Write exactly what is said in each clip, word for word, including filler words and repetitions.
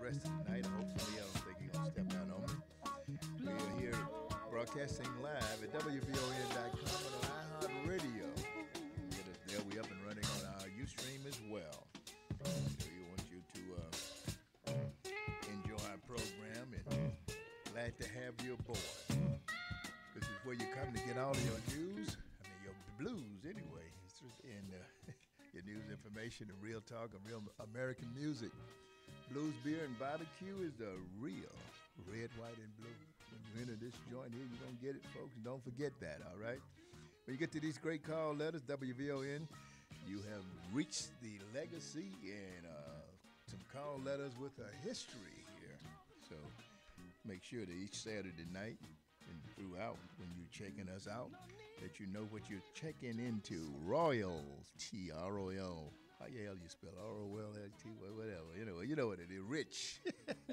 rest of the night. Hopefully, I don't think you're going to step out on me. We are here broadcasting live at W V O N dot com and on iHeartRadio. Get us there. We up and running on our Ustream as well. So we want you to uh, enjoy our program and glad to have you aboard. This is where you come to get all of your news, I mean your blues anyway, and uh, your news information and real talk and real American music. Blues, beer, and barbecue is the real red, white, and blue. When you enter this joint here, you're going to get it, folks, and don't forget that, all right? When you get to these great call letters, W V O N, you have reached the legacy and uh, some call letters with a history here. So make sure that each Saturday night and throughout when you're checking us out that you know what you're checking into. Royalty, R O L. How the hell you spell R O L L T, whatever. You know, you know what it is, rich.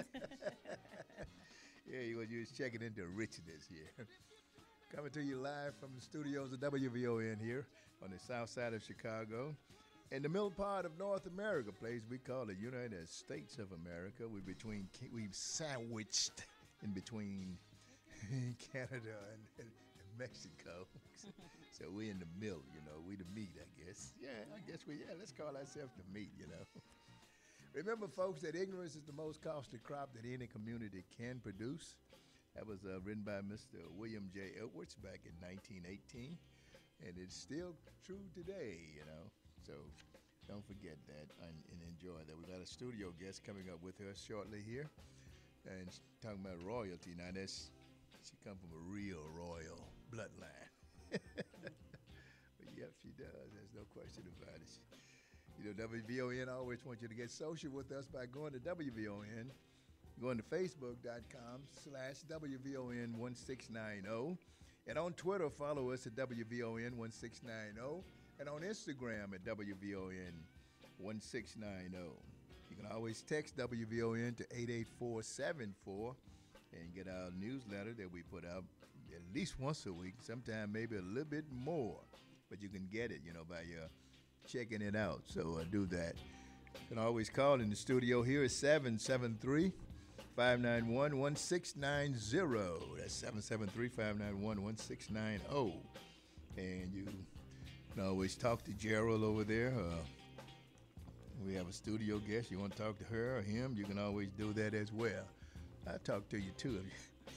Yeah, you you're checking into richness here. Coming to you live from the studios of W V O N here on the south side of Chicago. In the middle part of North America, place we call the United States of America. We're between, we've sandwiched in between Canada and, and, and Mexico. So we're in the middle, you know, we the meat, I guess. Yeah, I guess we, yeah, let's call ourselves the meat, you know. Remember, folks, that ignorance is the most costly crop that any community can produce. That was uh, written by Mister William J. Edwards back in nineteen eighteen, and it's still true today, you know. So don't forget that and, and enjoy that. We got a studio guest coming up with us shortly here, and talking about royalty. Now, that's she come from a real royal bloodline. But yep, she does. There's no question about it. She, you know, W V O N always wants you to get social with us by going to W V O N, going to Facebook.com slash W V O N one six nine zero. And on Twitter, follow us at W V O N one six nine zero. And on Instagram at W V O N one six nine zero. You can always text W V O N to eight eight four seven four and get our newsletter that we put out at least once a week, sometime maybe a little bit more. But you can get it, you know, by your checking it out. So uh, do that. You can always call in the studio here at seven seven three, five nine one, one six nine zero. That's seven seven three, five nine one, one six nine zero. And you can always talk to Gerald over there. Uh, we have a studio guest. You want to talk to her or him, you can always do that as well. I'll talk to you too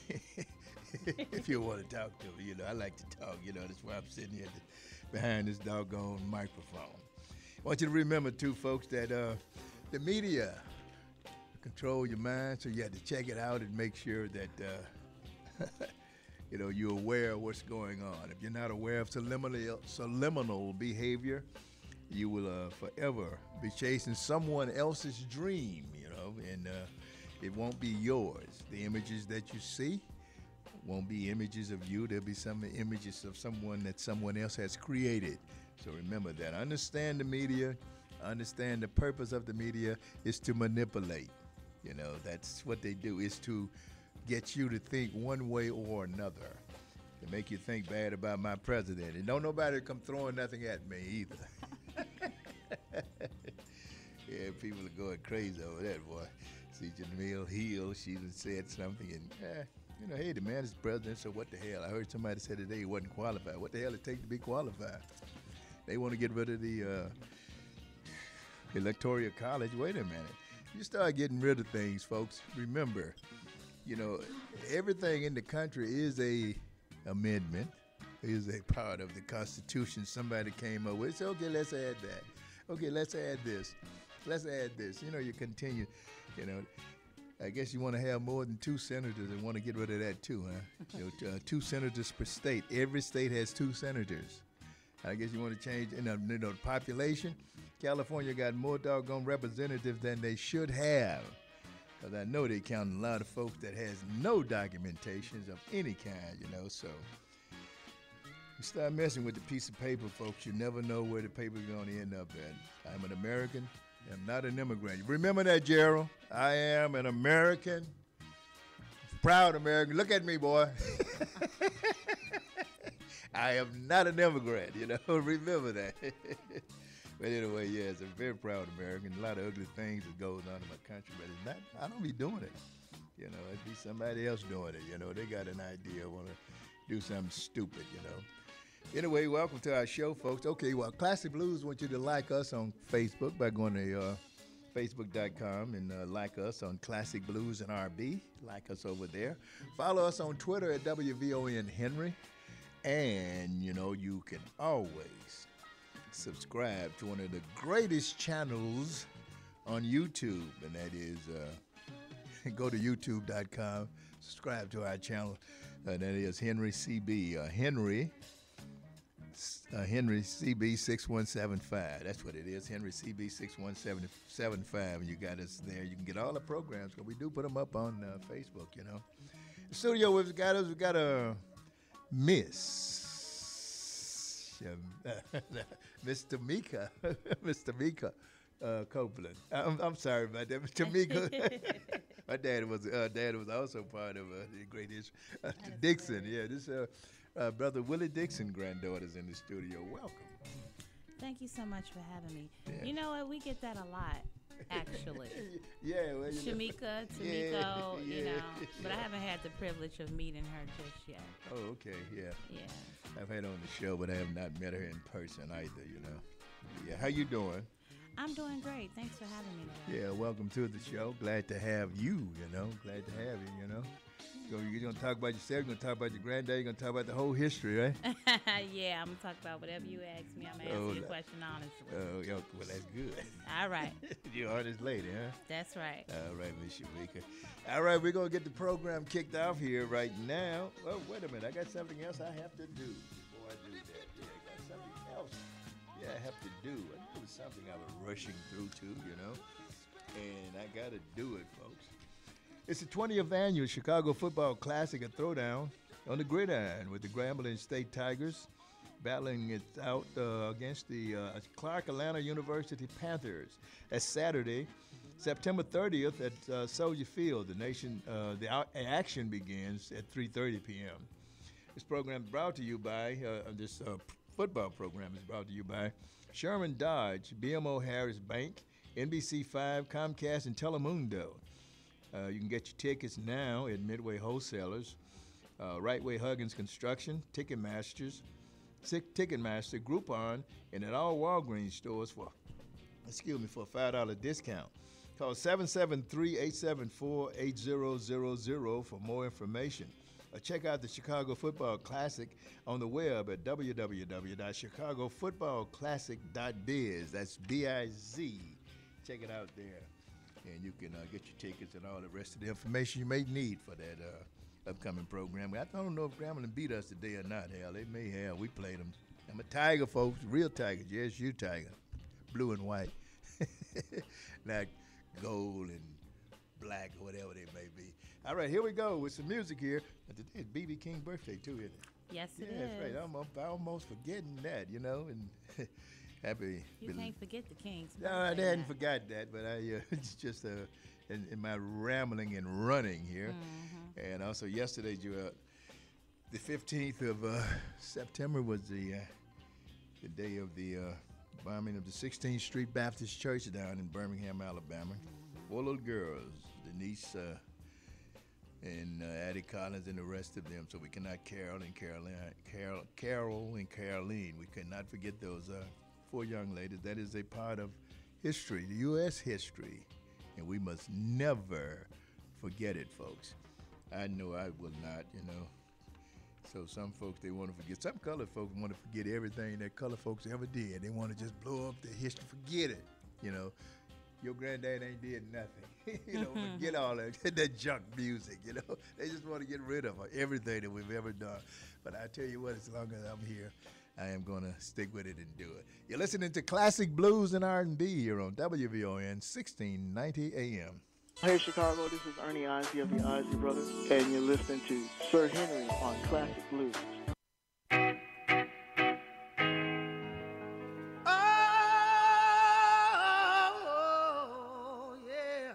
if you want to talk to me. You know, I like to talk. You know, that's why I'm sitting here behind this doggone microphone. I want you to remember, too, folks, that uh, the media control your mind, so you have to check it out and make sure that, uh, you know, you're aware of what's going on. If you're not aware of subliminal, subliminal behavior, you will uh, forever be chasing someone else's dream, you know, and uh, it won't be yours. The images that you see won't be images of you. There'll be some images of someone that someone else has created. So remember that. Understand the media. Understand the purpose of the media is to manipulate. You know, that's what they do, is to get you to think one way or another, to make you think bad about my president. And don't nobody come throwing nothing at me either. Yeah, people are going crazy over that, boy. See, Jamil Hill, she done said something, and, eh, you know, hey, the man is president, so what the hell? I heard somebody say today he wasn't qualified. What the hell it take to be qualified? They want to get rid of the uh, electoral college. Wait a minute. You start getting rid of things, folks. Remember, you know, everything in the country is a amendment, is a part of the Constitution somebody came up with. So, okay, let's add that. Okay, let's add this. Let's add this. You know, you continue, you know. I guess you want to have more than two senators and want to get rid of that too, huh? You know, uh, two senators per state. Every state has two senators. I guess you want to change, you know, you know, the population. California got more doggone representatives than they should have. Because I know they count a lot of folks that has no documentations of any kind, you know, so. You start messing with the piece of paper, folks, you never know where the paper's going to end up at. I'm an American. I'm not an immigrant. Remember that, Gerald? I am an American, proud American. Look at me, boy. I am not an immigrant, you know. Remember that. But anyway, yeah, it's a very proud American. A lot of ugly things that goes on in my country, but it's not. I don't be doing it. You know, it'd be somebody else doing it. You know, they got an idea, want to do something stupid. You know. Anyway, welcome to our show, folks. Okay, well, Classic Blues want you to like us on Facebook by going to uh, facebook dot com and uh, like us on Classic Blues and R B. Like us over there. Follow us on Twitter at W V O N Henry. And, you know, you can always subscribe to one of the greatest channels on YouTube, and that is uh, go to youtube dot com, subscribe to our channel, uh, that is Henry C B, uh, Henry, uh, Henry C B six one seven five. That's what it is, Henry C B six one seven five, and you got us there. You can get all the programs, because we do put them up on uh, Facebook, you know. The studio, we've got us, we've got a Miss um, Mister Tamika, Mister Tamika uh, Copeland. I'm, I'm sorry about that, Mister Tamika. My dad was uh, dad was also part of uh, the great history. Uh, Dixon, yeah, this uh, uh, brother Willie Dixon granddaughter's in the studio. Welcome. Thank you so much for having me. Yeah. You know what? We get that a lot, actually. Yeah, well, you Shamika, know. Tamiko, Yeah, you yeah, know. But I yeah. haven't had the privilege of meeting her just yet. Oh, okay, yeah. Yeah. I've had her on the show, but I have not met her in person either, you know. Yeah, how you doing? I'm doing great. Thanks for having me today. Yeah, welcome to the show. Glad to have you, you know. Glad to have you, you know. So you're going to talk about yourself, you're going to talk about your granddad, you're going to talk about the whole history, right? Yeah, I'm going to talk about whatever you ask me. I'm going to Oh, answer your that- question honestly. Oh, yeah, well, that's good. All right. You're honest lady, huh? That's right. All right, Miss Shamika. All right, we're going to get the program kicked off here right now. Oh, wait a minute. I got something else I have to do before I do that. Yeah, I got something else. Yeah, I have to do. I knew it was something I was rushing through to, you know. And I got to do it, folks. It's the twentieth annual Chicago Football Classic, a throwdown on the gridiron with the Grambling State Tigers battling it out uh, against the uh, Clark Atlanta University Panthers. That's Saturday, September thirtieth at uh, Soldier Field. The nation, uh, the out- action begins at three thirty p.m. This program is brought to you by, uh, this uh, football program is brought to you by Sherman Dodge, B M O Harris Bank, N B C five, Comcast, and Telemundo. Uh, you can get your tickets now at Midway Wholesalers, uh, Right Way Huggins Construction, Ticketmasters, Tick- Ticketmaster, Groupon, and at all Walgreens stores for, excuse me, for a five dollar discount. Call seven seven three, eight seven four, eight zero zero zero for more information. Or check out the Chicago Football Classic on the web at w w w dot chicago football classic dot biz. That's B I Z. Check it out there. And you can uh, get your tickets and all the rest of the information you may need for that uh, upcoming program. I don't know if Grambling beat us today or not. Hell, they may have. We played them. I'm a Tiger, folks. Real Tiger. Yes, you Tiger. Blue and white. Not gold and black or whatever they may be. All right, here we go with some music here. And today is B B King's birthday, too, isn't it? Yes, it yeah, is. that's right. I'm, I'm almost forgetting that, you know. And happy. You can't forget the Kings. No, I hadn't forgot that, but I uh, it's just uh, in, in my rambling and running here. Mm-hmm. And also yesterday, you, uh, the fifteenth of uh, September was the uh, the day of the uh, bombing of the sixteenth Street Baptist Church down in Birmingham, Alabama. Mm-hmm. Four little girls, Denise uh, and uh, Addie Collins and the rest of them. So we cannot Carol and Caroline, Carol, Carol and Caroline. We cannot forget those uh, four young ladies. That is a part of history, the U S history, and we must never forget it, folks. I know I will not, you know. So some folks, they want to forget. Some colored folks want to forget everything that colored folks ever did. They want to just blow up the history, forget it, you know. Your granddad ain't did nothing. You know, forget all that, that junk music, you know. They just want to get rid of everything that we've ever done. But I tell you what, as long as I'm here, I am going to stick with it and do it. You're listening to Classic Blues and R and B here on W V O N sixteen ninety A M. Hey Chicago, this is Ernie Ozzie of the Ozzie Brothers, and you're listening to Sir Henry on Classic Blues. Oh, yeah.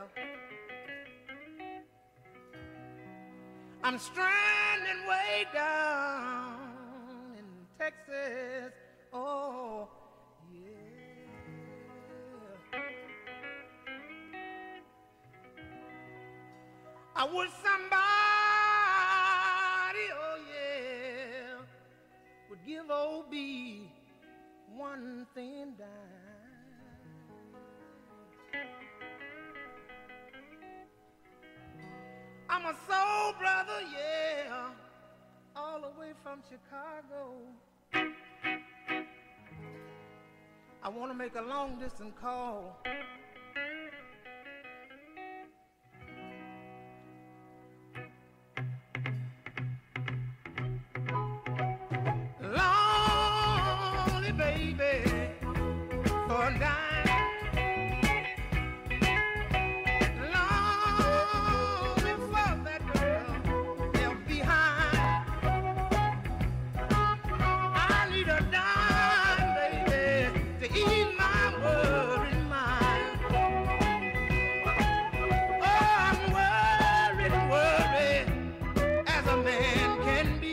I'm stranded way down in Texas. Oh, yeah. I wish somebody, oh yeah, would give old B one thin dime. I'm a soul brother, yeah, all the way from Chicago. I want to make a long distance call. Lonely baby for a dime. Lonely for that girl left behind. I need a dime, baby, to ease my worried mind. Oh, I'm worried, worried as a man can be.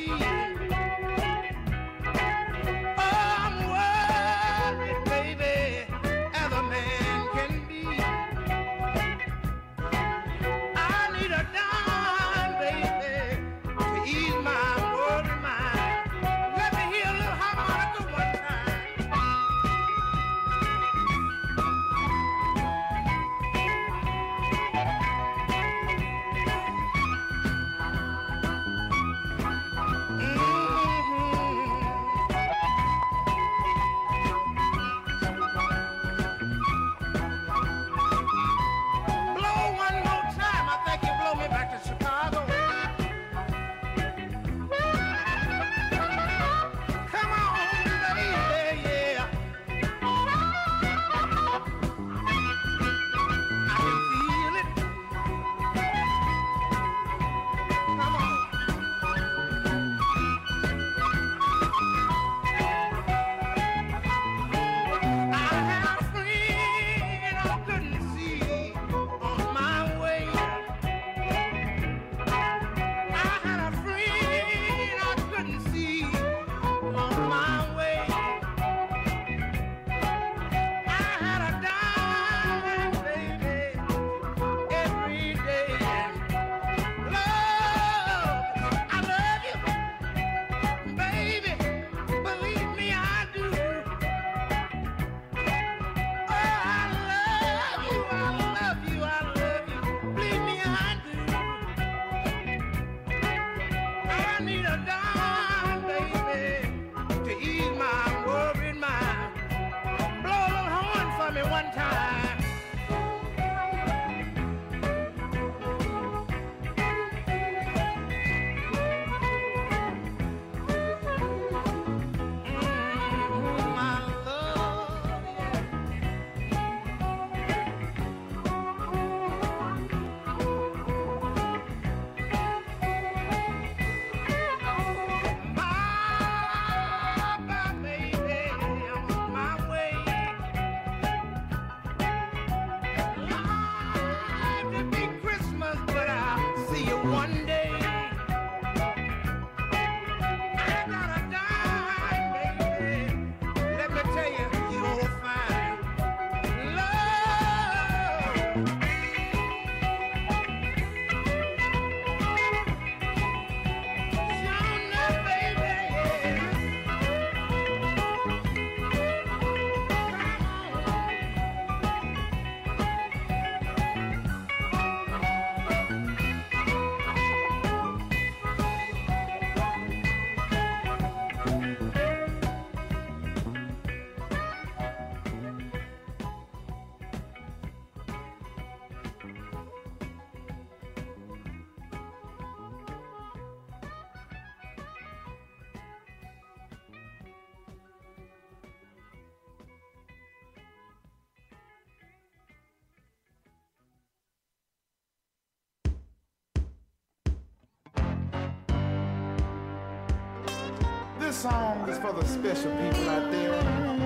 This song is for the special people out there.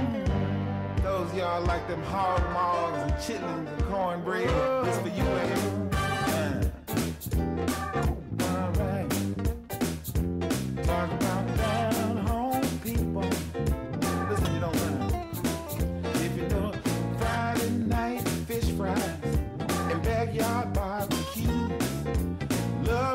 Those y'all like them hog maws and chitlins and cornbread. It's for you, baby. All right. Talk about down home people. Listen, you don't mind. If you know Friday night fish fries and backyard barbecue,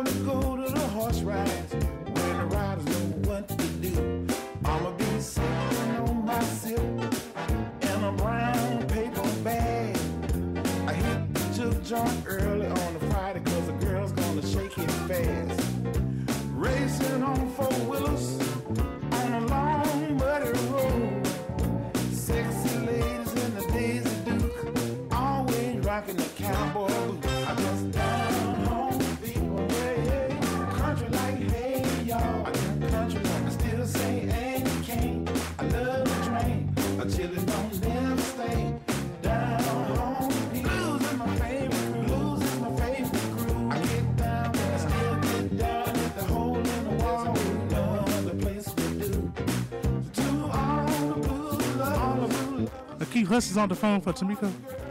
love to go to the horse rides when the riders know what to do. I'ma be sitting on my silk in a brown paper bag. I hit the juke joint early on a Friday cause the girl's gonna shake it fast. Racing on four wheelers on a long muddy road. Sexy ladies in the Daisy Duke, always rocking the cowboy boots. I just down home people, yeah, yeah. Country like hey y'all, I got country like I still say ain't can't. I love the train, a chillin' don't never stay. Down home people, blues is my favorite crew, blues is my favorite crew. I get down, but I still get down at the hole in the wall. No other place to do. Do all the blues, all the blues. Lakeith Hudson's on the phone for Tamika.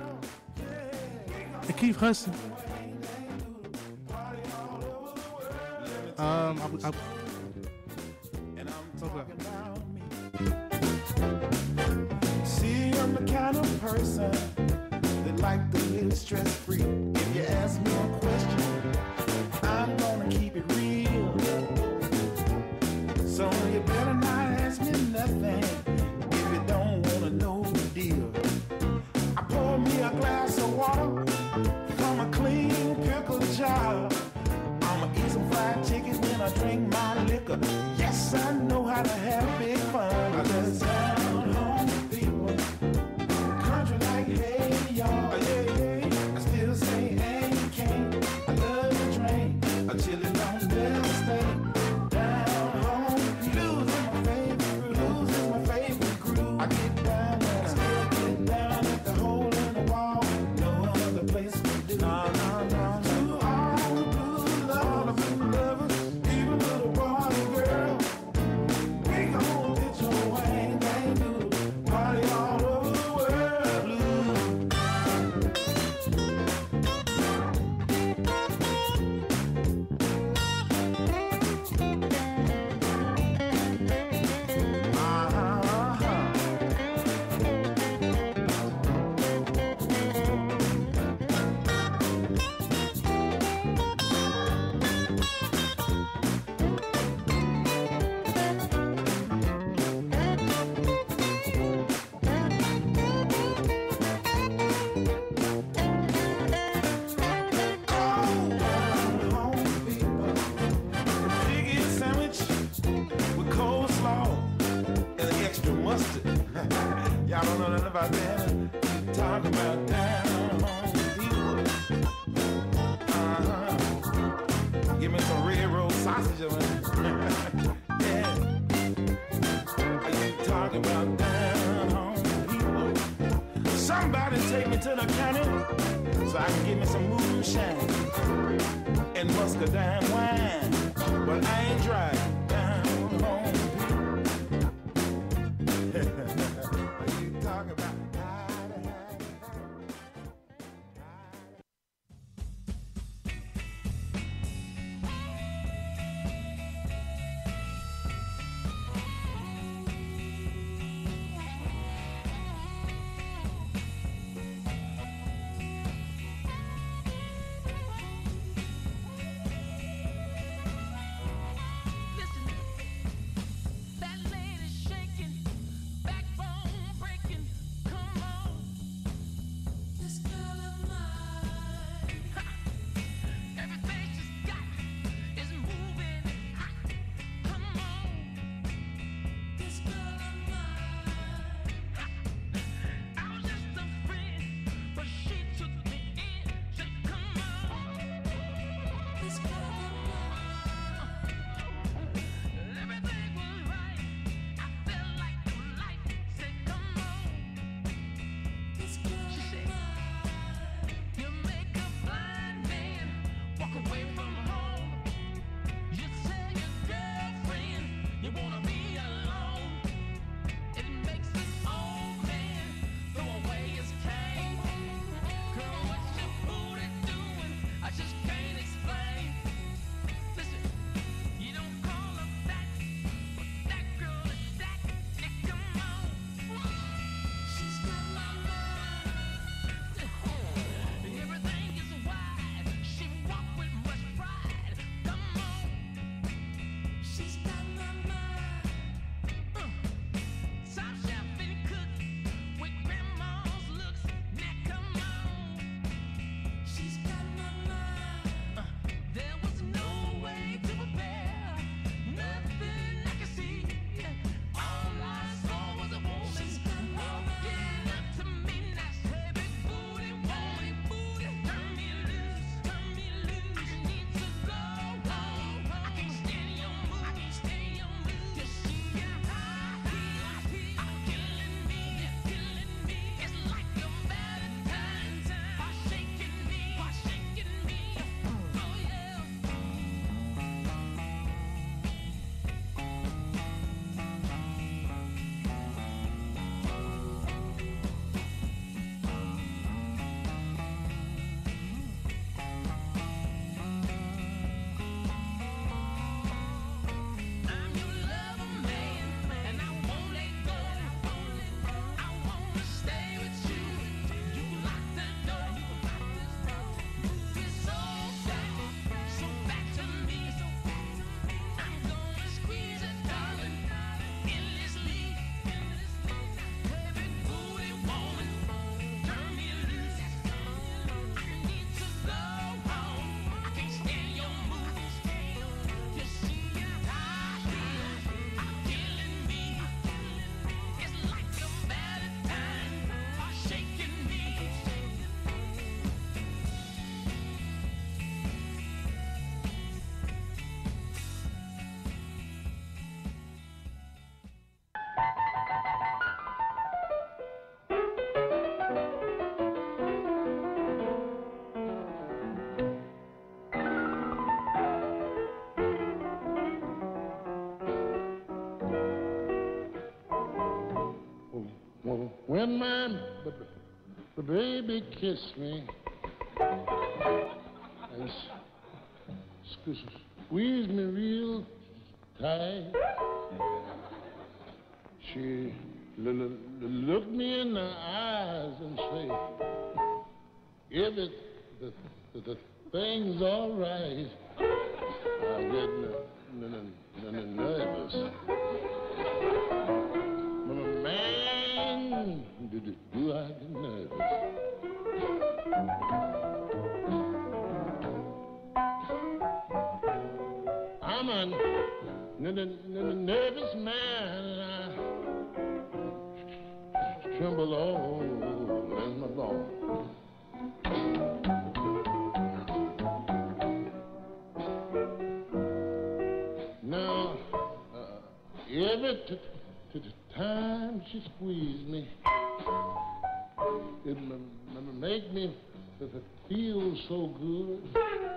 Lakeith Hudson. Um, I, I, See, I'm the kind of person that like to live stress-free. If you ask me a question, I'm gonna keep it real. So you better not ask me nothing if you don't wanna know the deal. I pour me a glass of water from a clean pickle jar. I'ma eat some fried chicken when I drink my liquor. Yes, I know how to have big fun. I just down home people, country like hey y'all, yeah, yeah. I still say ain't can't. I love the train, a chillin' don't never stay. Down home people, blues is my favorite, blues is my favorite crew. I get down and I still get down at the hole in the wall. No other place to do. No, no, no. Do all the blues, all the blue lovers, even little boy and girl. We gon' get your wang bang do party all over the world. Blue. Uh-huh. Y'all don't know nothing about that. Talk about down home people. Uh-huh. Give me some red roll sausage on it. Yeah. You talking about down home people. Somebody take me to the county so I can get me some moonshine and muscadine wine. But I ain't driving down home people. You talking about when my b- b- baby kissed me and s- s- squeezed me real tight, she l- l- looked me in the eyes and said, if it, the, the, the thing's all right, I get n- n- n- n- nervous. Man, do, do, do I get nervous? I'm a n- n- n- nervous man, and I tremble all in my bones. Now, uh, every t- t- t- time she squeezed me, it m- m- make me f- f- feel so good.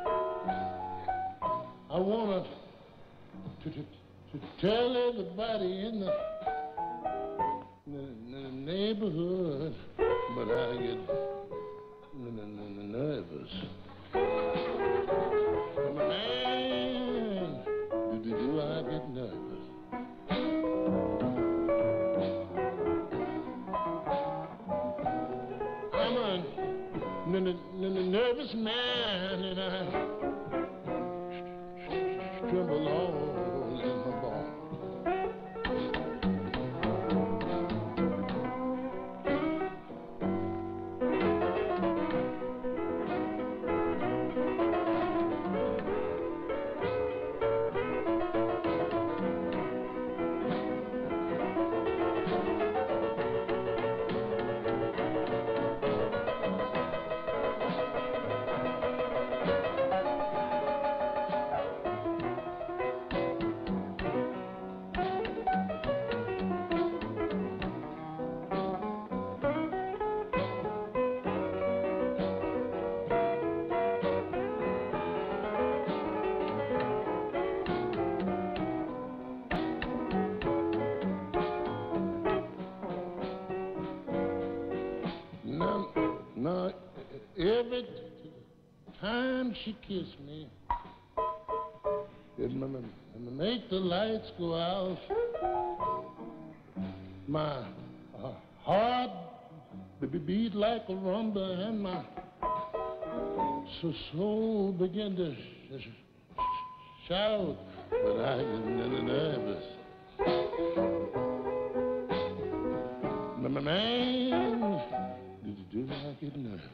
I wanna to, to, to tell everybody in the, n- n- neighborhood, but I get n- n- n- nervous. I'm a man, do, do, do I get nervous? I'm a n- n- n- nervous man, and I tremble all in my bones. Now, now, every time she kissed me, it m- m- make the lights go out. My uh, heart be- beat like a rumba, and my so soul begin to sh- sh- shout, but I get n- nervous. My my man, do, do I get nervous?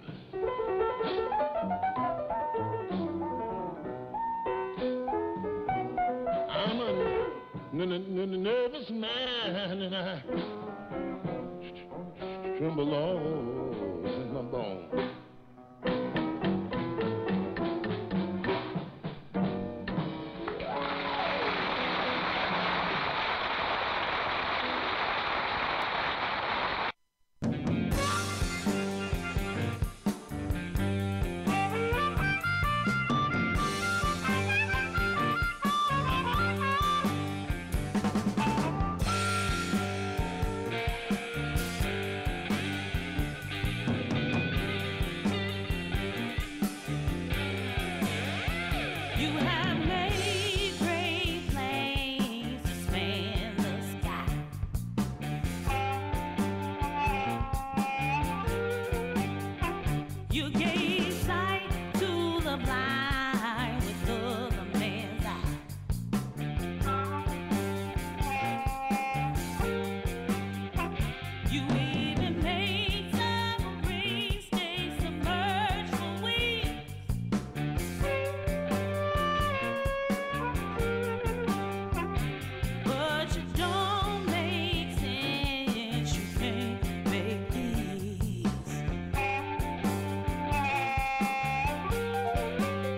I'm a n- n- n- nervous man, and I tremble all in my bones. You have made great planes to span the sky. You gave sight to the blind with other man's eye. You even made submarines stay submerged for weeks. But you don't make sense, you can't make peace.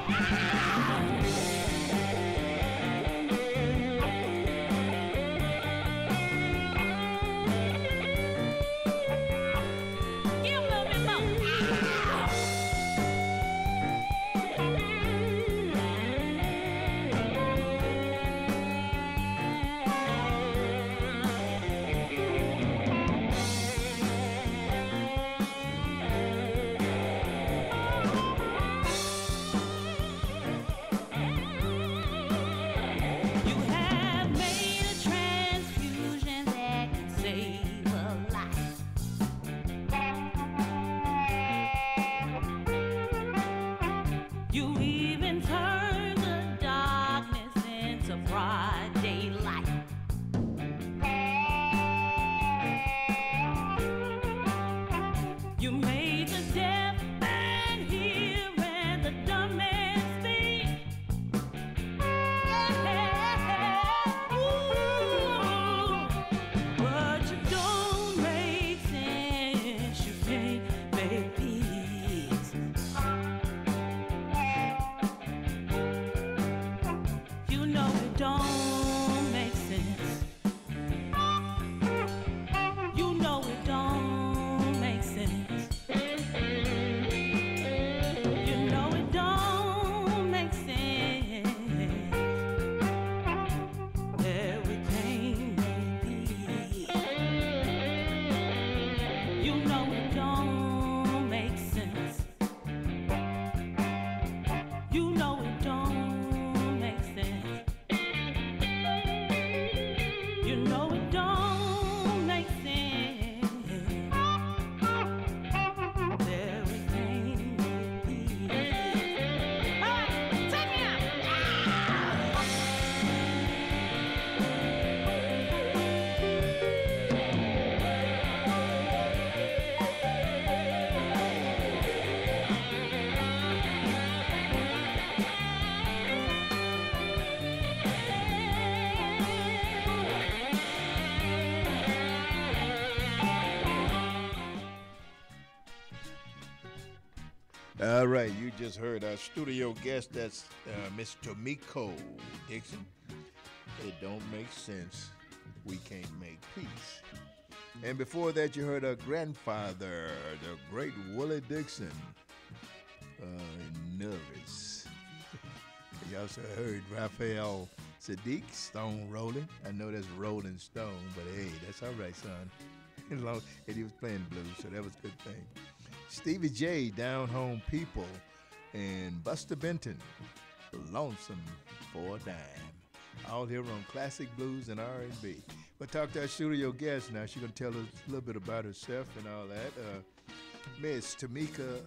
You have made a transfusion that can save a life. You even turn the darkness into broad daylight. You made the deaf man hear and the dumb man speak. But you don't make sense, you can't make peace. You know it don't make sense. You know it don't make sense. You know it don't make sense. That we can't make peace. You know it don't make sense. You know it don't make sense. You know it don't make sense. That we can't make peace. All right, take me out. All right, you just heard our studio guest. That's uh, Miss Tomiko Dixon. It don't make sense. We can't make peace. And before that, you heard our grandfather, the great Willie Dixon. Uh, nervous. You also heard Raphael Sadiq, Stone Rolling. I know that's Rolling Stone, but hey, that's all right, son. As long and he was playing blues, so that was a good thing. Stevie J, Down Home People, and Buster Benton, Lonesome for a Dime. All here on Classic Blues and R and B. We'll talk to our studio guest now. She's going to tell us a little bit about herself and all that. Uh, Miss Tamika,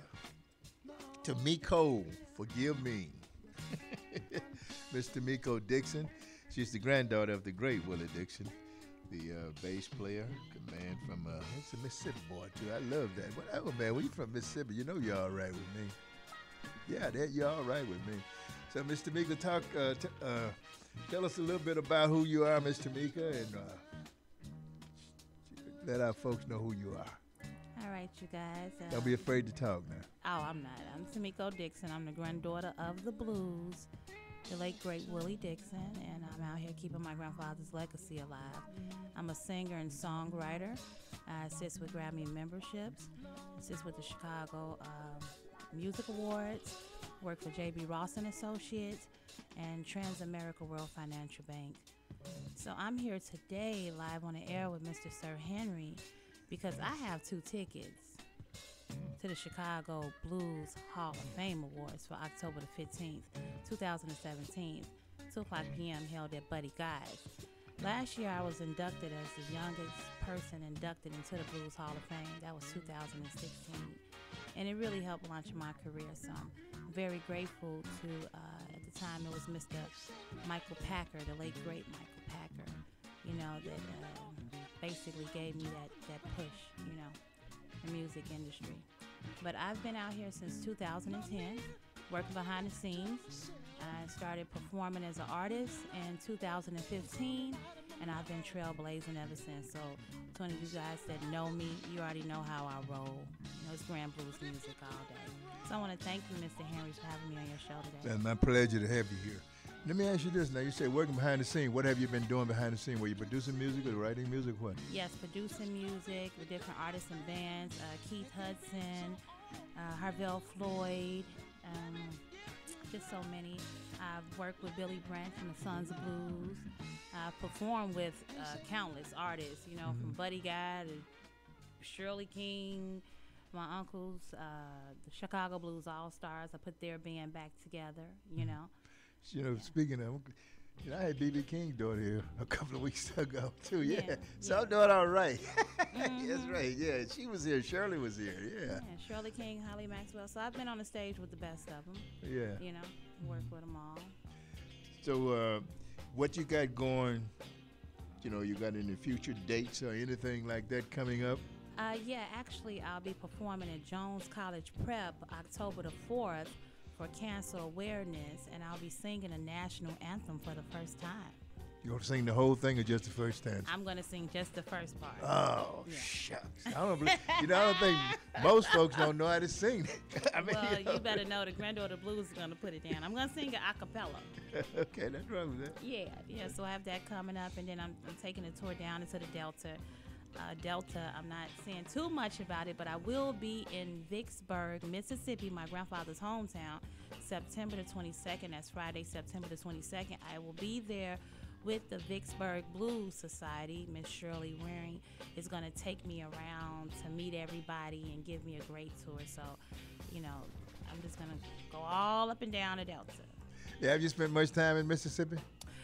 Tomiko, forgive me. Miss Tomiko Dixon. She's the granddaughter of the great Willie Dixon, the uh, bass player, good man from, uh, he's a Mississippi boy, too. I love that. Whatever, man. When you from Mississippi, you know you're all right with me. Yeah, that you're all right with me. So, Miss Tamika, talk, uh, t- uh, tell us a little bit about who you are, Miss Tamika, and uh, let our folks know who you are. All right, you guys. Uh, Don't be afraid to talk now. Oh, I'm not. I'm Tomiko Dixon. I'm the granddaughter of the blues, the late great Willie Dixon, and I'm out here keeping my grandfather's legacy alive. I'm a singer and songwriter. I assist with Grammy memberships, assist with the Chicago um, Music Awards, work for J B Ross and Associates, and Transamerica World Financial Bank. So I'm here today live on the air with Mister Sir Henry because I have two tickets to the Chicago Blues Hall of Fame Awards for October the fifteenth, two thousand seventeen, two o'clock p.m. held at Buddy Guy's. Last year I was inducted as the youngest person inducted into the Blues Hall of Fame. That was two thousand sixteen. And it really helped launch my career. So I'm very grateful to, uh, at the time it was Mister Michael Packer, the late great Michael Packer, you know, that uh, basically gave me that, that push, you know, the music industry. But I've been out here since two thousand ten, working behind the scenes. I started performing as an artist in two thousand fifteen, and I've been trailblazing ever since. So to any of you guys that know me, you already know how I roll. You know, it's Grand Blues music all day. So I want to thank you, Mister Henry, for having me on your show today. It's my pleasure to have you here. Let me ask you this now. You say working behind the scene. What have you been doing behind the scene? Were you producing music or writing music? What? Yes, producing music with different artists and bands. Uh, Keith Hudson, uh, Harvell Floyd, um, just so many. I've worked with Billy Brent from the Sons of Blues. I've performed with uh, countless artists, you know, mm-hmm. from Buddy Guy to Shirley King, my uncles, uh, the Chicago Blues All-Stars. I put their band back together, you know. You know, yeah. speaking of, you know, I had B B King's daughter here a couple of weeks ago, too. Yeah. yeah. So yeah. I'm doing all right. mm-hmm. That's right. Yeah. She was here. Shirley was here. Yeah. Yeah. Shirley King, Holly Maxwell. So I've been on the stage with the best of them. Yeah. You know, work with them all. So uh, what you got going, you know, you got any future dates or anything like that coming up? Uh, yeah, actually, I'll be performing at Jones College Prep October the fourth. For cancer awareness, and I'll be singing a national anthem for the first time. You going to sing the whole thing or just the first stanza? I'm going to sing just the first part. Oh, yeah. Shucks. I don't believe, you know, I don't think most folks don't know how to sing. I mean, well, you, know. you better know the Granddaughter Blues is going to put it down. I'm going to sing it a cappella. Okay, that's wrong with that. Yeah, yeah, so I have that coming up, and then I'm, I'm taking a tour down into the Delta. Uh, Delta, I'm not saying too much about it, but I will be in Vicksburg, Mississippi, my grandfather's hometown, September the twenty-second. That's Friday, September the twenty-second. I will be there with the Vicksburg Blues Society. Miss Shirley Waring is going to take me around to meet everybody and give me a great tour. So, you know, I'm just going to go all up and down the Delta. Yeah, have you spent much time in Mississippi?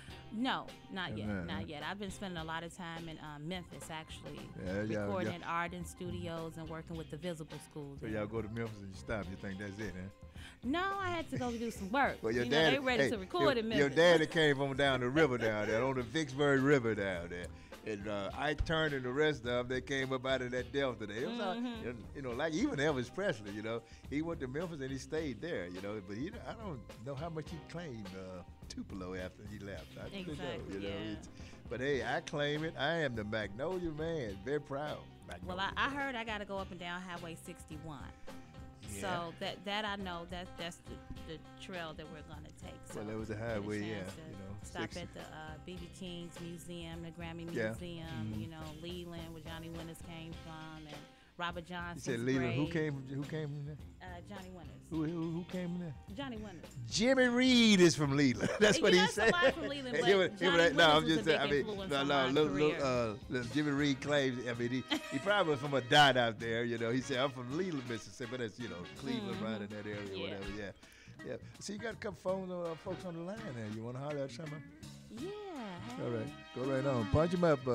No, not yet, man, not right. yet. I've been spending a lot of time in uh, Memphis, actually, yeah, yeah, recording yeah. at Arden Studios and working with the Visible Schools. So y'all go to Memphis and you stop. You think that's it, huh? No, I had to go do some work. Well, your you daddy, know, they ready hey, to record your, in Memphis. Your daddy came from down the river down there, on the Vicksburg River down there. And uh, Ike Turner and the rest of them, they came up out of that Delta there. It was mm-hmm. all, you know, like even Elvis Presley, you know, he went to Memphis and he stayed there, you know. But he, I don't know how much he claimed uh, Tupelo after he left. I exactly, know, you know. yeah. It's, but hey, I claim it. I am the Magnolia man. Very proud. Magnolia. Well, I, I heard I got to go up and down Highway sixty-one. Yeah. So that that I know that that's the, the trail that we're gonna take. So well, that was the highway, yeah. You know, stop sixty. at the uh, B B King's Museum, the Grammy yeah. Museum. Mm-hmm. You know, Leland, where Johnny Winters came from, and Robert Johnson. You said Leland. Who came? From, who came from there? Uh, Johnny Winters. Who, who who came from there? Johnny Winters. Jimmy Reed is from Leland. That's what you he know, said. Somebody from Leland, but he was, Johnny he was, no, I'm was just a saying. I big mean, influence no, on no. my Look, career. look, uh, look, Jimmy Reed claims. I mean, he, he probably was from a dot out there. You know, he said, "I'm from Leland, Mississippi." That's you know Cleveland, mm-hmm. right in that area, yeah. whatever. Yeah, yeah. So you got a couple phones, uh, folks on the line there. You want to holler at someone? Yeah. Hey. All right, go right on. Punch him up. Uh,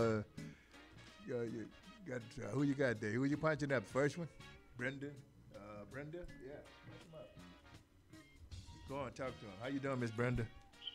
you, you got uh, who you got there? Who you punching up? First one, Brenda. Uh, Brenda. Yeah. Punch him up. Go on, talk to him. How you doing, Miss Brenda?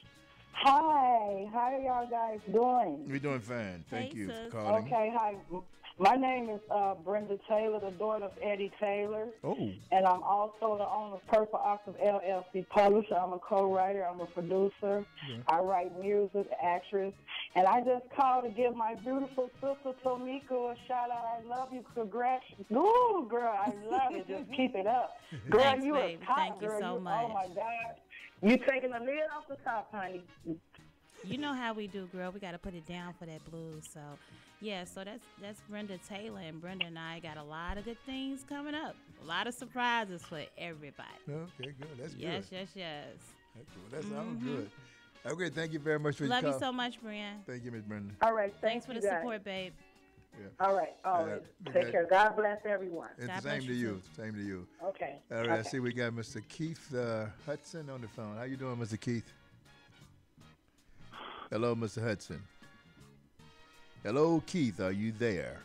Hi, how are y'all guys doing? We're doing fine. Thank hey, you sis. for calling. Okay, hi. My name is uh, Brenda Taylor, the daughter of Eddie Taylor. Oh. And I'm also the owner of Purple Octave L L C Publisher. I'm a co-writer. I'm a producer. Yeah. I write music, actress. And I just called to give my beautiful sister Tomiko a shout out. I love you. Congrats. Ooh, girl, I love it. Just keep it up. Girl, Thanks, you babe. are top, Thank you girl. so you, much. Oh, my God. You taking the lid off the top, honey. You know how we do, girl. We got to put it down for that blues. So, yeah, so that's that's Brenda Taylor. And Brenda and I got a lot of good things coming up. A lot of surprises for everybody. Okay, good. That's yes, good. Yes, yes, yes. That's good. That's all mm-hmm. good. Okay, thank you very much for Love your you call. so much, Brian. Thank you, Miss Brenda. All right. Thanks for the guys. support, babe. Yeah. All right. All right. Uh, Take care. God bless everyone. It's God the same bless to you, you. Same to you. Okay. All right. Okay. I see we got Mister Keith uh, Hudson on the phone. How you doing, Mister Keith? Hello, Mister Hudson. Hello, Keith. Are you there?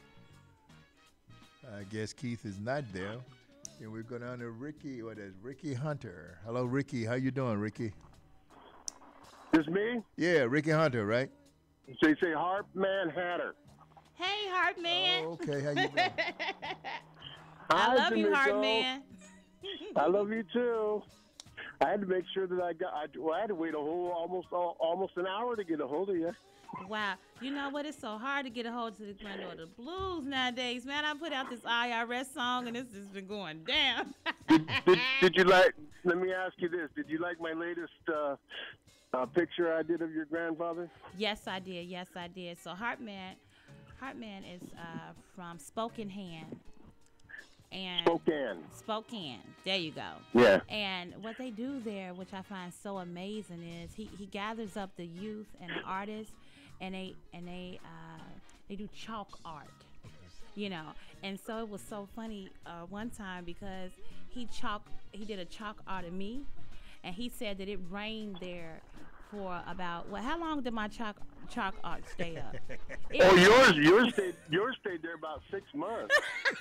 I guess Keith is not there. And we're going on to Ricky. What is Ricky Hunter? Hello, Ricky. How you doing, Ricky? It's me? Yeah, Ricky Hunter, right? So you say Harp Man Hatter. Hey, Heart Man. Oh, okay. How you doing? I Hi, love you, Heart Jamaica. Man. I love you too. I had to make sure that I got. I, well, I had to wait a whole almost almost an hour to get a hold of you. Wow. You know what? It's so hard to get a hold of the Granddaughter Blues nowadays, man. I put out this I R S song, and this has been going down. did, did, did you like, let me ask you this. Did you like my latest uh, uh, picture I did of your grandfather? Yes, I did. Yes, I did. So Heartman, Heartman is uh, from Spokane. And Spokane. Spokane. There you go. Yeah. And what they do there, which I find so amazing, is he, he gathers up the youth and the artists, and they and they uh, they do chalk art, you know. And so it was so funny uh, one time because he chalk he did a chalk art of me, and he said that it rained there for about well, how long did my chalk chalk art stay up? It oh, was, yours yours stayed yours stayed there about six months.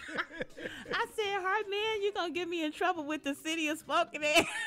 I said, Hart, man, you're gonna get me in trouble with the city of Spokane.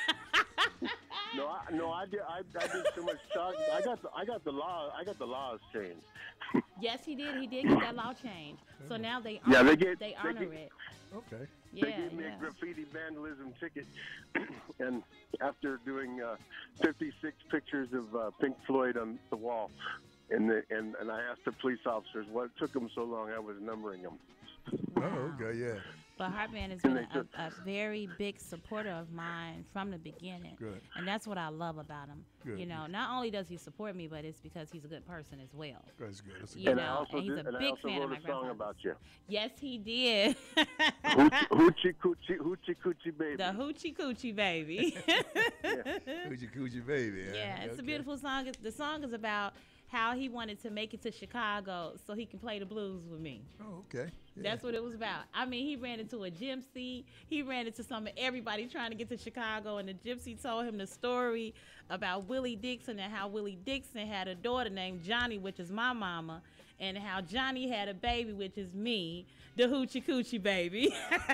No, I, no, I did. I, I did so much chalk. I got the, I got the law. I got the laws changed. Yes, he did. He did get that law changed. So now they honor, Yeah, they get- they they honor get- it. Okay. Yeah, They gave me yeah. a graffiti vandalism ticket, and after doing uh, fifty-six pictures of uh, Pink Floyd on the wall, and the, and and I asked the police officers what took them so long. I was numbering them. Oh, okay, yeah. But Heartman has And been they a, took- a very big supporter of mine from the beginning. Good. And that's what I love about him. Good. You know, not only does he support me, but it's because he's a good person as well. That's good. That's You and I know, also and he's did, a and I big also fan of wrote my a song grandfather's. about you. Yes, he did. Hoochie hoochie coochie hoochie coochie baby. The Hoochie Coochie Baby. Coochie Coochie Baby. Yeah, it's okay. a beautiful song. The song is about how he wanted to make it to Chicago so he can play the blues with me. Oh, okay. Yeah. That's what it was about. I mean, he ran into a gypsy. He ran into some of everybody trying to get to Chicago, and the gypsy told him the story about Willie Dixon and how Willie Dixon had a daughter named Johnny, which is my mama, and how Johnny had a baby, which is me, the Hoochie Coochie Baby.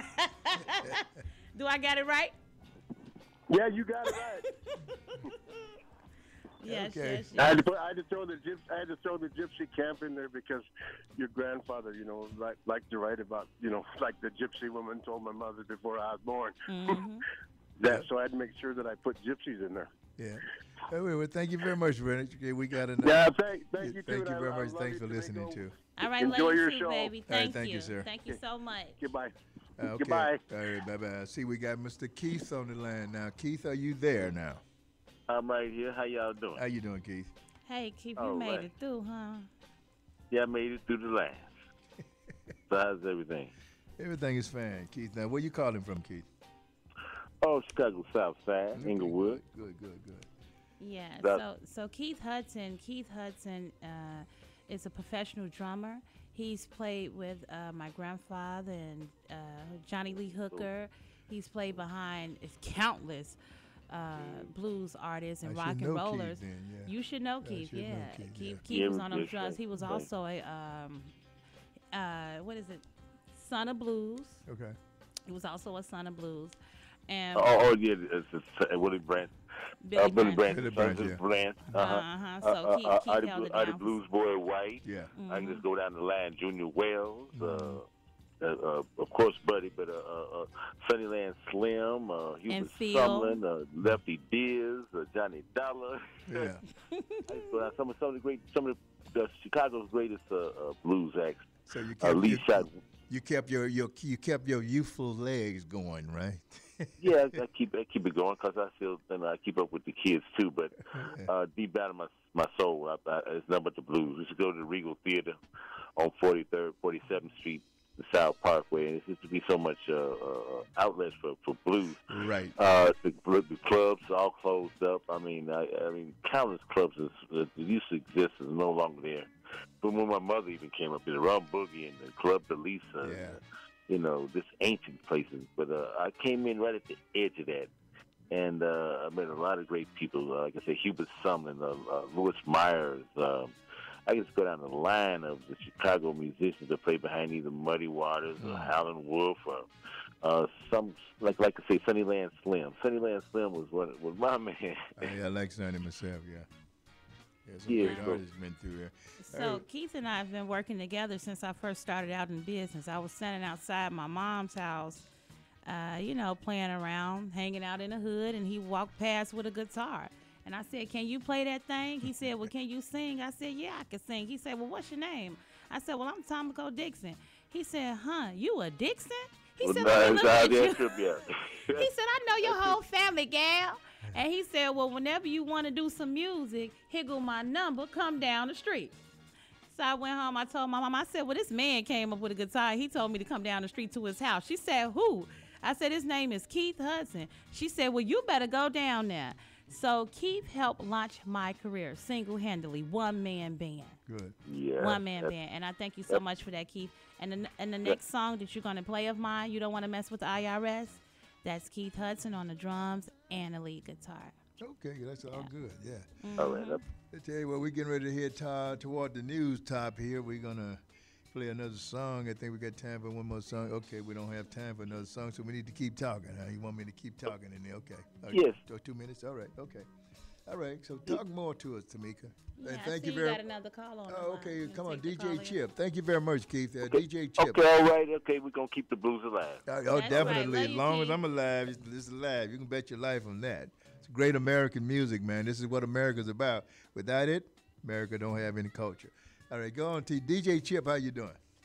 Do I got it right? Yeah, you got it right. Yes, Okay. yes, I yes. had to put, I had to throw the gypsy, I had to throw the gypsy camp in there because your grandfather, you know, like liked to write about, you know, like the gypsy woman told my mother before I was born. Mhm. That so I had to make sure that I put gypsies in there. Yeah. Anyway, well, thank you very much, Rennie. Okay, we got enough. Yeah, thank, thank you. Thank too, you and very I- I much. love Thanks you, for listening Tamiko. too. All right, Enjoy love you your too, show. baby. All right, Thank, thank you. you, sir. Thank you so much. Goodbye. Uh, Okay. Goodbye. All right, bye bye. I see we got Mister Keith on the line now. Keith, are you there now? I'm right here. How y'all doing? How you doing, Keith? Hey, Keith, you All made right. it through, huh? Yeah, I made it through the last. So how's everything? Everything is fine, Keith. Now, where you calling from, Keith? Oh, Chicago South Side, Okay, Inglewood. Good, good, good. good. Yeah. That- So, so Keith Hudson, Keith Hudson uh, is a professional drummer. He's played with uh, my grandfather and uh, Johnny Lee Hooker. He's played behind countless uh, blues artists and I rock should and know Keith rollers. then, yeah. You should know I Keith. should know Yeah, Keith, Keith. yeah. Keith Yeah, was on those yes, drums. He was right. also a um, uh, what is it? Son of Blues. Okay. He was also a son of blues. And Oh, oh yeah, it's, it's uh, Willie Branch. Billy uh, Billy Branch. Branch. Billy Branch, Branch, yeah. Branch. Uh-huh. Uh-huh. So Uh, Keith, uh, Keith Artie, held it Blue- Artie down. Blues Boy White. Yeah. I can Mhm. just go down the line. Junior Wells. Uh, Mm-hmm. uh, uh, of course, Buddy, but uh, uh, uh, Sunnyland Slim, uh, Hubert And Phil. Sumlin, uh, Lefty Diz, uh, Johnny Dollar. Yeah. I used to go down some of some of the great, some of the, the Chicago's greatest uh, uh, blues acts. So you Uh, kept Lee you, Shot. you kept your, your you kept your youthful legs going, right? Yeah, I keep I keep it going because I still you know, I keep up with the kids too. But uh, deep down in my my soul, I, I, it's nothing but the blues. We should go to the Regal Theater on forty-third, forty-seventh Street, the South Parkway, and it used to be so much uh, uh, outlets for, for blues. Right. Uh, the, the clubs all closed up. I mean, I, I mean, countless clubs is, that used to exist is no longer there. But when my mother even came up, the Rum Boogie and the Club de Lisa, Yeah. you know, this ancient places. But uh, I came in right at the edge of that. And uh, I met a lot of great people. Uh, like I said, Hubert Sumlin, uh, uh, Louis Myers. Um, I can just go down the line of the Chicago musicians that play behind either Muddy Waters or Mm. Howlin' Wolf or uh, some, like like I say, Sunnyland Slim. Sunnyland Slim was one was my man. I, I like Sonny myself, yeah. Yeah, some Yeah, great so- artists been through there. So Hey. Keith and I have been working together since I first started out in business. I was standing outside my mom's house, uh, you know, playing around, hanging out in the hood, and he walked past with a guitar. And I said, can you play that thing? He said, well, can you sing? I said, yeah, I can sing. He said, well, what's your name? I said, well, I'm Tamiko Dixon. He said, huh, you a Dixon? He well, said, no, let me look at you. Trivia. He said, I know your whole family, gal. And he said, well, whenever you want to do some music, here go my number, come down the street. So I went home, I told my mom, I said, well, this man came up with a guitar. He told me to come down the street to his house. She said, who? I said, his name is Keith Hudson. She said, well, you better go down there. So Keith helped launch my career single-handedly, one-man band. Good. Yeah. One-man band. And I thank you so much for that, Keith. And the, and the next song that you're going to play of mine, You Don't Want to Mess with the I R S, that's Keith Hudson on the drums and the lead guitar. Okay, that's all Yeah. good, yeah. Mm-hmm. All right. I tell you what, we're getting ready to head to, toward the news top here. We're going to play another song. I think we got time for one more song. Okay, we don't have time for another song, so we need to keep talking. Huh? You want me to keep talking in there? Okay. Okay. Yes. So two minutes? All right, okay. All right, so talk more to us, Tamika. Yeah, and I thank see you you very got another call on the Oh, line. okay, You come gonna on, take the D J call in? Chip. Thank you very much, Keith. Uh, Okay. D J Chip. Okay, all right. Okay, we're going to keep the blues alive. Oh, oh, That's right. definitely. Love As you, long as Keith. I'm alive, it's, it's alive. You can bet your life on that. It's great American music, man. This is what America's about. Without it, America don't have any culture. All right, go on, T. D J Chip, how you doing?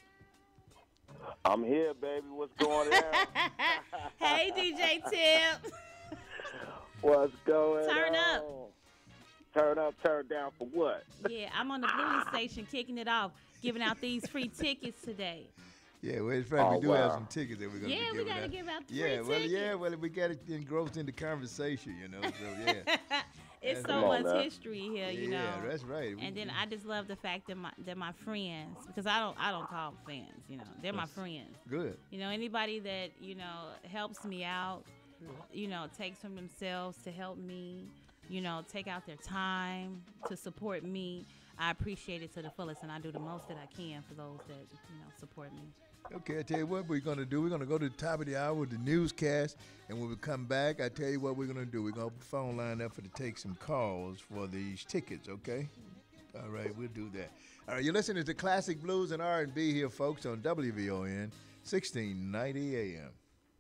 I'm here, baby. What's going on? Hey, D J Tip. What's going Turn on? up. Turn up, turn down for what? Yeah, I'm on the Blues station kicking it off, giving out these free tickets today. Yeah, well, in fact, we Oh, do have wow. some tickets that we're going to Yeah, be we giving gotta out. give out the Yeah, free well, yeah, tickets. well, we got it engrossed in the conversation, you know, so yeah. It's That's so right. much now. history here, you Yeah, know. that's right. And then I just love the fact that my that my friends, because I don't I don't call them fans, you know, they're my friends. Good. You know, anybody that you know helps me out, you know, takes from themselves to help me, you know, take out their time to support me. I appreciate it to the fullest, and I do the most that I can for those that you know support me. Okay, I tell you what we're going to do. We're going to go to the top of the hour with the newscast, and when we come back, I tell you what we're going to do. We're going to phone line up for to take some calls for these tickets, okay? All right, we'll do that. All right, you're listening to Classic Blues and R and B here, folks, on W V O N, sixteen ninety A M.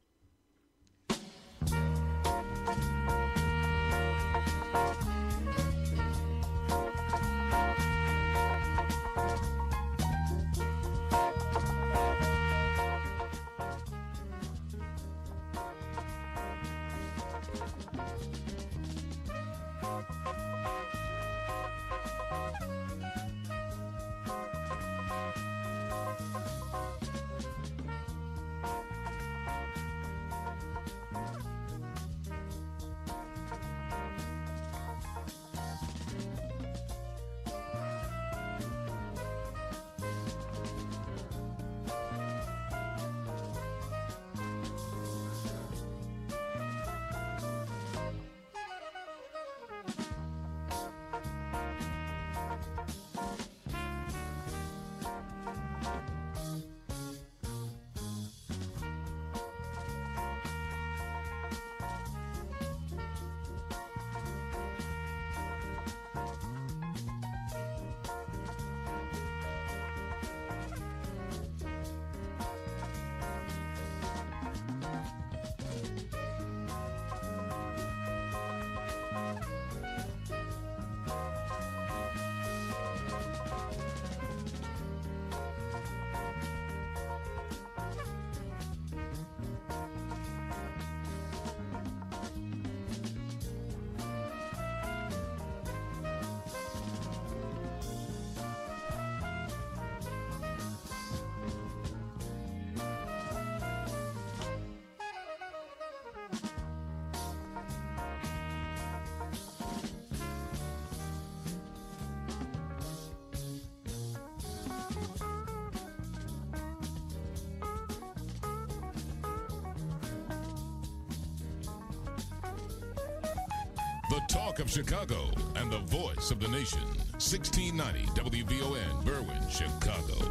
The talk of Chicago and the voice of the nation. sixteen ninety W V O N, Berwyn, Chicago.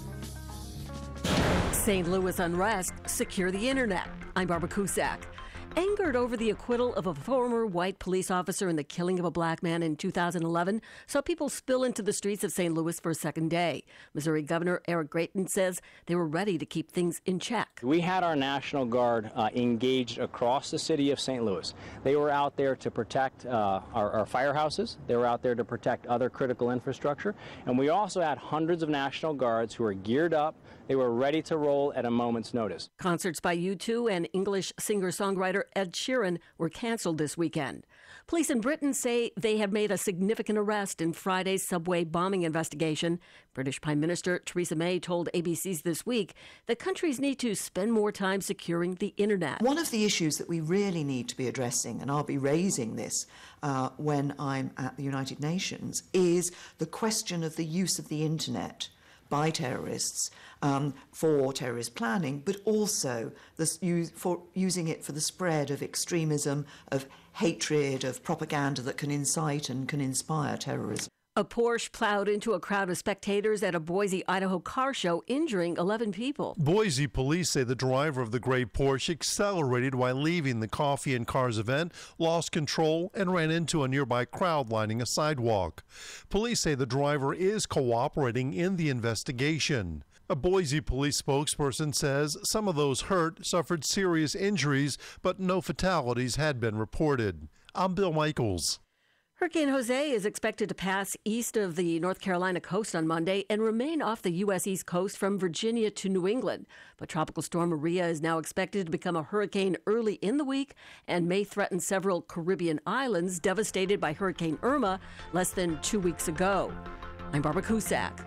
Saint Louis unrest, secure the internet. I'm Barbara Cusack. Angered over the acquittal of a former white police officer in the killing of a black man in two thousand eleven, saw people spill into the streets of Saint Louis for a second day. Missouri Governor Eric Greitens says they were ready to keep things in check. We had our National Guard uh, engaged across the city of Saint Louis. They were out there to protect uh, our, our firehouses. They were out there to protect other critical infrastructure. And we also had hundreds of National Guards who were geared up. They were ready to roll at a moment's notice. Concerts by U two and English singer-songwriter Ed Sheeran were canceled this weekend. Police in Britain say they have made a significant arrest in Friday's subway bombing investigation. British Prime Minister Theresa May told A B C's This Week that countries need to spend more time securing the internet. One of the issues that we really need to be addressing, and I'll be raising this uh, when I'm at the United Nations, is the question of the use of the internet by terrorists um, for terrorist planning, but also this use, for using it for the spread of extremism, of hatred, of propaganda that can incite and can inspire terrorism. A Porsche plowed into a crowd of spectators at a Boise, Idaho car show, injuring eleven people. Boise police say the driver of the gray Porsche accelerated while leaving the Coffee and Cars event, lost control, and ran into a nearby crowd lining a sidewalk. Police say the driver is cooperating in the investigation. A Boise police spokesperson says some of those hurt suffered serious injuries, but no fatalities had been reported. I'm Bill Michaels. Hurricane Jose is expected to pass east of the North Carolina coast on Monday and remain off the U S East Coast from Virginia to New England. But Tropical Storm Maria is now expected to become a hurricane early in the week and may threaten several Caribbean islands devastated by Hurricane Irma less than two weeks ago. I'm Barbara Cusack.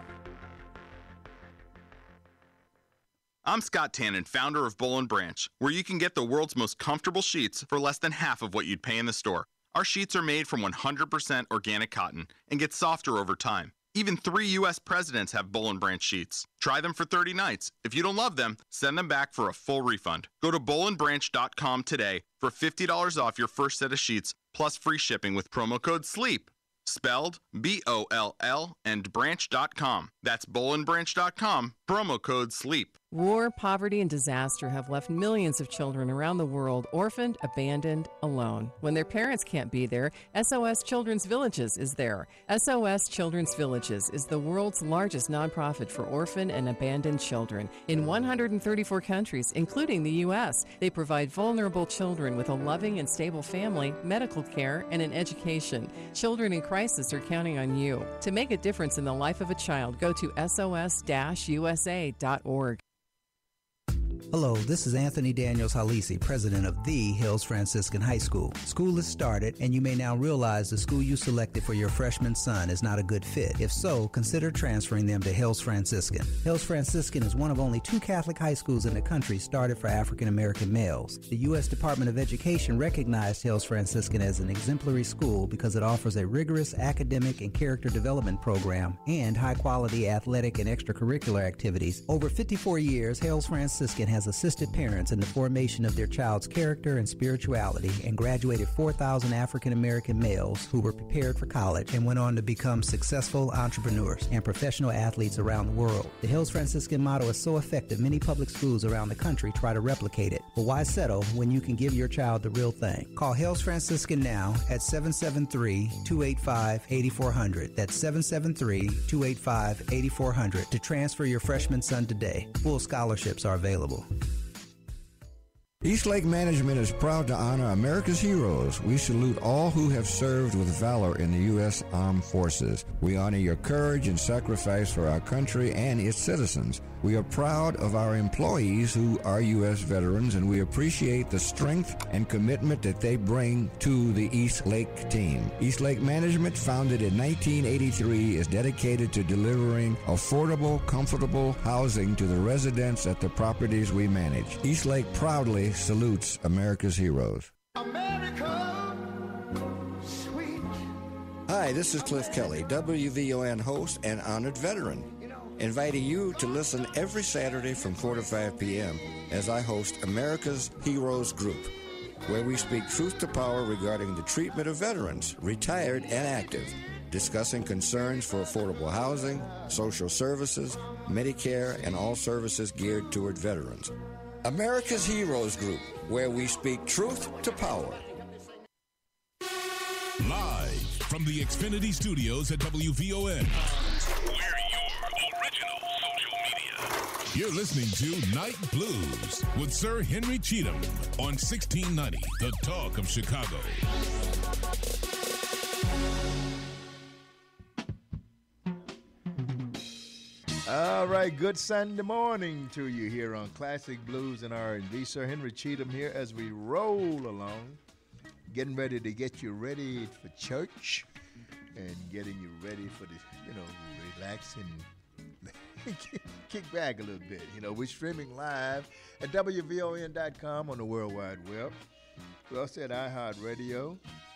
I'm Scott Tannen, founder of Boll and Branch, where you can get the world's most comfortable sheets for less than half of what you'd pay in the store. Our sheets are made from one hundred percent organic cotton and get softer over time. Even three U S presidents have Boll and Branch sheets. Try them for thirty nights. If you don't love them, send them back for a full refund. Go to boll and branch dot com today for fifty dollars off your first set of sheets, plus free shipping with promo code SLEEP. Spelled B O L L and branch dot com. That's boll and branch dot com, promo code SLEEP. War, poverty, and disaster have left millions of children around the world orphaned, abandoned, alone. When their parents can't be there, S O S Children's Villages is there. S O S Children's Villages is the world's largest nonprofit for orphan and abandoned children. In one hundred thirty-four countries, including the U S, they provide vulnerable children with a loving and stable family, medical care, and an education. Children in crisis are counting on you. To make a difference in the life of a child, go to S O S U S A dot org. Hello, this is Anthony Daniels Halisi, president of the Hills Franciscan High School. School has started, and you may now realize the school you selected for your freshman son is not a good fit. If so, consider transferring them to Hills Franciscan. Hills Franciscan is one of only two Catholic high schools in the country started for African American males. The U S Department of Education recognized Hills Franciscan as an exemplary school because it offers a rigorous academic and character development program and high-quality athletic and extracurricular activities. Over fifty-four years, Hills Franciscan has assisted parents in the formation of their child's character and spirituality and graduated four thousand African American males who were prepared for college and went on to become successful entrepreneurs and professional athletes around the world. The Hills Franciscan motto is so effective, many public schools around the country try to replicate it. But why settle when you can give your child the real thing? Call Hills Franciscan now at seven seven three, two eight five, eight four zero zero. That's seven seven three, two eight five, eight four zero zero to transfer your freshman son today. Full scholarships are available. Eastlake Management is proud to honor America's heroes. We salute all who have served with valor in the U S Armed Forces. We honor your courage and sacrifice for our country and its citizens. We are proud of our employees who are U S veterans, and we appreciate the strength and commitment that they bring to the Eastlake team. Eastlake Management, founded in nineteen eighty-three, is dedicated to delivering affordable, comfortable housing to the residents at the properties we manage. Eastlake proudly salutes America's heroes. America, sweet. Hi, this is Cliff Kelly, W V O N host and honored veteran, inviting you to listen every Saturday from four to five p.m. as I host America's Heroes Group, where we speak truth to power regarding the treatment of veterans, retired and active, discussing concerns for affordable housing, social services, Medicare, and all services geared toward veterans. America's Heroes Group, where we speak truth to power. Live from the Xfinity Studios at W V O N. We're your original social media. You're listening to Night Blues with Sir Henry Cheatham on sixteen ninety, The Talk of Chicago. All right, good Sunday morning to you here on Classic Blues and R and B. Sir Henry Cheatham here as we roll along, getting ready to get you ready for church and getting you ready for the, you know, relaxing, kick back a little bit. You know, we're streaming live at W V O N dot com on the World Wide Web. We're also at iHeartRadio,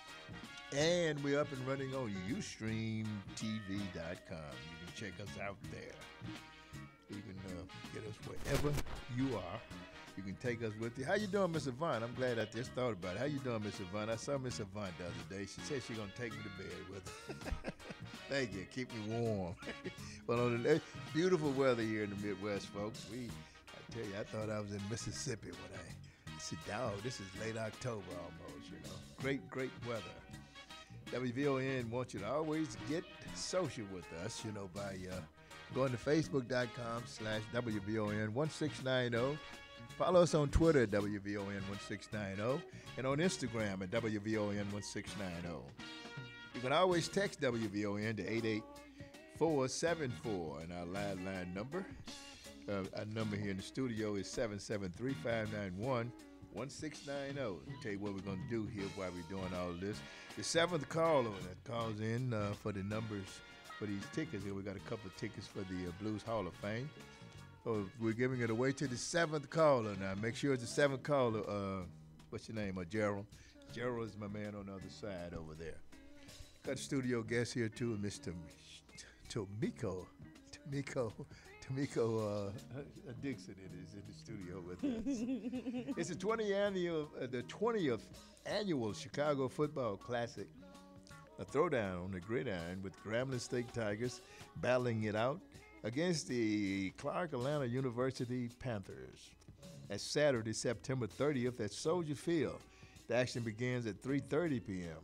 and we're up and running on Ustream T V dot com. You can check us out there. You can uh, get us wherever you are. You can take us with you. How you doing, Miss Yvonne? I'm glad I just thought about it. How you doing, Miss Yvonne? I saw Miss Yvonne the other day. She said she's going to take me to bed with her. Thank you. Keep me warm. Well, on the beautiful weather here in the Midwest, folks. We, I tell you, I thought I was in Mississippi when I said, dog, this is late October almost, you know. Great, great weather. W V O N wants you to always get social with us, you know, by uh, going to Facebook dot com slash W V O N one six nine zero. Follow us on Twitter at W V O N one six nine zero and on Instagram at W V O N one six nine zero. You can always text W V O N to eight eight four seven four, and our live line number, uh, our number here in the studio is seven seven three, five nine one, one six nine zero. I'll tell you what we're going to do here while we're doing all this. The seventh caller that calls in uh, for the numbers for these tickets here. We got a couple of tickets for the uh, Blues Hall of Fame. So we're giving it away to the seventh caller now. Make sure it's the seventh caller. Uh, what's your name? Uh, Gerald. Gerald is my man on the other side over there. Got a studio guest here too, Mister Tomiko. Tomiko. Tomiko uh, Dixon is in the studio with us. It's the twentieth annual, uh, the twentieth annual Chicago Football Classic. A throwdown on the gridiron with Grambling State Tigers battling it out against the Clark Atlanta University Panthers. That's Saturday, September thirtieth at Soldier Field. The action begins at three thirty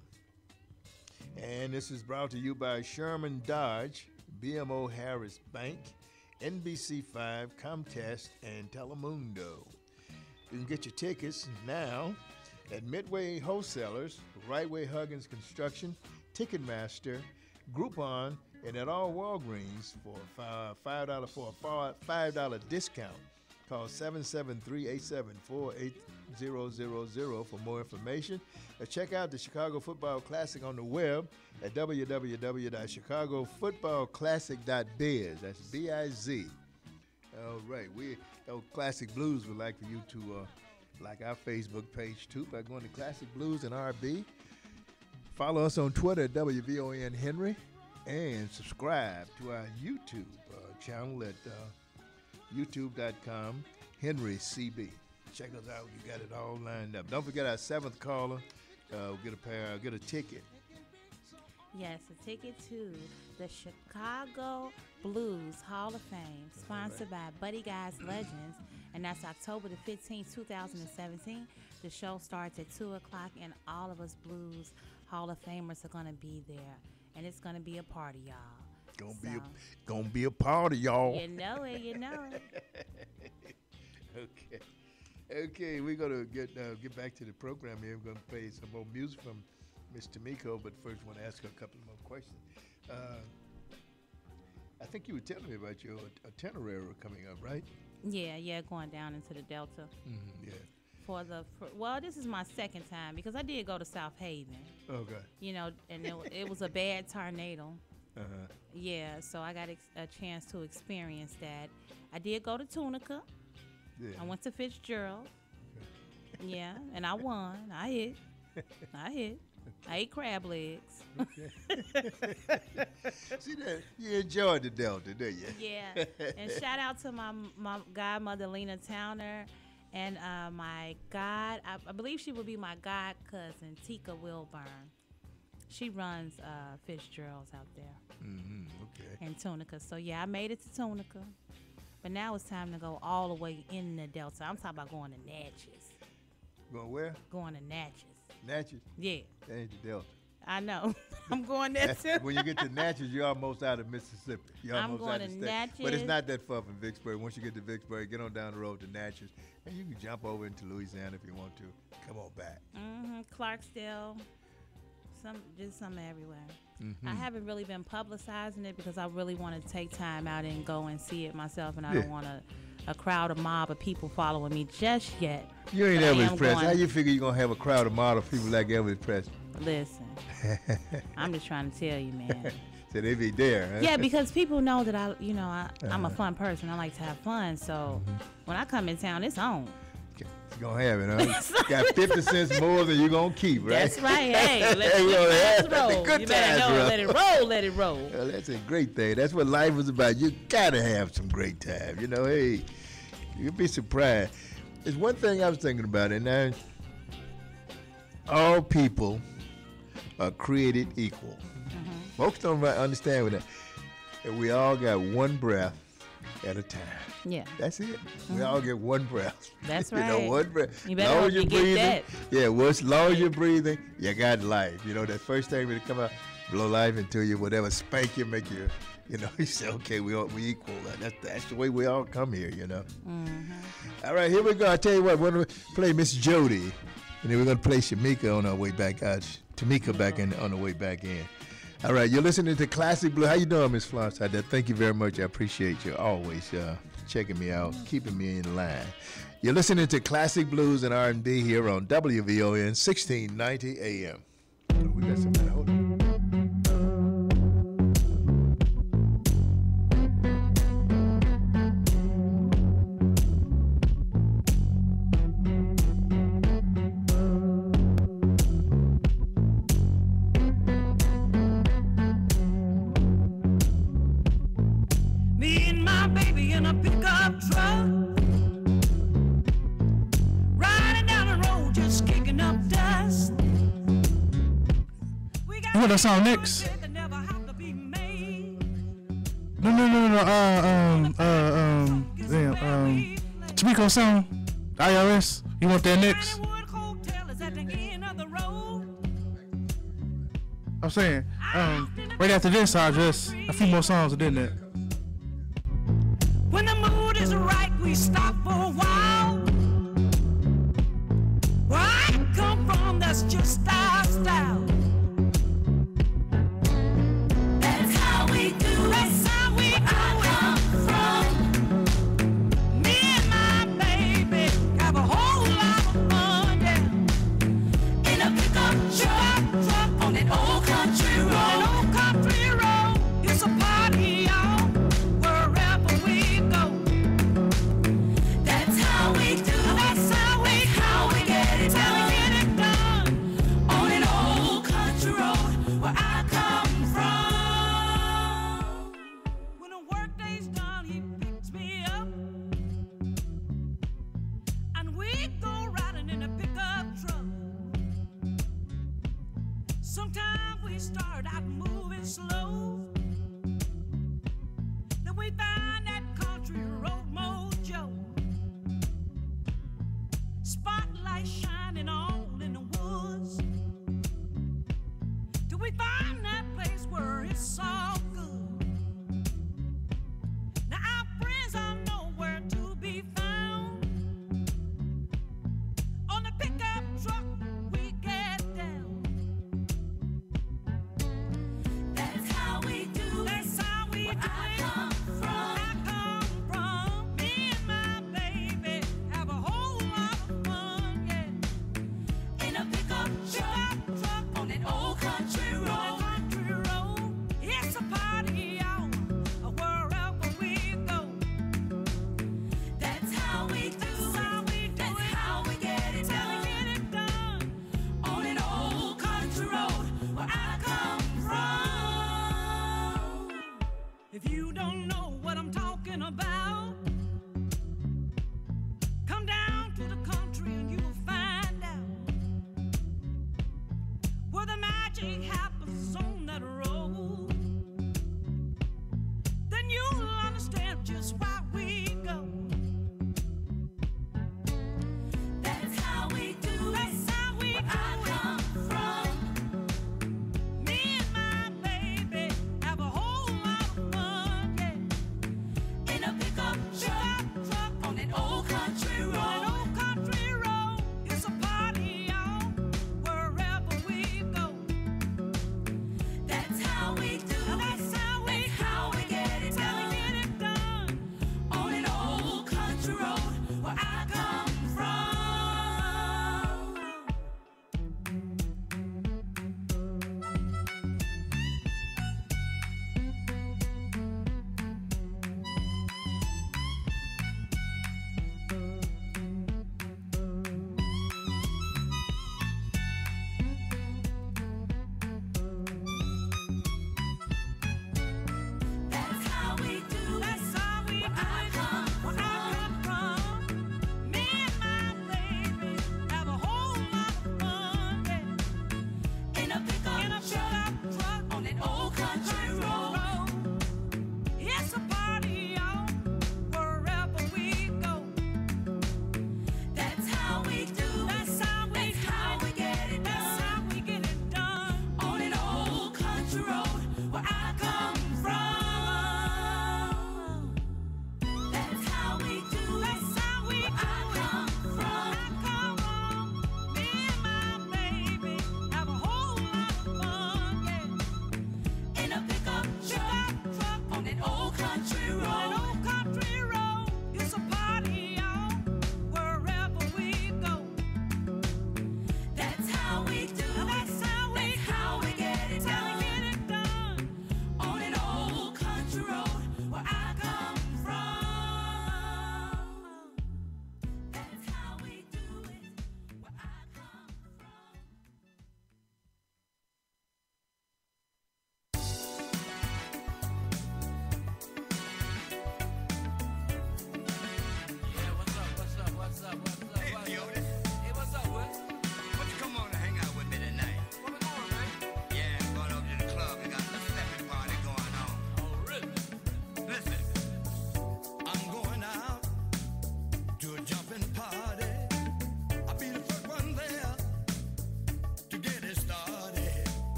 p.m. And this is brought to you by Sherman Dodge, B M O Harris Bank, N B C five, Comcast, and Telemundo. You can get your tickets now at Midway Wholesalers, Right Way Huggins Construction, Ticketmaster, Groupon, and at all Walgreens for five dollars for a five dollars discount. Call seven seven three, eight seven four, eight zero zero zero for more information. Or check out the Chicago Football Classic on the web at w w w dot chicago football classic dot biz. That's B I Z. All right. We, oh, Classic Blues would like for you to uh, like our Facebook page, too, by going to Classic Blues and R B. Follow us on Twitter at W V O N Henry. And subscribe to our YouTube uh, channel at uh, youtube dot com, Henry C B. Check us out. You got it all lined up. Don't forget our seventh caller. Uh, we'll get a pair, get a ticket. Yes, a ticket to the Chicago Blues Hall of Fame, sponsored right. by Buddy Guys Legends, and that's October the fifteenth, two thousand seventeen. The show starts at two o'clock, and all of us Blues Hall of Famers are going to be there. And it's gonna be a party, y'all. Gonna so, be a gonna be a party, y'all. You know it, you know it. Okay, okay. We're gonna get uh, get back to the program here. We're gonna play some more music from Miss Tomiko, but first, I want to ask her a couple more questions. Uh, I think you were telling me about your itinerary coming up, right? Yeah, yeah, going down into the Delta. Mm-hmm, yeah. For the for, well, this is my second time because I did go to South Haven. Okay. You know, and it, it was a bad tornado. Uh-huh. Yeah, so I got ex- a chance to experience that. I did go to Tunica. Yeah. I went to Fitzgerald. Okay. Yeah, and I won. I hit. I hit. I ate crab legs. Okay. See that? You enjoyed the Delta, didn't you? Yeah. And shout out to my my godmother Lena Towner. And uh, my god, I, I believe she would be my god cousin, Tika Wilburn. She runs uh, Fitzgerald's out there. Mm-hmm, okay. And Tunica. So, yeah, I made it to Tunica. But now it's time to go all the way in the Delta. I'm talking about going to Natchez. Going where? Going to Natchez. Natchez? Yeah. That ain't the Delta. I know. I'm going there too. When you get to Natchez, you're almost out of Mississippi. You're I'm almost going out of to the state. Natchez. But it's not that far from Vicksburg. Once you get to Vicksburg, get on down the road to Natchez, and you can jump over into Louisiana if you want to. Come on back. Mm-hmm. Clarksdale. Some, just some everywhere. Mm-hmm. I haven't really been publicizing it because I really want to take time out and go and see it myself, and I Yeah. don't want a, a crowd, a mob of people following me just yet. You ain't But I Elvis am Presley. going- How you figure you're going to have a crowd of model people like Elvis Presley? Listen, I'm just trying to tell you, man. So they be there, huh? Yeah, because people know that I, you know, I, I'm a fun person. I like to have fun. So Mm-hmm. when I come in town, it's on. You're going to have it, huh? Got fifty cents more than you're going to keep, right? That's right. Hey, let Hey, it well, let's that's roll. good You better times, know, bro. let it roll, let it roll. Well, that's a great thing. That's what life is about. You got to have some great time. You know, hey, you'd be surprised. There's one thing I was thinking about, and now all people are created equal. Folks don't right understand with that. That we all got one breath at a time. Yeah. That's it. We all get one breath. That's You know, right. one breath. You better long hope as you're you get breathing, that. yeah, well, as long as you're breathing, you got life. You know, that first thing when it come out, blow life into you, whatever, spank you, make you, you know, you say, okay, we all, we equal. That's, that's the way we all come here, you know. Mm-hmm. All right, here we go. I tell you what, we're going to play Miss Jody, and then we're going to play Shamika on our way back out. Tamika back in on the way back in. All right, you're listening to Classic Blue. How you doing, Miss Florence? I Thank you very much. I appreciate you always uh, checking me out, keeping me in line. You're listening to Classic Blues and R and B here on W V O N sixteen ninety A M. Oh, we got somebody. Hold on. Me and my baby in a pickup truck, riding down the road just kicking up dust. You want that song next? No, no, no, no, no. Uh, um, uh, um, damn, um, Tamiko song, I R S. You want that next? I'm saying, um, right after this, I'll just a few more songs and then that. When the mood is right, we stop for a while. Where I come from, that's just our style. That's how we do. That's how we do. I come from. Me and my baby have a whole lot of fun, yeah. In a pickup truck, truck on an old country road. On an old country road, it's a party, y'all. Wherever we go. That's how we do. That's how we, how we get it done. How we get it done. On an old country road where I come from. When the workday's done, he picks me up. And we go riding in a pickup truck. Sometimes we start out moving slow. Then we find that country road mojo. Spotlight shining all in the woods. Till we find that place where it's all good. Now our friends are nowhere to be found. On the pickup truck we get down. That's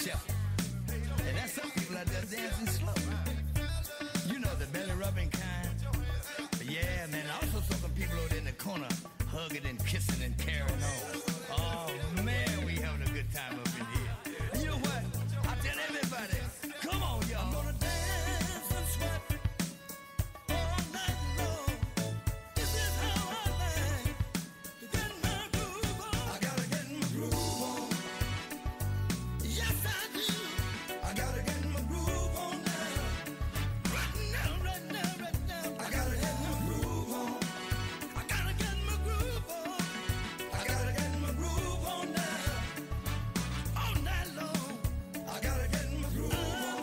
shuffle. And then some people are just dancing slow. You know, the belly rubbing kind. But yeah, man, also some people out in the corner hugging and kissing and carrying on. Oh, man, we having a good time up in here. And you know what? I tell everybody, come on, y'all. I'm gonna dance and sweat all night long. This is how I like to get my groove on. I gotta get my groove on. Yes, I do. I gotta get my groove on now. Right now, right now, right now. I gotta get my groove on. I gotta get my groove on. I gotta get my groove on now. All night long. I gotta get my groove on.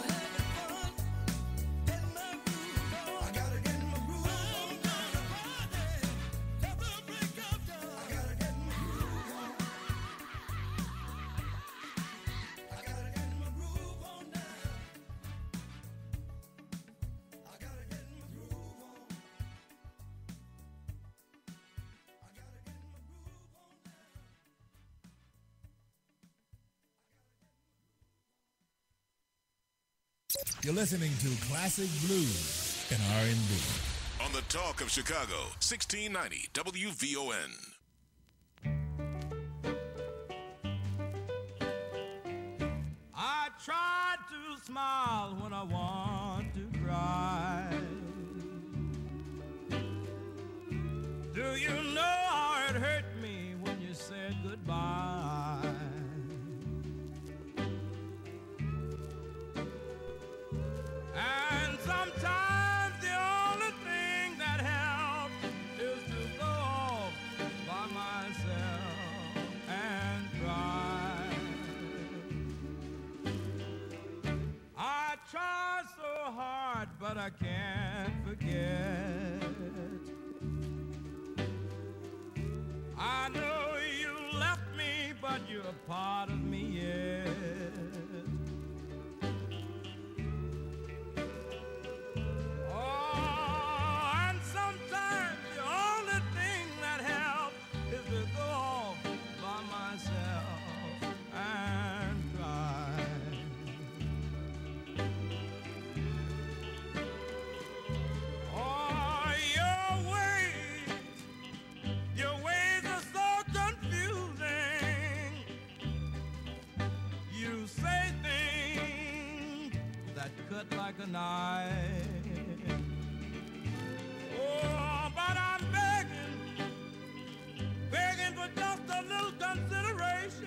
Get my groove on. I gotta get my groove on. I'm gonna party till the break of dawn. I gotta get my groove on. I gotta get my groove on now. I gotta get my groove on. You're listening to Classic Blues and R and B. On the Talk of Chicago, sixteen ninety W V O N. I try to smile when I want to cry. Do you know how it hurt me when you said goodbye? And sometimes the only thing that helps is to go off by myself and cry. I try so hard, but I can't forget. I know you left me, but you're a part of me yet. Oh, and sometimes the only thing that helps is to go off by myself and cry. Oh, your ways, your ways are so confusing. You say things that cut like a knife. Oh, but I'm begging, begging for just a little consideration,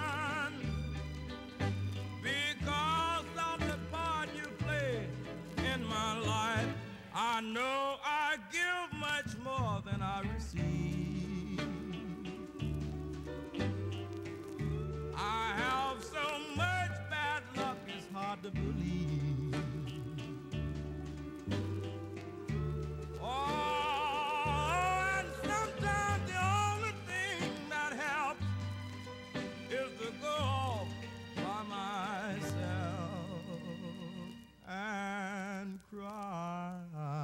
because of the part you played in my life. I know I give much more than I receive. I have so much bad luck, it's hard to believe. Oh, and sometimes the only thing that helps is to go off by myself and cry.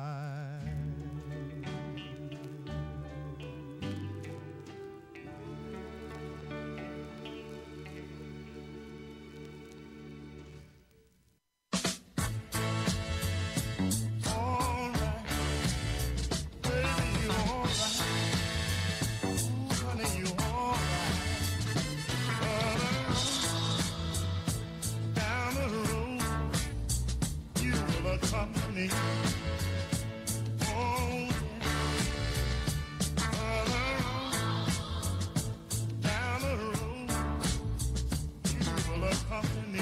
Company. Oh, yeah. Down the road, you will accompany.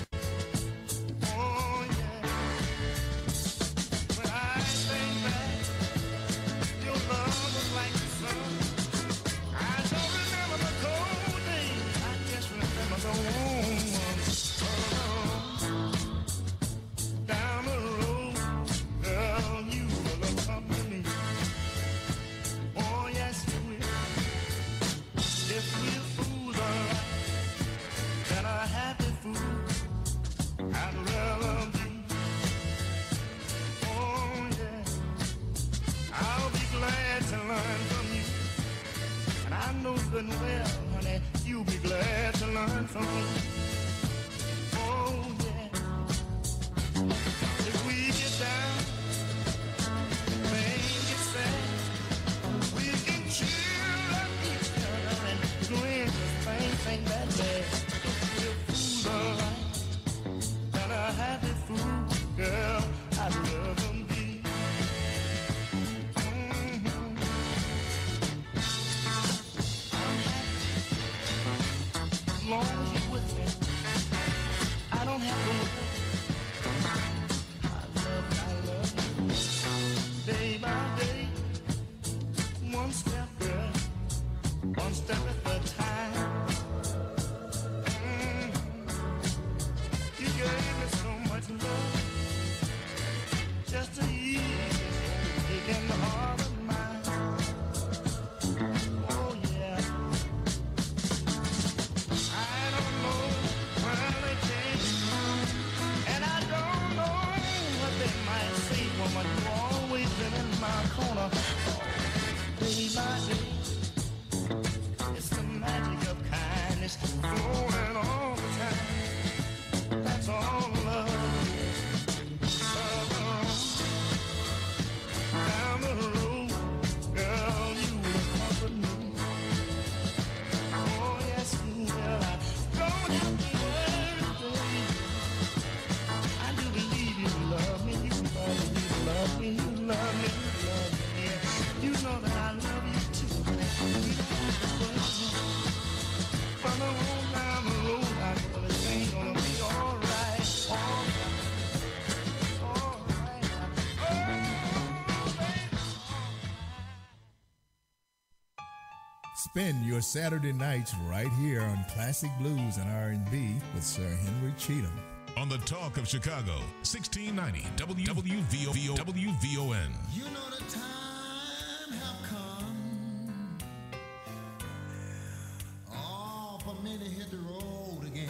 Oh, yeah. When I think back, your love was like the sun. I don't remember the cold days, I just remember the warm ones. Oh, down the road, girl, you will accompany. Oh, yes, you will. If we fools are right, then a happy fool I'd rather be. Oh, yeah, I'll be glad to learn from you. And I know good and well, honey, you'll be glad to learn from me. I don't have to look. I love, I love you. Day by day, one step, girl, one step at a time. Mm. You gave me so much love, just to ease it in the heart of mine. Oh yeah. I don't know where they came, and I don't know what they might say, woman. You always been in my corner, day by day. It's the magic of kindness flowing all the time. That's all love. Down the road, girl, you will comfort me. Oh yes, you will. I don't have to worry. I do believe you love me. You love me. You love me. You love me. You love me. Yeah. You know that I love you too. You don't have to worry. From the road down the road, I know everything's gonna be all right. All right. Spend your Saturday nights right here on Classic Blues and R and B with Sir Henry Cheatham. On the Talk of Chicago, sixteen ninety W V O N. You know the time have come. Oh, for me to hit the road again.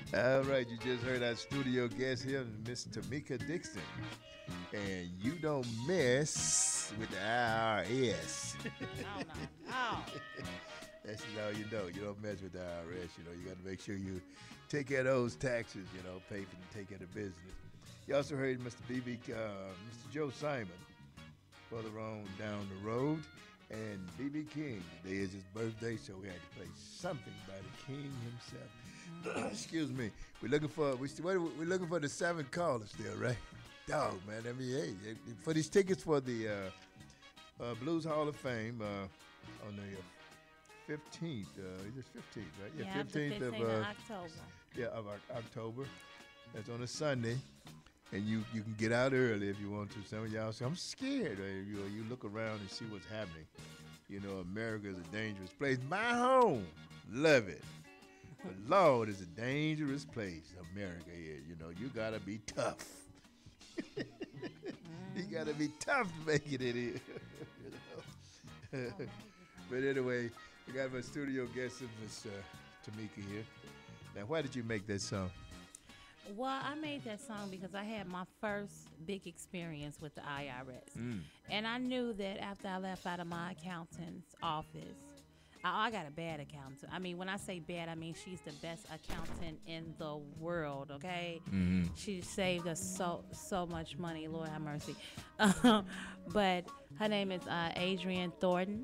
All right, you just heard our studio guest here, Miss Tamika Dixon. And you don't mess with the I R S. Oh, no. Oh. That's all you know. You don't mess with the I R S. You know, you got to make sure you take care of those taxes, you know, pay for take care of business. You also heard Mister B B, uh, Mister Joe Simon, further on down the road. And B B King, today is his birthday, so we had to play something by the King himself. Excuse me. We're looking for we st- we're looking for the seven callers still, right? Dog, man. I mean, hey, for these tickets for the uh, uh, Blues Hall of Fame uh, on the fifteenth, uh, it's fifteenth, right? Yeah, fifteenth of, of uh, uh, October. Yeah, of Oc- October. That's on a Sunday. And you, you can get out early if you want to. Some of y'all say, I'm scared. Or you, you look around and see what's happening. You know, America is a dangerous place. My home, love it. But Lord, it's a dangerous place, America is. You know, you got to be tough. You got to be tough to make it in here. You know? But anyway, we got my studio guest, Miss uh, Tamika here. Now, why did you make that song? Well, I made that song because I had my first big experience with the I R S. Mm. And I knew that after I left out of my accountant's office, I, I got a bad accountant. I mean, when I say bad, I mean she's the best accountant in the world, okay? Mhm. She saved us so so much money, Lord have mercy. But her name is uh, Adrienne Thornton.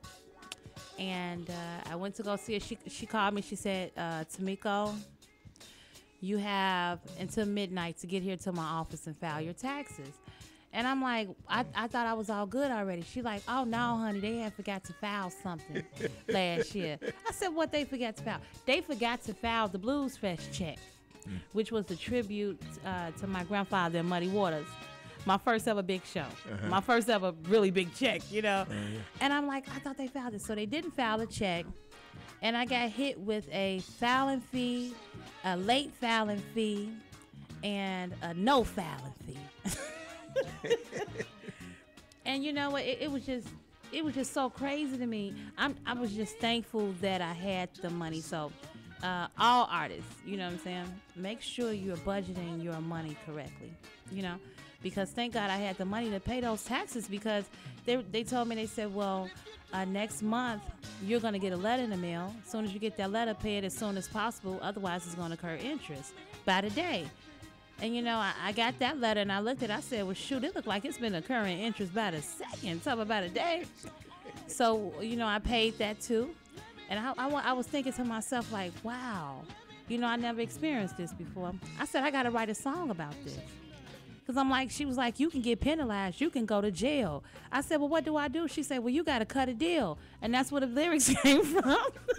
And uh, I went to go see her. She, she called me. She said, uh, Tamiko, you have until midnight to get here to my office and file your taxes. And I'm like, I, I thought I was all good already. She like, oh, no, honey, they had forgot to file something last year. I said, what they forgot to file? They forgot to file the Blues Fest check, mm. which was the tribute uh, to my grandfather in Muddy Waters. My first ever big show. Uh-huh. My first ever really big check, you know. Uh, yeah. And I'm like, I thought they filed it. So they didn't file the check. And I got hit with a filing fee, a late filing fee, and a no filing fee. And you know what? It, it was just, it was just so crazy to me. I'm, I was just thankful that I had the money. So, uh, all artists, you know what I'm saying? Make sure you're budgeting your money correctly. You know, because thank God I had the money to pay those taxes because they they told me they said, well. Uh, next month, you're going to get a letter in the mail. As soon as you get that letter, pay it as soon as possible. Otherwise, it's going to incur interest by the day. And, you know, I, I got that letter, and I looked at it. I said, well, shoot, it looked like it's been occurring interest by the second. Talk about a day. So, you know, I paid that, too. And I, I, I was thinking to myself, like, wow, you know, I never experienced this before. I said, I got to write a song about this. Because I'm like, she was like, you can get penalized. You can go to jail. I said, well, what do I do? She said, well, you got to cut a deal. And that's where the lyrics came from.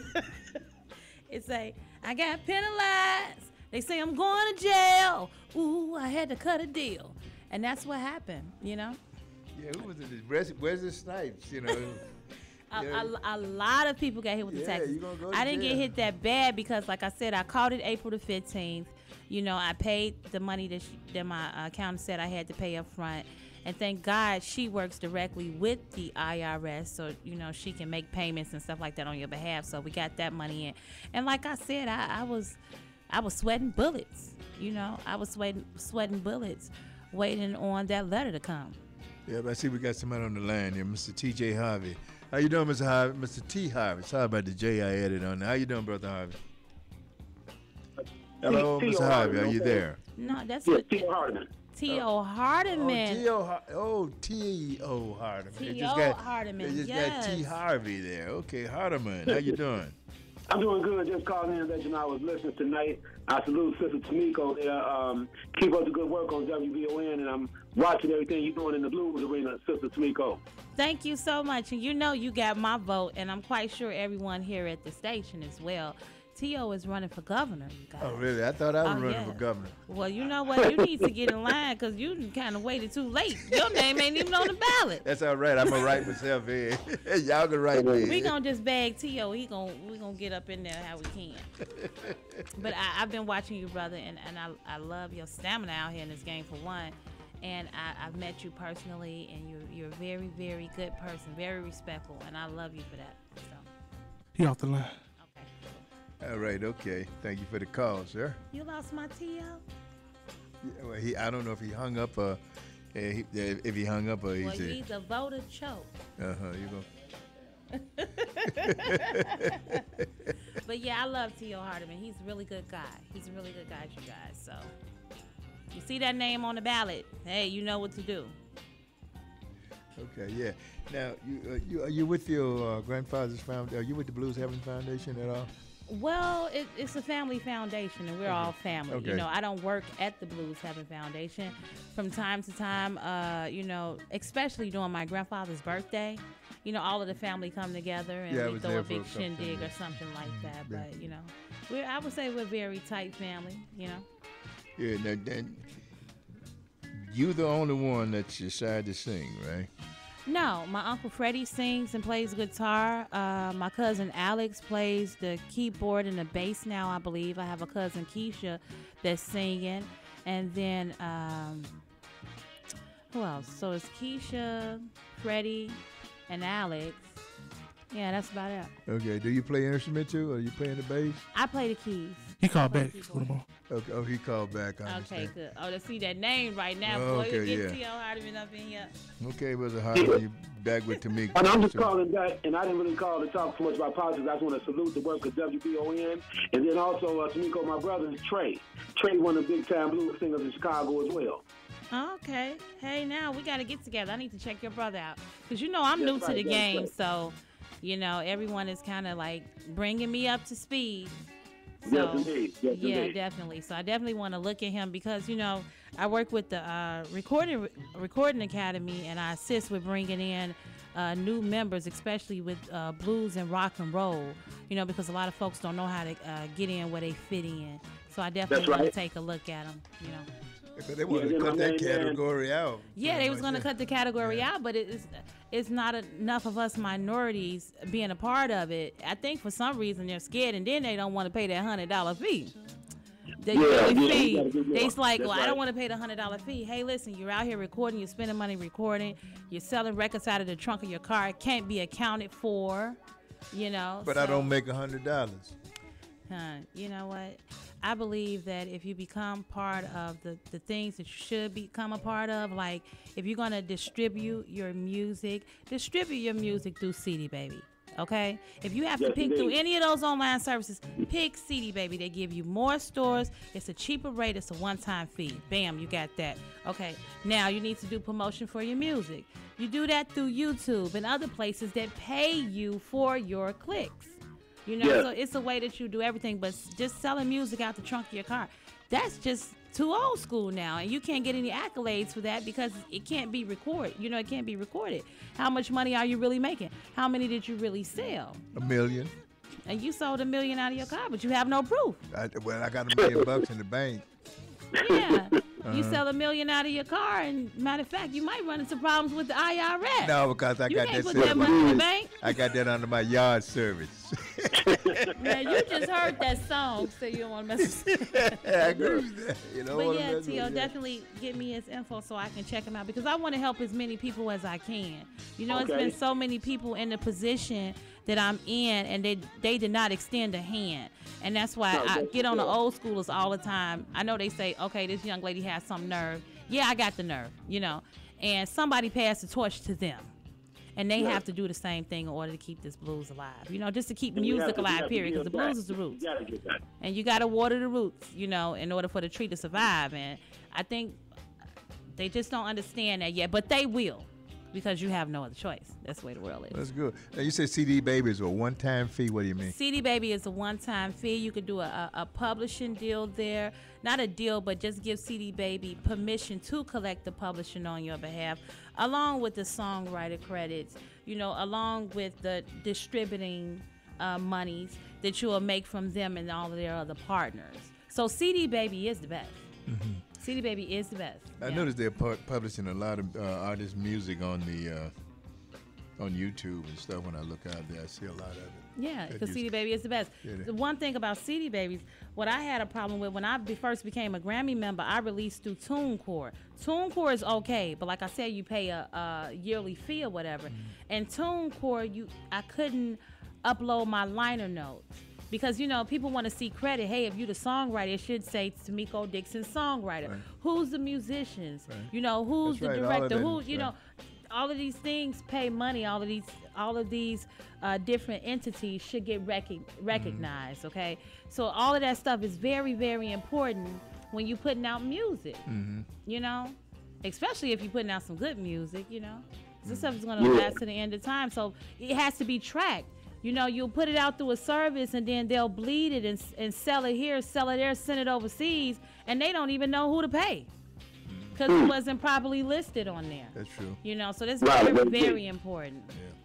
It's like, I got penalized. They say I'm going to jail. Ooh, I had to cut a deal. And that's what happened, you know? Yeah, who was it? Wesley Snipes, you know? A, Yeah. a, a lot of people got hit with the Yeah, taxes. you gonna go to I didn't get jail. hit that bad because, like I said, I called it April the fifteenth. You know, I paid the money that, she, that my accountant said I had to pay up front. And thank God she works directly with the I R S, so, you know, she can make payments and stuff like that on your behalf. So we got that money in. And like I said, I, I was I was sweating bullets. You know, I was sweating, sweating bullets waiting on that letter to come. Yeah, but I see we got somebody on the line here, Mister T J Harvey. How you doing, Mister Harvey? Mister T Harvey. Sorry about the J I added on there. How you doing, Brother Harvey? Hello, T- Mister T O Harvey. Are Hardeman, you okay. there? No, that's Yeah, what T O Hardeman. T O Oh, Hardeman. T O. Har- oh, T O Hardeman. They T O just got- Hardeman, They just yes. got T Harvey there. Okay, Hardeman. How you doing? I'm doing good. Just calling in that you know I was listening tonight. I salute Sister Tamiko there. Um, keep up the good work on W V O N, and I'm watching everything you're doing in the blues arena, Sister Tamiko. Thank you so much. And you know you got my vote, and I'm quite sure everyone here at the station as well. T O is running for governor, you guys. Oh, really? I thought I was Oh, running yeah. for governor. Well, you know what? You need to get in line because you kind of waited too late. Your name ain't even on the ballot. That's all right. I'm going to write myself in. Y'all can write me in. We gonna just bag T O. He gonna we gonna get up in there how we can. But I, I've been watching you, brother, and, and I I love your stamina out here in this game for one. And I, I've met you personally, and you're you're a very very good person, very respectful, and I love you for that. So. He off the line. All right, okay. Thank you for the call, sir. You lost my T O? Yeah, well, he, I don't know if he hung up or uh, he, uh, if he hung up or he Well, said. he's a voter choke. Uh huh. You go. But yeah, I love T O. Hardiman. He's a really good guy. He's a really good guy, you guys. So you see that name on the ballot, hey, you know what to do. Okay, yeah. Now, you uh, you are you with your uh, grandfather's foundation? Are you with the Blues Heaven Foundation at all? Well, it, it's a family foundation, and we're all family. Okay. You know, I don't work at the Blues Heaven Foundation. From time to time, uh, you know, especially during my grandfather's birthday, you know, all of the family come together and Yeah, I we was throw there a for big a couple shindig or times. something like that. Yeah. But you know, we're I would say we're a very tight family. You know. Yeah. Now, then, you the only one that decided to sing, right? No, my Uncle Freddie sings and plays guitar. Uh, my cousin Alex plays the keyboard and the bass now, I believe. I have a cousin Keisha that's singing. And then, um, who else? So it's Keisha, Freddie, and Alex. Yeah, that's about it. Okay. Do you play instrument too, or are you playing the bass? I play the keys. He called back for the ball. Okay. Oh, he called back. I Okay, understand. good. Oh, to see that name right now, Oh, boy. okay, You get yeah. T O. Hardiman up in here. Okay, Mister Hardiman, you back with Tamika. And I'm just So- calling back, and I didn't really call to talk so much about politics. I just want to salute the work of W B O N. And then also, uh, Tamiko, my brother is Trey. Trey, one of the big time blues singers in Chicago as well. Okay. Hey, now we got to get together. I need to check your brother out. Because, you know, I'm That's new to right, the that's game. right. So, you know, everyone is kind of like bringing me up to speed. So, Yes, indeed. Yes, yeah, indeed. definitely. So I definitely want to look at him because, you know, I work with the uh, recording recording academy and I assist with bringing in uh, new members, especially with uh, blues and rock and roll, you know, because a lot of folks don't know how to uh, get in where they fit in. So I definitely That's want right. to take a look at them, you know. Because they wanted Yeah, to cut then that my main man- category out. Yeah, they was Pretty going to much, cut the category out, but it's it's not enough of us minorities being a part of it. I think for some reason they're scared, and then they don't want to pay that hundred dollar fee. The Yeah, yearly yeah, fee. you gotta do more. They's like, That's well, I don't right. want to pay the hundred dollar fee. Hey, listen, you're out here recording, you're spending money recording, you're selling records out of the trunk of your car. It can't be accounted for, you know. But I so- don't make a hundred dollars. Huh, you know what? I believe that if you become part of the, the things that you should become a part of, like if you're going to distribute your music, distribute your music through C D Baby. Okay? If you have to Yes, pick through indeed. any of those online services, pick C D Baby. They give you more stores. It's a cheaper rate. It's a one-time fee. Bam, you got that. Okay. Now you need to do promotion for your music. You do that through YouTube and other places that pay you for your clicks. You know, Yeah. so it's a way that you do everything, but s- just selling music out the trunk of your car, that's just too old school now. And you can't get any accolades for that because it can't be recorded. You know, it can't be recorded. How much money are you really making? How many did you really sell? A million. And you sold a million out of your car, but you have no proof. I, well, I got a million bucks in the bank. Yeah. You Uh-huh. sell a million out of your car, and matter of fact, you might run into problems with the I R S. No, because I You got can't that put that money in the service. bank. I got that under my yard service. Man, you just heard that song, so you don't want to mess with I agree with that. You know But what yeah, I'm T O, definitely give me his info so I can check him out because I want to help as many people as I can. You know, Okay. it's been so many people in the position that I'm in, and they they did not extend a hand, and that's why No, I that's get on the true. old schoolers all the time. I know they say, okay, this young lady has some nerve. Yeah, I got the nerve, you know, and somebody passed the torch to them. And they Yeah. have to do the same thing in order to keep this blues alive, you know, just to keep And you music have to- you alive, have to period, give because the back. blues is the roots. You gotta get that. And you got to water the roots, you know, in order for the tree to survive. And I think they just don't understand that yet, but they will because you have no other choice. That's the way the world is. That's good. Now, you said C D Baby is a one-time fee. What do you mean? C D Baby is a one-time fee. You could do a, a, a publishing deal there. Not a deal, but just give C D Baby permission to collect the publishing on your behalf, along with the songwriter credits, you know, along with the distributing uh, monies that you will make from them and all of their other partners. So C D Baby is the best. Mm-hmm. C D Baby is the best. I Yeah. noticed they're pu- publishing a lot of uh, artists' music on the uh, on YouTube and stuff. When I look out there, I see a lot of it. Yeah, That because used- C D Baby is the best. Yeah, they- The one thing about C D Babies, what I had a problem with when I be- first became a Grammy member, I released through TuneCore. TuneCore is okay, but like I said, you pay a, a yearly fee or whatever. Mm-hmm. And TuneCore, you I couldn't upload my liner notes. Because, you know, people want to see credit. Hey, if you're the songwriter, it should say Tamiko Dixon songwriter. Right. Who's the musicians? Right. You know, who's That's the right, all of director? that, Who, you right. know, all of these things pay money. All of these, all of these uh, different entities should get rec- recognized. Mm-hmm. Okay, so all of that stuff is very, very important when you're putting out music. Mm-hmm. You know, especially if you're putting out some good music. You know, 'cause this stuff is going to Yeah. last to the end of time. So it has to be tracked. You know, you'll put it out through a service, and then they'll bleed it and, and sell it here, sell it there, send it overseas, and they don't even know who to pay because it wasn't properly listed on there. That's true. You know, so that's Right, very, that's very it. important.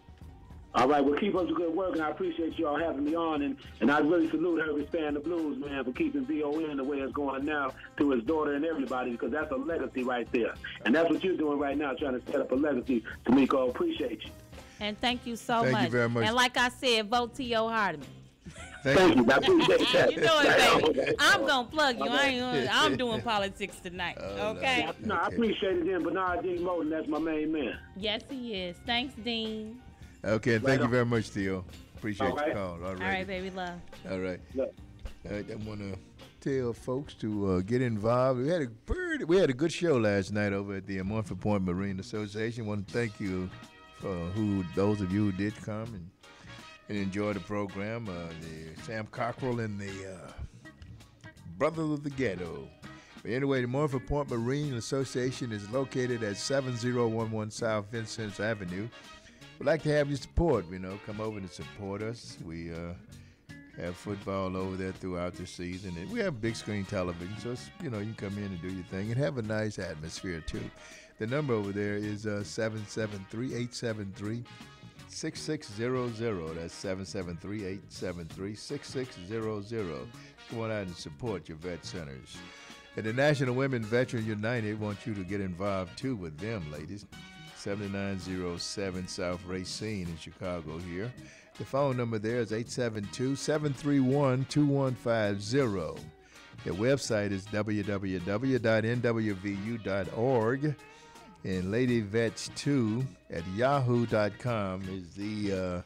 All right, well, keep up the good work, and I appreciate you all having me on. And, and I really salute Herbie Span the Blues, man, for keeping V O N the way it's going now to his daughter and everybody, because that's a legacy right there. And that's what you're doing right now, trying to set up a legacy. Tamiko, appreciate you. And thank you so Thank you much. very much. And like I said, vote T O Hardeman. Thank you. I appreciate that. You know it, baby. Okay. I'm going to plug you. I ain't Okay. gonna, I'm doing politics tonight. Okay? No, I appreciate it then. Bernard D. Moten, that's my main man. Yes, he is. Thanks, Dean. Okay, and Right thank you on. very much, Theo. Appreciate All right. your call. All right. All right, baby love. All right. All right, I want to tell folks to uh, get involved. We had a pretty, we had a good show last night over at the Morphin Point Marine Association. Want to thank you for who those of you who did come and and enjoy the program. Uh, the Sam Cockrell and the uh, Brothers of the Ghetto. But anyway, the Morphin Point Marine Association is located at seven oh one one South Vincennes Avenue. We'd like to have your support, you know, come over and support us. We uh, have football over there throughout the season, and we have big screen television, so it's, you know, you can come in and do your thing and have a nice atmosphere too. The number over there is uh, seven seven three, eight seven three, six six zero zero. That's seven seven three, eight seven three, six six zero zero. Come on out and support your vet centers. And the National Women Veteran United wants you to get involved too with them, ladies. seventy-nine oh seven South Racine in Chicago here. The phone number there is eight seven two, seven three one, two one five zero. Their website is w w w dot n w v u dot org. And Lady Vets two at yahoo dot com is the uh,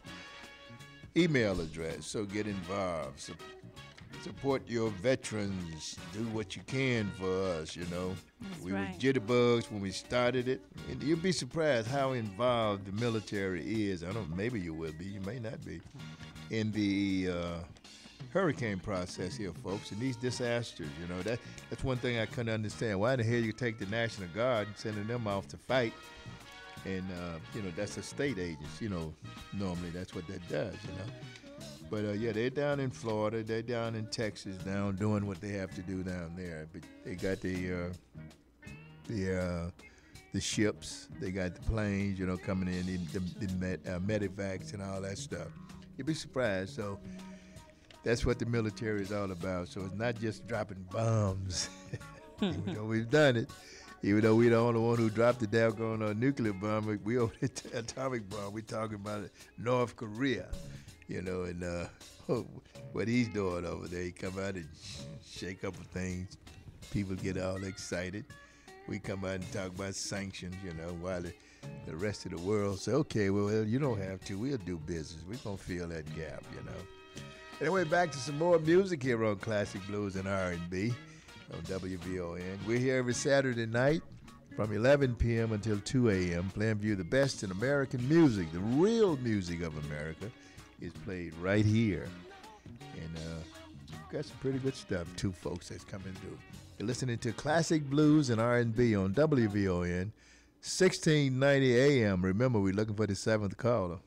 email address. So get involved. So support your veterans. Do what you can for us, you know. That's we right. were jitterbugs when we started it. And you'll be surprised how involved the military is. I don't maybe you will be, you may not be, in the uh, hurricane process here, folks, and these disasters, you know. That that's one thing I couldn't understand. Why the hell you take the National Guard and sending them off to fight? And, uh, you know, that's a state agency, you know, normally that's what that does, you know. But, uh, yeah, they're down in Florida. They're down in Texas now doing what they have to do down there. But they got the uh, the uh, the ships. They got the planes, you know, coming in, the, the, the med, uh, medevacs and all that stuff. You'd be surprised. So that's what the military is all about. So it's not just dropping bombs. Even though we've done it. Even though we're the only one who dropped the doggone uh, nuclear bomb, we over the atomic bomb. We're talking about it, North Korea. You know, and uh, what he's doing over there, he come out and shake up things. People get all excited. We come out and talk about sanctions, you know, while the, the rest of the world say, okay, well, you don't have to. We'll do business. We're going to fill that gap, you know. Anyway, back to some more music here on Classic Blues and R and B on W V O N. We're here every Saturday night from eleven p.m. until two a.m. playing for you the best in American music, the real music of America. Is played right here. And uh, got some pretty good stuff, too, folks, that's coming through. You're listening to Classic Blues and R and B on W V O N, sixteen ninety A M. Remember, we're looking for the seventh caller.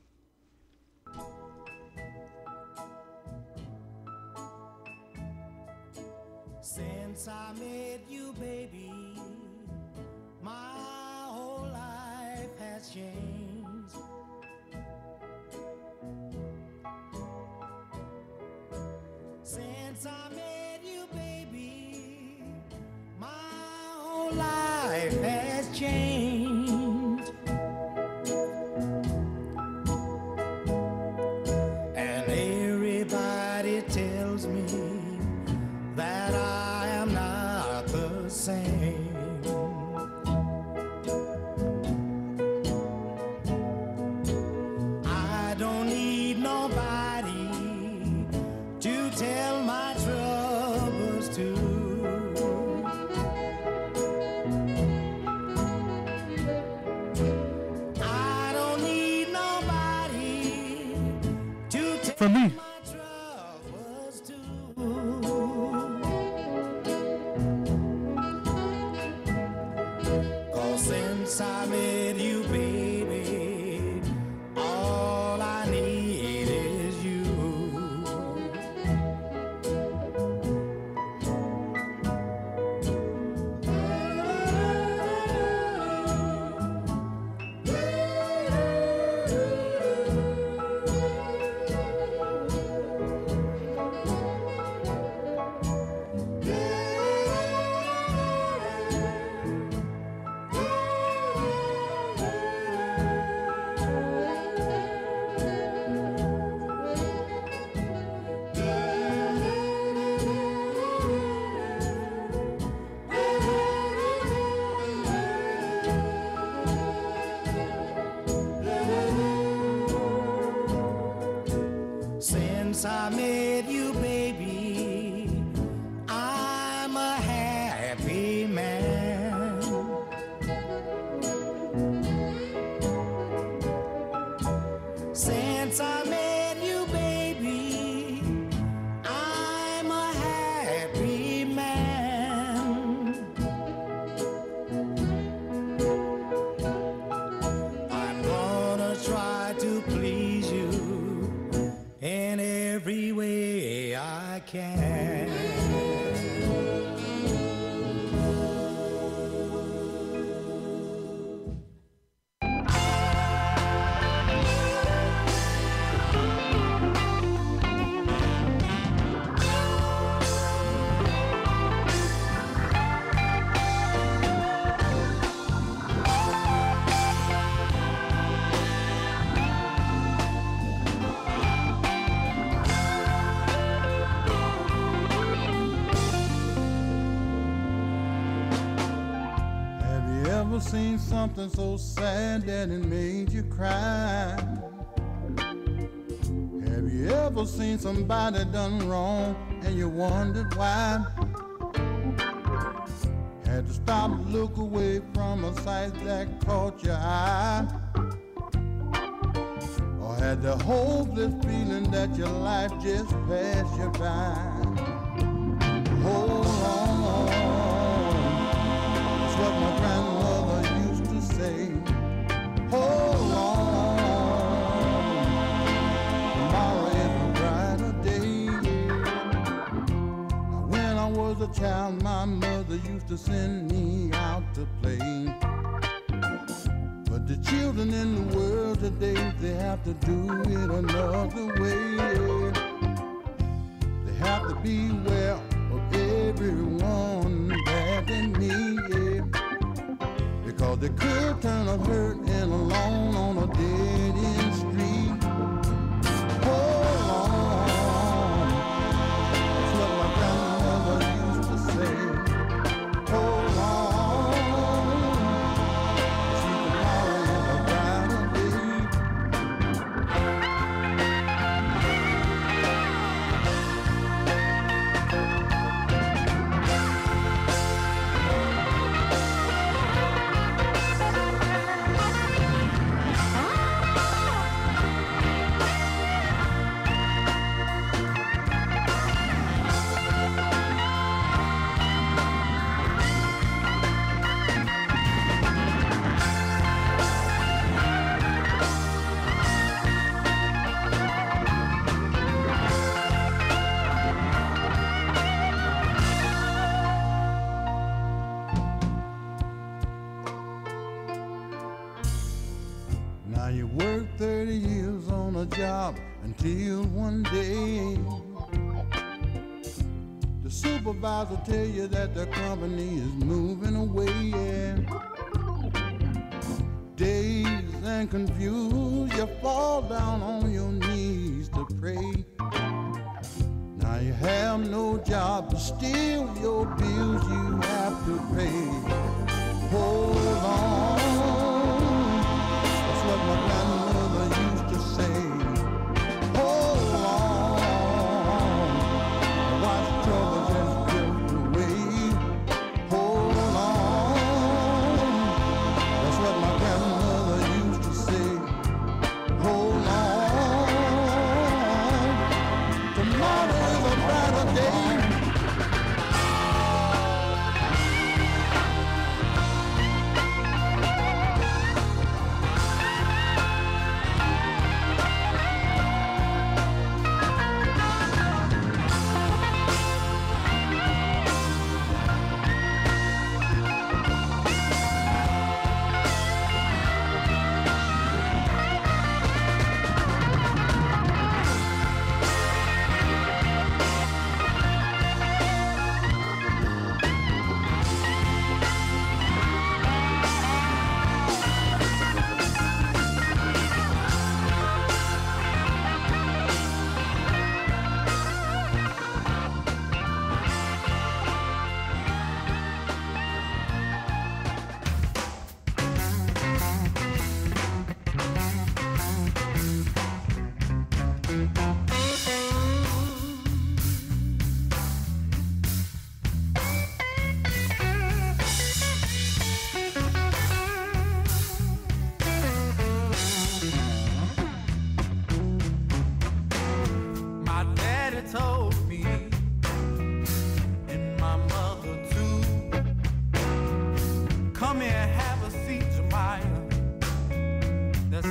Since I met you, baby, my whole life has changed. Since I met you, baby, my whole life has changed. And everybody tells me that I am not the same. I don't need nobody to from me. Cause since I met you, baby, all I need is you. Since I met you, baby, I'm a happy man. Since I met you, baby, I'm a happy man. I'm gonna try to please you in every way I can. Have you ever seen something so sad that it made you cry? Have you ever seen somebody done wrong and you wondered why? Had to stop and look away from a sight that caught your eye? Or had the hopeless feeling that your life just passed you by? Hold on, that's what my grandmother used to say. Hold on, tomorrow is a brighter day. Now when I was a child, my mother used to send me out to play. But the children in the world today, they have to do it another way. They have to beware of everyone bad than me, yeah. Because they could turn up hurt and alone on a dead-end street. Hold on, that's what my grandmother used to say. Hold on, see tomorrow is a brighter day. Now you work thirty years on a job until one day the supervisor tell you that the company is moving away, yeah. Dazed and confused, you fall down on your knees to pray. Now you have no job, but still your bills you have to pay. Hold on, that's what my grandmother used to say. Hold on, watch trouble just drift away. Hold on, that's what my grandmother used to say. Hold on,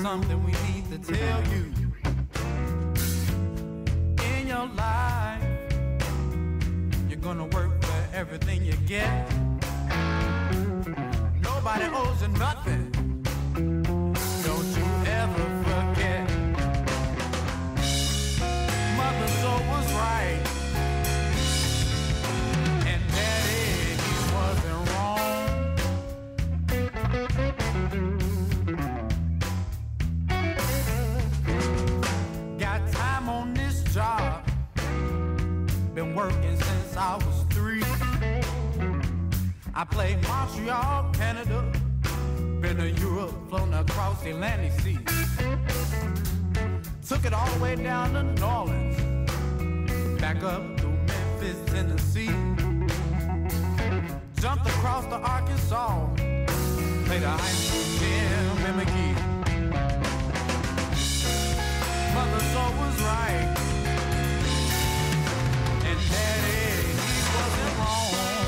something we need to tell you. In your life, you're gonna work for everything you get. Nobody owes you nothing. Don't you ever forget. Mother so was right, and Daddy, he wasn't wrong. Got time on this job, been working since I was three. I played Montreal, Canada, been to Europe, flown across the Atlantic Sea. Took it all the way down to New Orleans, back up through Memphis, Tennessee. Jumped across the Arkansas, played a high school gym in McGee. Mother soul was right, and Daddy, he wasn't wrong.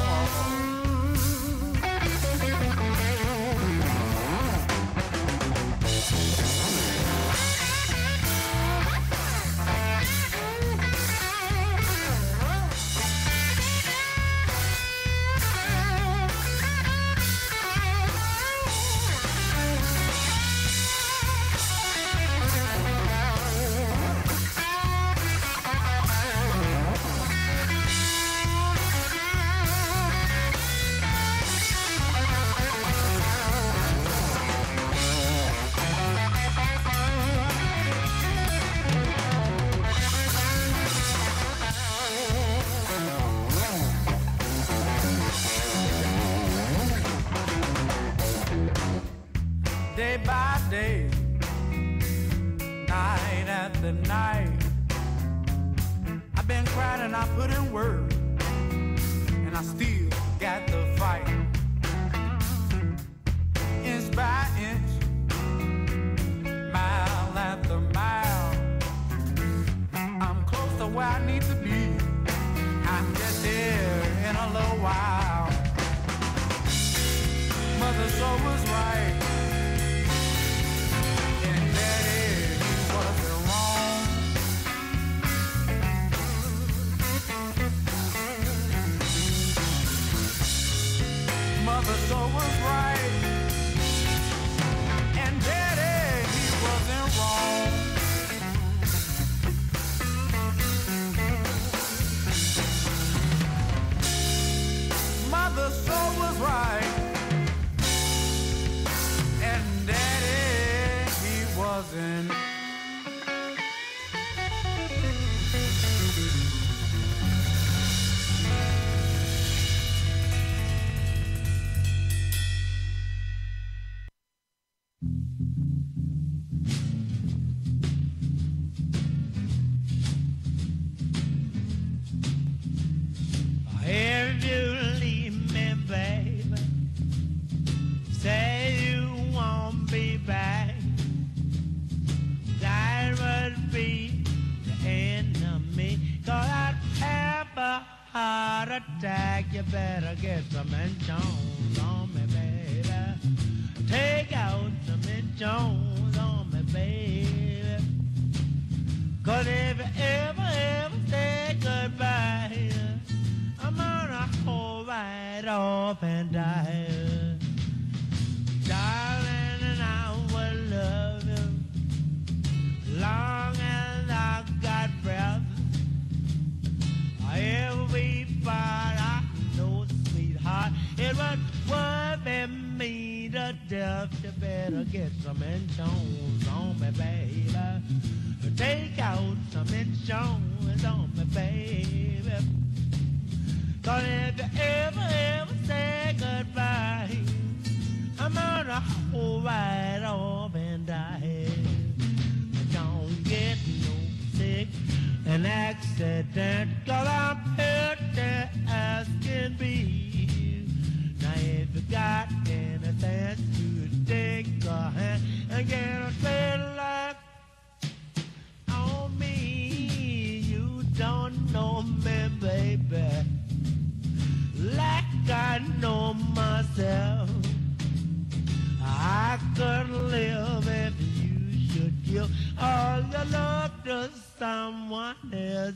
Day by day, night after night, I've been crying and I put in work, and I still got the fight. Inch by inch, mile after mile, I'm close to where I need to be. I'll get there in a little while. Mother soul was right, and Daddy, he wasn't wrong. Mother soul was right, and Daddy, he wasn't wrong. Mother soul was right, and Daddy, he wasn't. If you leave me, baby, say you won't be back, that would be the end of me. 'Cause I'd have a heart attack. You better get some insurance on me, baby. Take out some insurance on me, baby. 'Cause if you ever, ever say goodbye, I'm gonna hold right off and die. Darling, and I will love you long as I've got breath. If we part, I know, sweetheart, it would worry me to death. You better get some insurance on me, baby. Take out some insurance on me, baby. 'Cause if you ever, ever say goodbye, I'm gonna hold right off and die. Don't get no sick, an accident, 'cause I'm hurt as can be. Now if you got anything to take a hand and get a straight like on me, you don't know me, baby, like I know myself. I could live if you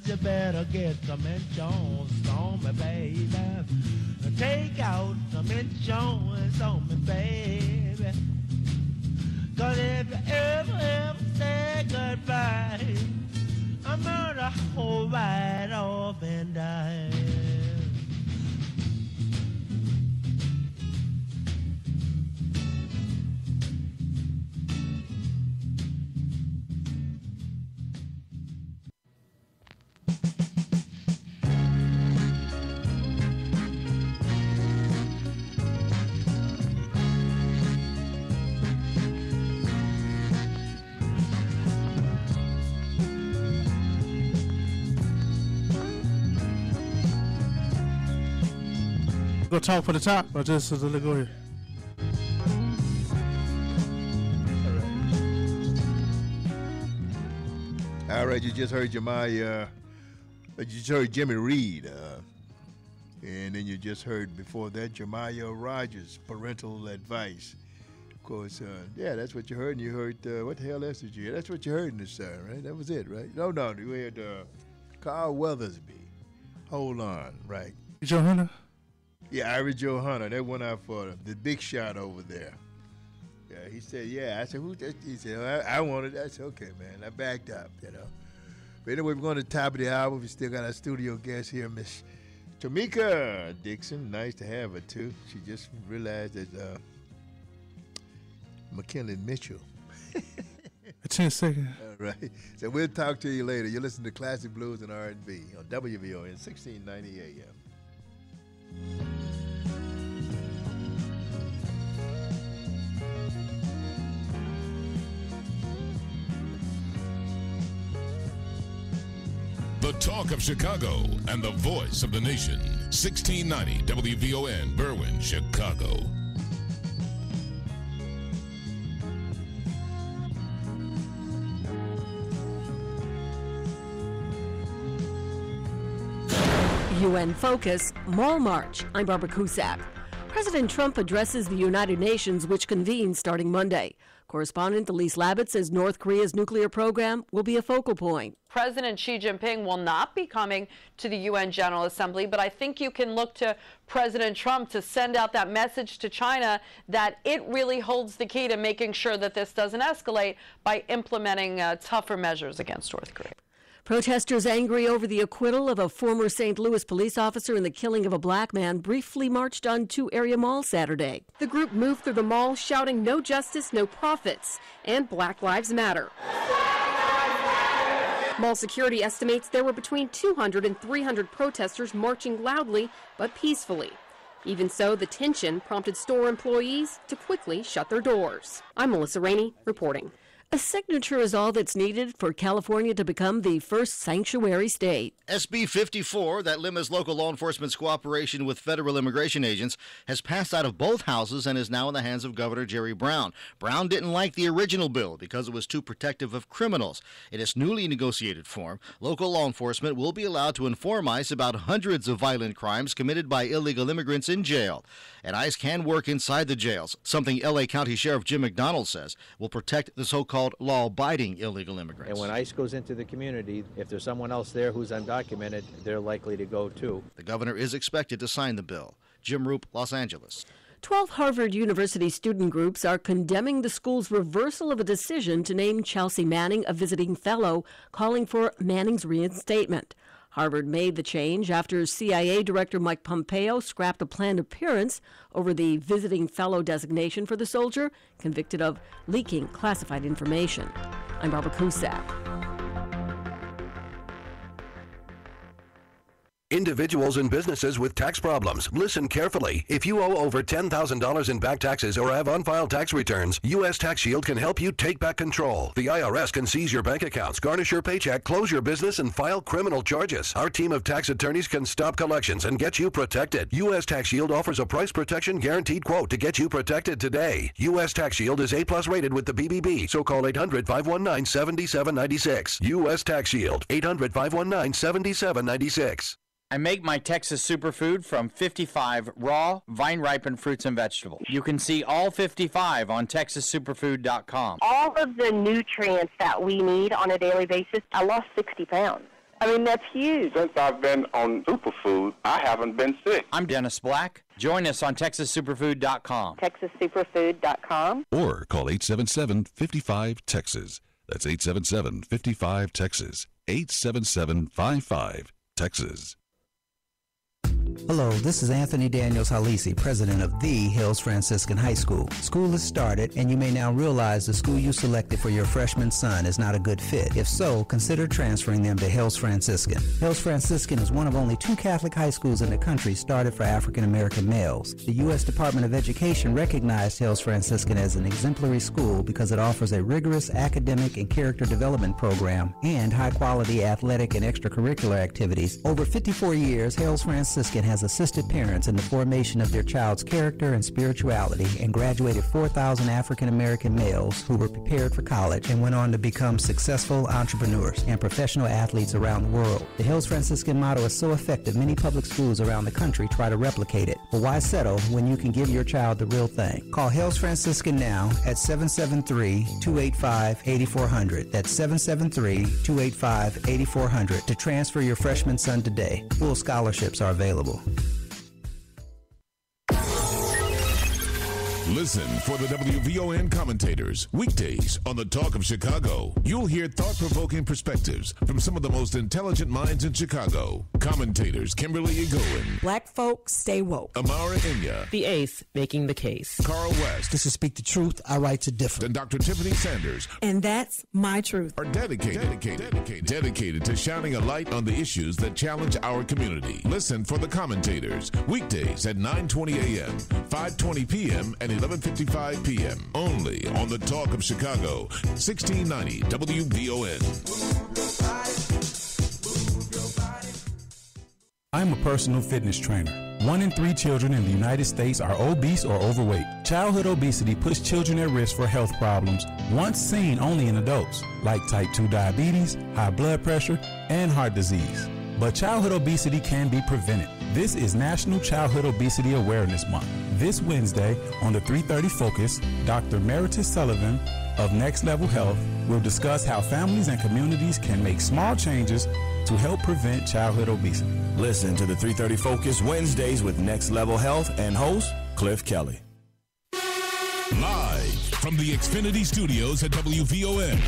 you better get some insurance on me, baby. Take out some insurance on me, baby. Cause if you ever, ever say goodbye, I'm gonna hold right off and die. Go talk for the top, or just uh, go ahead. All right, you just heard Jemiah, uh, you just heard Jimmy Reed, uh, and then you just heard before that Jemiah Rogers, Parental Advice. Of course, uh, yeah, that's what you heard, and you heard, uh, what the hell else did you hear? That's what you heard in this, uh, right? That was it, right? No, no, you heard uh, Carl Weathersby, Hold On, right? Joe Hunter? Yeah, Ira Joe Hunter. That went out for the big shot over there. Yeah, he said, yeah. I said, who? He said, I, I wanted it. I said, okay, man. I backed up, you know. But anyway, we're going to the top of the hour. We still got our studio guest here, Miss Tamika Dixon. Nice to have her, too. She just realized that uh, McKinley Mitchell. ten seconds. All right. So we'll talk to you later. You're listening to Classic Blues and R and B on W V O N sixteen ninety A M. The talk of Chicago and the voice of the nation. sixteen ninety W V O N, Berwyn, Chicago. U N Focus, Mall March. I'm Barbara Cusack. President Trump addresses the United Nations, which convenes starting Monday. Correspondent Elise Labott says North Korea's nuclear program will be a focal point. President Xi Jinping will not be coming to the U N General Assembly, but I think you can look to President Trump to send out that message to China that it really holds the key to making sure that this doesn't escalate by implementing uh, tougher measures against North Korea. Protesters angry over the acquittal of a former Saint Louis police officer in the killing of a black man briefly marched on two area malls Saturday. The group moved through the mall shouting "No justice, no profits" and "Black Lives Matter." Mall security estimates there were between two hundred and three hundred protesters marching loudly but peacefully. Even so, the tension prompted store employees to quickly shut their doors. I'm Melissa Rainey reporting. A signature is all that's needed for California to become the first sanctuary state. S B fifty-four, that limits local law enforcement's cooperation with federal immigration agents, has passed out of both houses and is now in the hands of Governor Jerry Brown. Brown didn't like the original bill because it was too protective of criminals. In its newly negotiated form, local law enforcement will be allowed to inform ICE about hundreds of violent crimes committed by illegal immigrants in jail. And ICE can work inside the jails, something L A County Sheriff Jim McDonald says will protect the so-called law-abiding illegal immigrants. And when ICE goes into the community, if there's someone else there who's undocumented, they're likely to go too. The governor is expected to sign the bill. Jim Roop, Los Angeles. Twelve Harvard University student groups are condemning the school's reversal of a decision to name Chelsea Manning a visiting fellow, calling for Manning's reinstatement. Harvard made the change after C I A Director Mike Pompeo scrapped a planned appearance over the visiting fellow designation for the soldier, convicted of leaking classified information. I'm Barbara Cusack. Individuals and businesses with tax problems. Listen carefully. If you owe over ten thousand dollars in back taxes or have unfiled tax returns, U S Tax Shield can help you take back control. The I R S can seize your bank accounts, garnish your paycheck, close your business, and file criminal charges. Our team of tax attorneys can stop collections and get you protected. U S Tax Shield offers a price protection guaranteed quote to get you protected today. U S Tax Shield is A plus rated with the B B B, so call eight hundred, five one nine, seven seven nine six. U S Tax Shield, eight hundred, five one nine, seven seven nine six. I make my Texas superfood from fifty-five raw, vine-ripened fruits and vegetables. You can see all fifty-five on texas superfood dot com. All of the nutrients that we need on a daily basis, I lost sixty pounds. I mean, that's huge. Since I've been on Superfood, I haven't been sick. I'm Dennis Black. Join us on Texas Superfood dot com. Texas Superfood dot com. Or call eight seven seven, five five, Texas. That's eight seven seven, five five, Texas. eight seven seven, five five, Texas. Hello, this is Anthony Daniels Halisi, president of the Hills Franciscan High School. School has started, and you may now realize the school you selected for your freshman son is not a good fit. If so, consider transferring them to Hills Franciscan. Hills Franciscan is one of only two Catholic high schools in the country started for African American males. The U S Department of Education recognized Hills Franciscan as an exemplary school because it offers a rigorous academic and character development program and high-quality athletic and extracurricular activities. Over fifty-four years, Hills Franciscan has assisted parents in the formation of their child's character and spirituality and graduated four thousand African American males who were prepared for college and went on to become successful entrepreneurs and professional athletes around the world. The Hills Franciscan motto is so effective, many public schools around the country try to replicate it. But why settle when you can give your child the real thing? Call Hills Franciscan now at seven seven three, two eight five, eight four zero zero. That's seven seven three, two eight five, eight four zero zero to transfer your freshman son today. Full scholarships are available. Listen for the W V O N commentators weekdays on the Talk of Chicago. You'll hear thought-provoking perspectives from some of the most intelligent minds in Chicago. Commentators Kimberly Egoin, Black folks stay woke. Amara Inya, The Eighth, making the case. Carl West. This is Speak the Truth, I write to differ. And Doctor Tiffany Sanders. And that's my truth. Are dedicated, dedicated, dedicated, dedicated to shining a light on the issues that challenge our community. Listen for the commentators weekdays at nine twenty a.m., five twenty p.m., and eleven fifty-five p.m. only on the Talk of Chicago, sixteen ninety W V O N. I'm a personal fitness trainer. One in three children in the United States are obese or overweight. Childhood obesity puts children at risk for health problems once seen only in adults, like type two diabetes, high blood pressure, and heart disease. But childhood obesity can be prevented. This is National Childhood Obesity Awareness Month. This Wednesday on the three thirty Focus, Doctor Meritus Sullivan of Next Level Health will discuss how families and communities can make small changes to help prevent childhood obesity. Listen to the three thirty Focus Wednesdays with Next Level Health and host Cliff Kelly. Live from the Xfinity Studios at W V O N.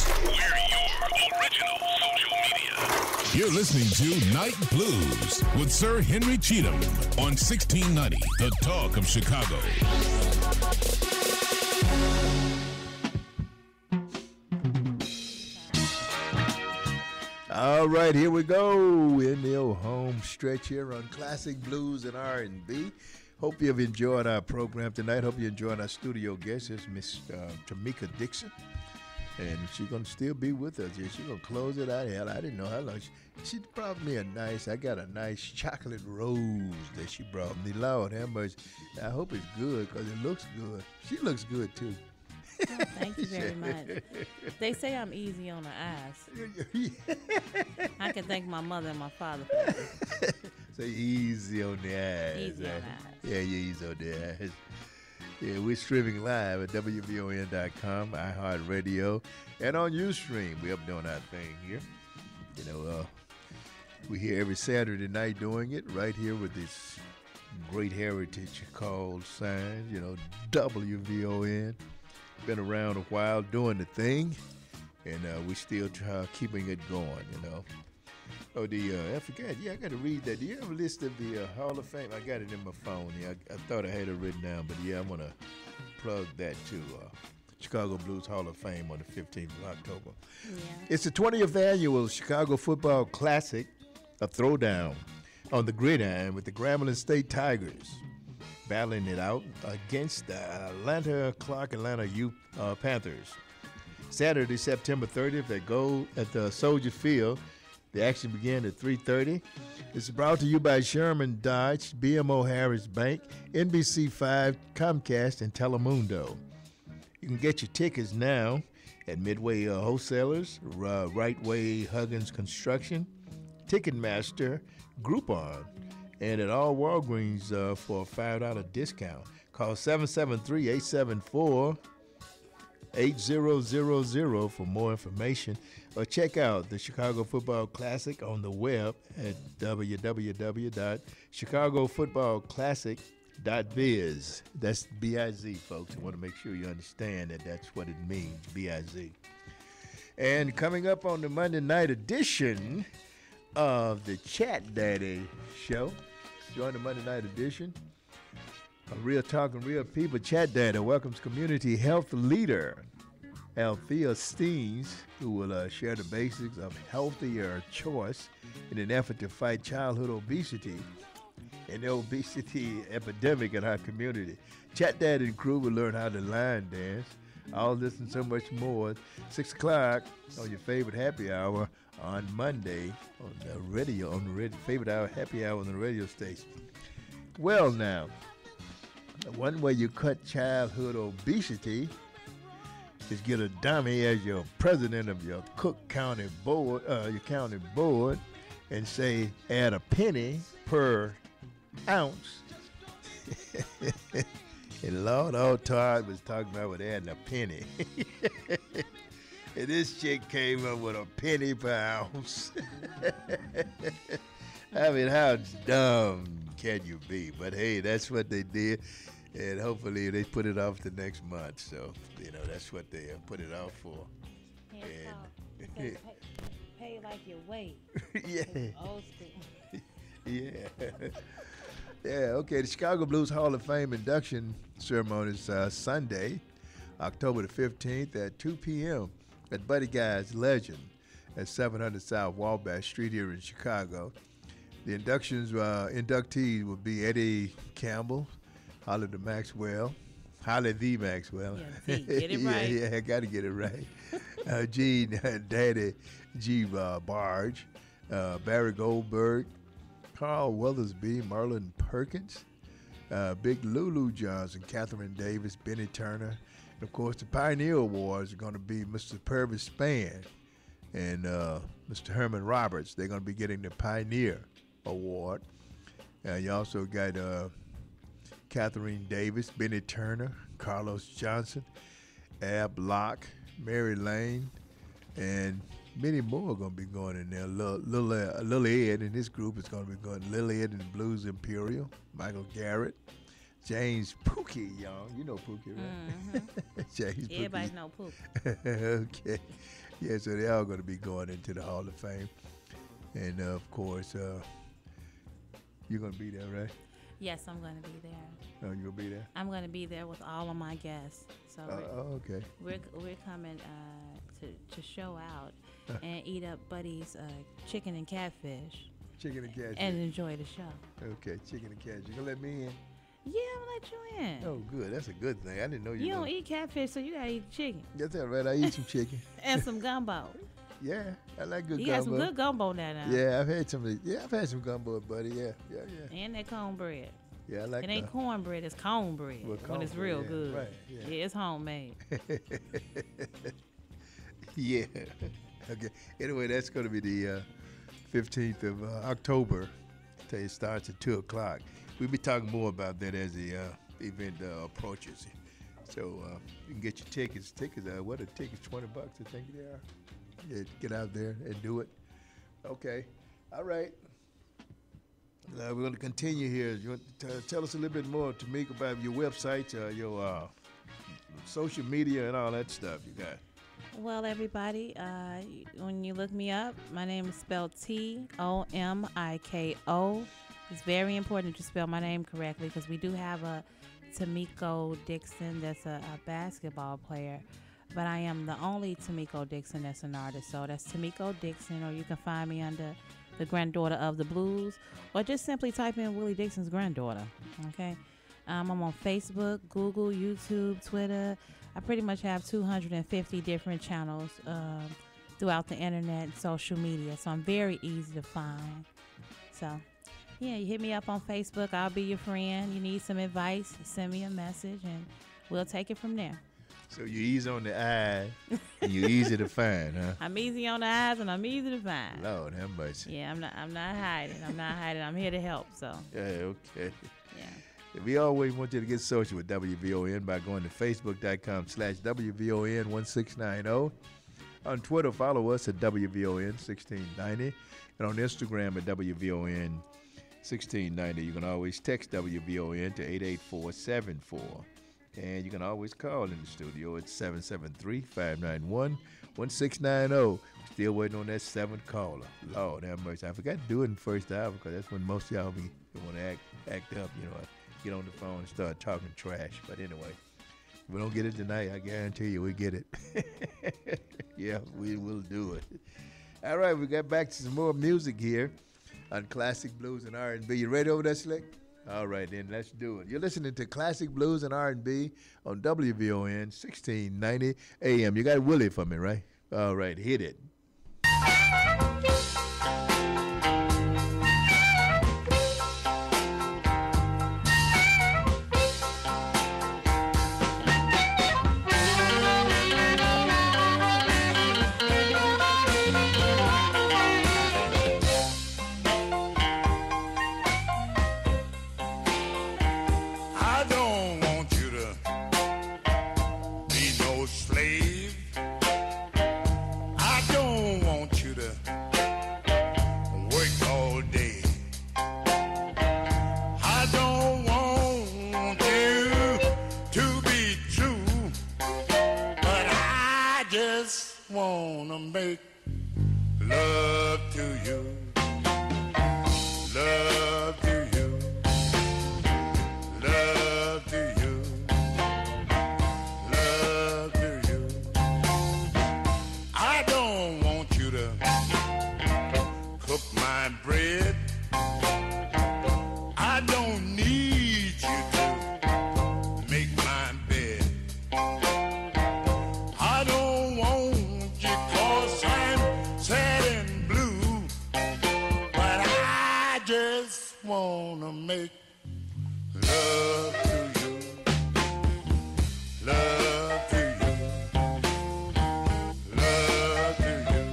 You're listening to Night Blues with Sir Henry Cheatham on sixteen ninety, The Talk of Chicago. All right, here we go in the old home stretch here on Classic Blues and R and B. Hope you've enjoyed our program tonight. Hope you enjoyed our studio guest. It's Miss uh, Tamika Dixon. And she's going to still be with us here. She's going to close it out. Hell, I didn't know how long. She, she brought me a nice, I got a nice chocolate rose that she brought me. Lord have mercy. I hope it's good because it looks good. She looks good, too. Oh, thank you very much. They say I'm easy on the eyes. I can thank my mother and my father for that. Say easy on the eyes. Easy on the eyes. Yeah, you're easy on the eyes. Yeah, we're streaming live at W V O N dot com, iHeartRadio, and on Ustream. We're up doing our thing here. You know, uh, we're here every Saturday night doing it right here with this great heritage called signs, you know, W V O N. Been around a while doing the thing, and uh, we still try keeping it going, you know. Oh, the, uh, I forgot, yeah, I got to read that. Do you have a list of the uh, Hall of Fame? I got it in my phone. Yeah, I, I thought I had it written down, but yeah, I'm going to plug that to uh, Chicago Blues Hall of Fame on the fifteenth of October. Yeah. It's the twentieth annual Chicago Football Classic, a throwdown on the gridiron with the Grambling State Tigers battling it out against the Atlanta Clark Atlanta Youth uh, Panthers. Saturday, September thirtieth at Gold at the Soldier Field. The action began at three thirty. It's brought to you by Sherman Dodge, B M O Harris Bank, N B C five, Comcast, and Telemundo. You can get your tickets now at Midway uh, Wholesalers, uh, Right Way Huggins Construction, Ticketmaster, Groupon, and at all Walgreens uh, for a five dollar discount. Call seven seven three, eight seven four, eight zero zero zero for more information, or check out the Chicago Football Classic on the web at w w w dot chicago football classic dot biz. That's B I Z, folks. I want to make sure you understand that that's what it means, B I Z. And coming up on the Monday night edition of the Chat Daddy Show, join the Monday night edition of Real Talk and Real People. Chat Daddy welcomes community health leader Althea Steens, who will uh, share the basics of healthier choice in an effort to fight childhood obesity and the obesity epidemic in our community. Chat Daddy and crew will learn how to line dance. All this and so much more. Six o'clock on your favorite happy hour on Monday on the radio, on the radio, favorite hour happy hour on the radio station. Well, now, one way you cut childhood obesity is get a dummy as your president of your Cook County board, uh, your county board, and say add a penny per ounce. And Lord, all Todd was talking about with adding a penny. And this chick came up with a penny per ounce. I mean, how dumb can you be? But hey, that's what they did. And hopefully they put it off the next month. So, you know, that's what they uh, put it off for. Hands And off. Pay, pay like your weight. Yeah. Old school. Yeah. Yeah, okay. The Chicago Blues Hall of Fame induction ceremony is uh, Sunday, October the fifteenth at two p.m. at Buddy Guy's Legend at seven hundred South Wabash Street here in Chicago. The inductions, uh, inductees will be Eddie Campbell, Holly the Maxwell, Holly the Maxwell. Yeah, the, get it right. yeah, yeah, I got to get it right. uh, Gene, uh, Daddy G. Uh, Barge, uh, Barry Goldberg, Carl Weathersby, Marlon Perkins, uh, Big Lulu Johnson, Catherine Davis, Benny Turner. And of course, the Pioneer Awards are going to be Mister Purvis Spann and uh, Mister Herman Roberts. They're going to be getting the Pioneer Award. Uh, you also got uh, Catherine Davis, Benny Turner, Carlos Johnson, Ab Locke, Mary Lane, and many more are going to be going in there. Lil, Lil, uh, Lil Ed and his group is going to be going. Lil Ed and the Blues Imperial, Michael Garrett, James Pookie Young. You know Pookie, right? Mm-hmm. James Pookie. Everybody know Pookie. Okay. Yeah, so they're all going to be going into the Hall of Fame. And, uh, of course, uh, you're going to be there, right? Yes, I'm going to be there. Oh, you'll be there? I'm going to be there with all of my guests. So uh, oh, okay. We're we're coming uh, to to show out and eat up Buddy's uh, chicken and catfish. Chicken and catfish. And enjoy the show. Okay, chicken and catfish. You gonna let me in? Yeah, I'm gonna let you in. Oh, good. That's a good thing. I didn't know you. You don't gonna... eat catfish, so you gotta eat chicken. That's all right. I eat some chicken. And some gumbo. Yeah, I like good you gumbo. You got some good gumbo now. now. Yeah, I've had some. Yeah, I've had some gumbo, buddy. Yeah, yeah, yeah. And that cornbread. Yeah, I like it. It ain't the, cornbread, it's cornbread well, when it's real yeah, good. Right, yeah. yeah, it's homemade. Yeah. Okay. Anyway, that's going to be the uh, fifteenth of uh, October. I tell you, it starts at two o'clock. We'll be talking more about that as the uh, event uh, approaches. So uh, you can get your tickets. Tickets, uh, what are tickets? twenty bucks, I think they are. Yeah, get out there and do it. Okay. All right. Uh, we're going to continue here. You want to t- tell us a little bit more, Tamika, about your website, uh, your uh, social media, and all that stuff you got. Well, everybody, uh, when you look me up, my name is spelled T O M I K O. It's very important to spell my name correctly because we do have a Tamiko Dixon that's a, a basketball player, but I am the only Tamiko Dixon that's an artist. So that's Tamiko Dixon, or you can find me under the Granddaughter of the Blues, or just simply type in Willie Dixon's granddaughter. Okay, um, I'm on Facebook, Google, YouTube, Twitter. I pretty much have two hundred fifty different channels um, throughout the internet and social media, so I'm very easy to find. So, yeah, you hit me up on Facebook. I'll be your friend. You need some advice, send me a message, and we'll take it from there. So you're easy on the eye, and you're easy to find, huh? I'm easy on the eyes, and I'm easy to find. Lord have mercy. Yeah, I'm not. I'm not hiding. I'm not hiding. I'm here to help. So. Yeah. Okay. Yeah. We always want you to get social with W V O N by going to facebook.com slash WVON one six nine zero. On Twitter, follow us at W V O N sixteen ninety. And on Instagram at W V O N sixteen ninety. You can always text W V O N to eight eight four seven four. And you can always call in the studio at seven seven three, five nine one, one six nine zero. Still waiting on that seventh caller. Lord have mercy. I forgot to do it in the first hour because that's when most of y'all be want to act, act up, you know, get on the phone and start talking trash. But anyway, if we don't get it tonight, I guarantee you we get it. Yeah, we will do it. All right, we got back to some more music here on Classic Blues and R and B. You ready over there, Slick? All right, then, let's do it. You're listening to Classic Blues and R and B on W V O N sixteen ninety A M. You got Willie for me, right? All right, hit it. I don't want you to be no slave. I don't want you to work all day. I don't want you to be true, but I just wanna make love to you. Love to you. Love to you. Love to you. I don't want you to cook my bread. I don't need you to make my bed. I don't want you 'cause I'm sad and blue, but I just wanna make love to you. Love to you. Love to you.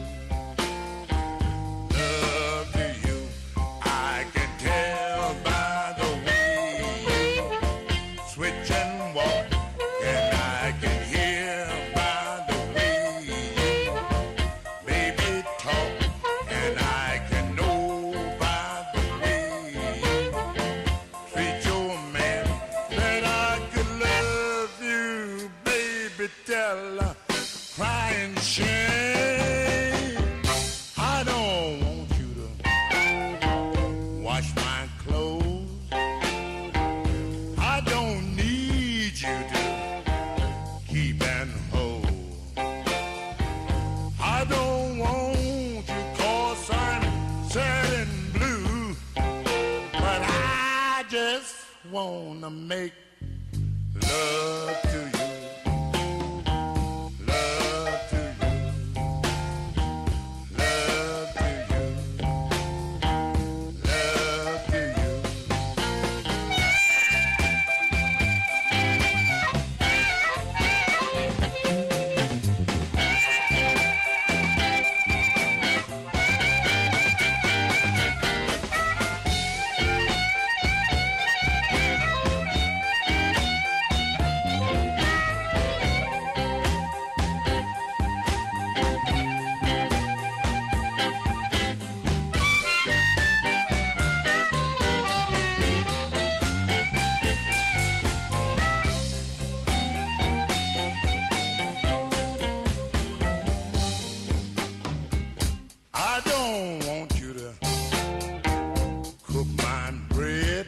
Love to you. I can tell by the way you switch and walk, and I can hear by the way you baby talk, and I can know by the way you treat your man that I could love you, baby, till I cry and shame. I don't want you to wash my clothes. I don't need you to keep and hold. I don't want you 'cause I'm sad and blue, but I just wanna make love to you. Love to you. Love to you. Love to you. I don't want you to cook my bread.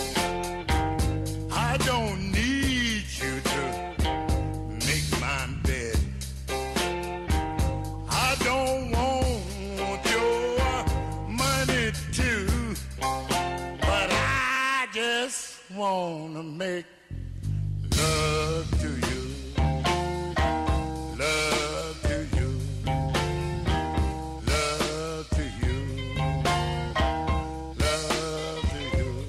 I don't need you to make my bed. I don't want your money too, but I just wanna make love to you. Love to you. Love to you. Love to you.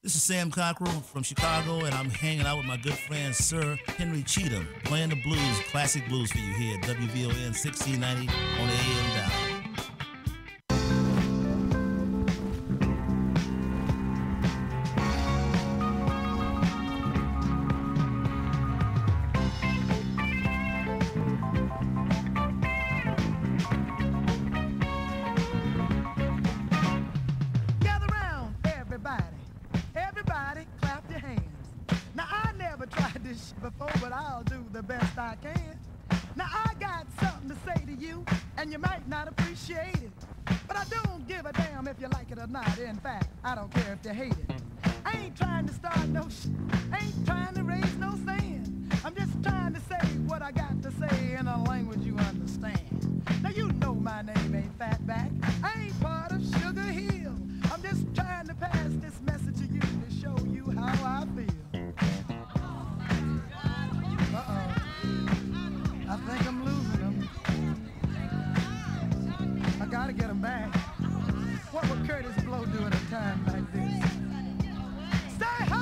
This is Sam Cockrell from Chicago, and I'm hanging out with my good friend Sir Henry Cheatham, playing the blues, classic blues for you here at W V O N sixteen ninety on the A M dial. Before, but I'll do the best I can. Now I got something to say to you, and you might not appreciate it, but I don't give a damn if you like it or not. In fact, I don't care if you hate it. I ain't trying to start no sh- ain't trying to raise no sand. I'm just trying to say what I got to say in a language you understand. Now you know my name ain't Fatback. I ain't part of Sugar Hill. I'm just trying to pass this message to you to show you how I feel. Uh-oh. I think I'm losing them. I gotta get them back. What would Curtis Blow do at a time like this? Say ho!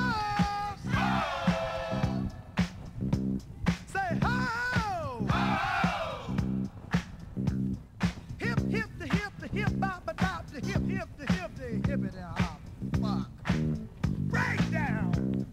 Say ho! Hip, hip, the hip, the hip, bop, a dop, the hip, hip, the hip, the hippity hop. Fuck. Break down!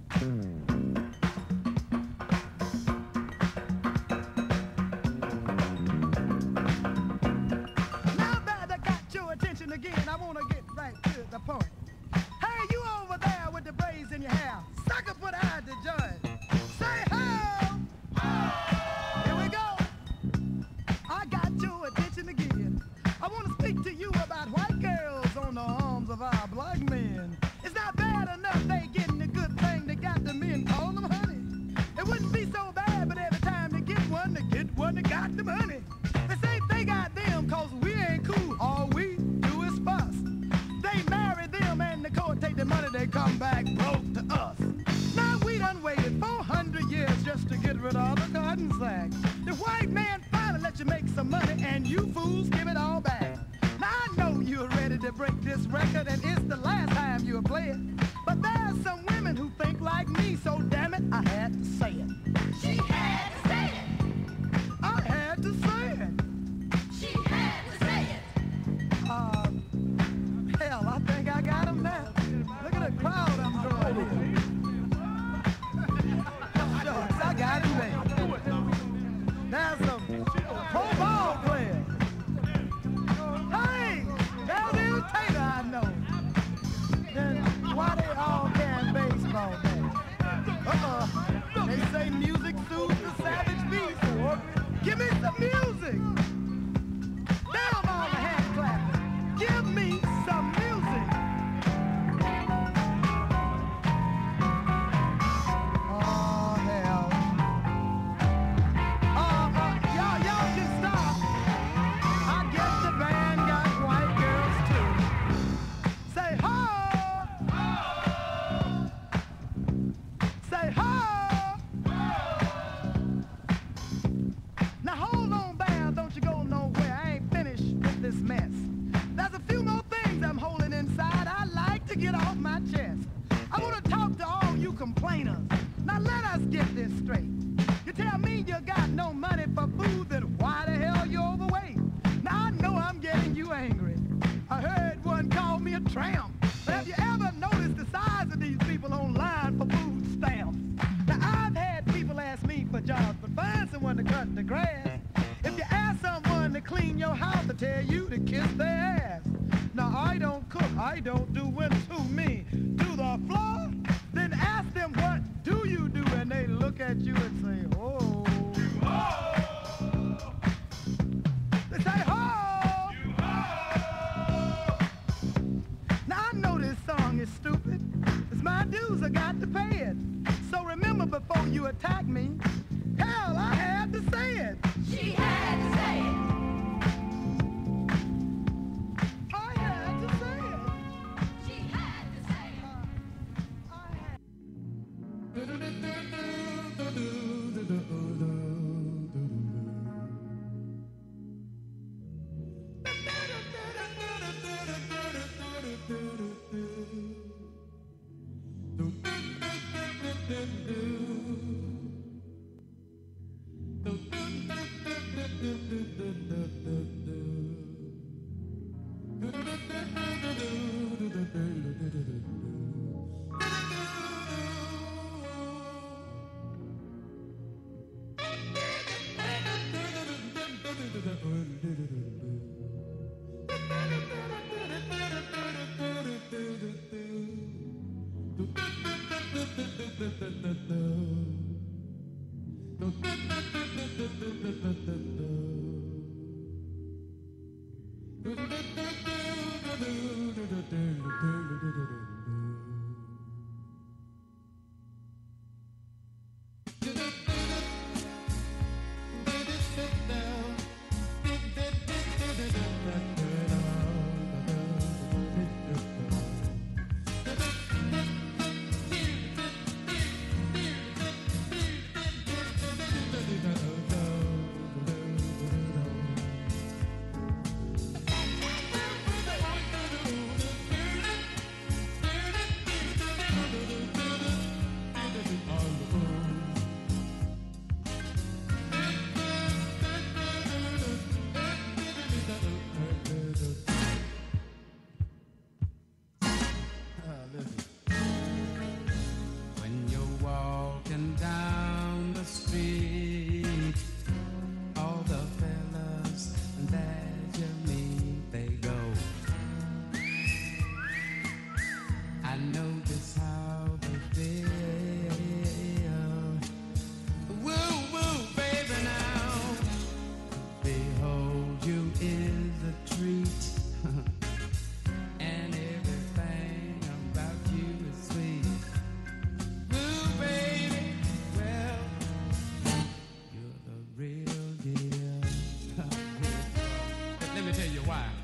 Again, I want to get right to the point. Hey, you over there with the braids in your hair, sucker put out the joint. Say ho! Here we go. I got your attention again. I want to speak to you about white girls on the arms of our black men. It's not bad enough they getting a good thing. They got the men calling them honey. It wouldn't be so bad, but every time they get one, they get one that got the money. They say they got them cause we ain't cool. All we fuss. They marry them and the court take the money, they come back broke to us. Now we done waited four hundred years just to get rid of the cotton sack. The white man finally let you make some money and you fools give it all back. Now I know you're ready to break this record and it's the last time you'll play it. But there's some women who think like me, so damn it, I had to say it. She had to say it. I had to say it. She had to say it. Uh, Hell, I think I got him now. Look at the crowd I'm drawing here. Shucks, I got him there. There's some pro ball players. Hey, there's Bill Taylor I know. Then why they all can baseball then? Uh-uh. They say music soothes the savage beast. Give me some music. Down on the hand clapping. Give me some music. Oh, hell. Uh, uh, y'all, y'all can stop. I guess the band got white girls too. Say ho! Say ho! Now hold on, band, don't you go nowhere. I ain't finished with this mess. There's a few more things I'm holding inside I'd like to get off my chest. I want to talk to all you complainers. Now let us get this straight. You tell me you got no money for food, then why the hell you overweight? Now I know I'm getting you angry. I heard one call me a tramp. But have you ever noticed the size of these people online for food stamps? Now I've had people ask me for jobs, but find someone to cut the grass. If you ask someone to clean your house, they tell you to kiss their ass. Now I don't cook, I don't do when to me. Do the floor? Then ask them what do you do, and they look at you and say, oh. Oh. They say, oh. Oh. Now I know this song is stupid. It's my dues, I got to pay it. So remember before you attack me, hell, I had to say it. She had to say it. I had to say it. She had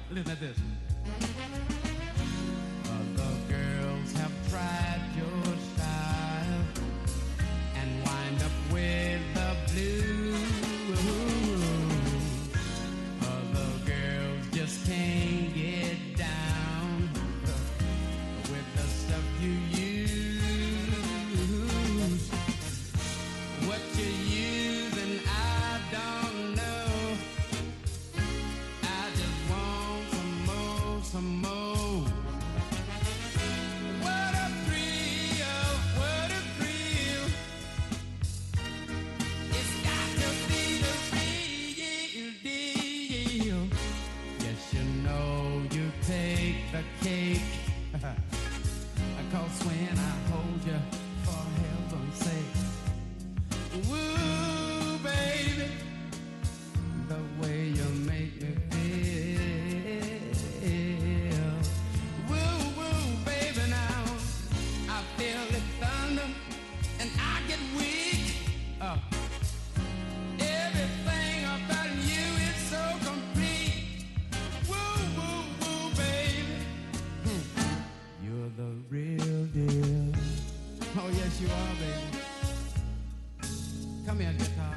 Listen to this. Other girls have tried your style and wind up with the blues. Other girls just can't get down with the stuff you use. What you using, I don't know. I just want some more, some more. What a thrill, what a thrill. It's got to be the real deal. Yes, you know you take the cake. Cause when I hold you, for heaven's sake, woo, baby, the way you make me feel. Woo, woo, baby, now I feel it thunder and I get weak. Uh, everything about you is so complete. Woo, woo, woo, baby. Hmm. You're the real deal. Oh, yes, you are, baby. Come here, guitar.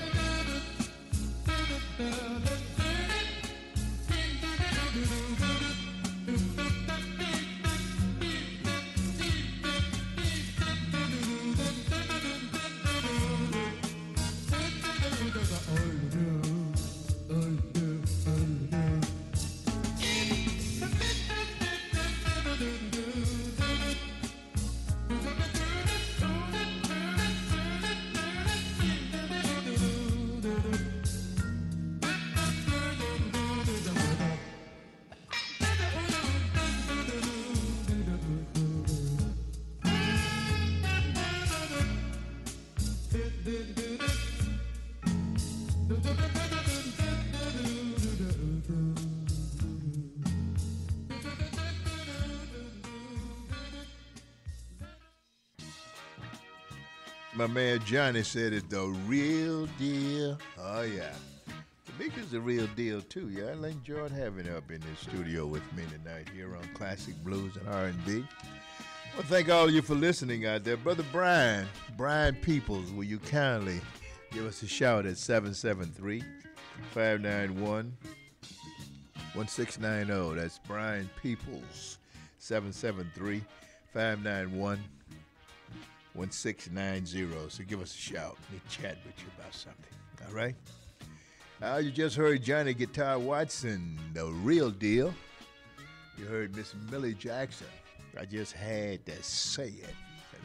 My man Johnny said it's the real deal. Oh, yeah. Tamika's the real deal, too. Yeah, I enjoyed having her up in the studio with me tonight here on Classic Blues and R and B. Well, thank all of you for listening out there. Brother Brian, Brian Peoples, will you kindly give us a shout at seven seven three, five nine one, one six nine zero. That's Brian Peoples, seven seven three, five nine one, one six nine zero. So give us a shout. Let me chat with you about something. All right? Uh, you just heard Johnny Guitar Watson, the real deal. You heard Miss Millie Jackson. I just had to say it, you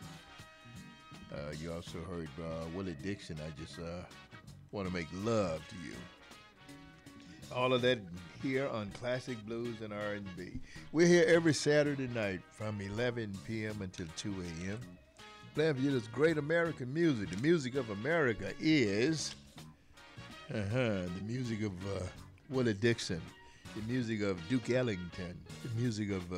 know. Uh, you also heard uh, Willie Dixon. I just uh, want to make love to you. All of that here on Classic Blues and R and B. We're here every Saturday night from eleven p.m. until two a.m. playing for you this great American music. The music of America is uh-huh, the music of uh, Willie Dixon, the music of Duke Ellington, the music of uh,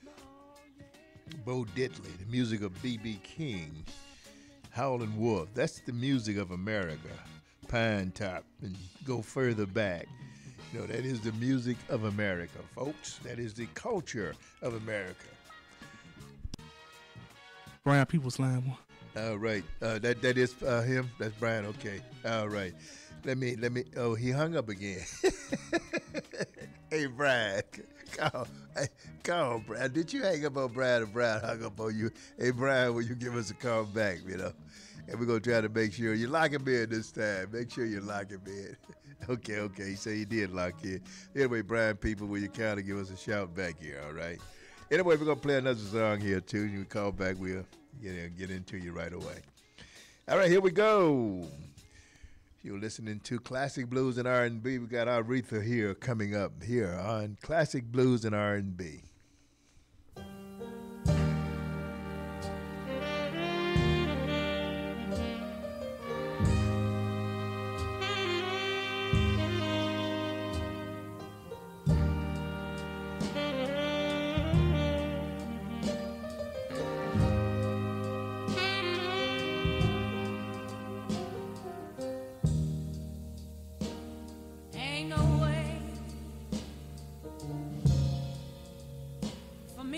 Bo Diddley, the music of B B King, Howlin' Wolf. That's the music of America. Pine Top, and go further back. You know, that is the music of America, folks. That is the culture of America. Brian Peoples line one. All right. Uh, that that is uh, him. That's Brian. Okay. All right. Let me let me. Oh, he hung up again. Hey, Brian. Call, hey, call, Brian. Did you hang up on Brian or Brian hung up on you? Hey, Brian, will you give us a call back? You know, and we're gonna try to make sure you lock him in this time. Make sure you lock him in. Okay, okay. He said he did lock in. Anyway, Brian, people, will you kind of give us a shout back here? All right. Anyway, we're gonna play another song here too. You call back, we'll get in, get into you right away. All right, here we go. You're listening to Classic Blues and R and B. We got Aretha here coming up here on Classic Blues and R and B.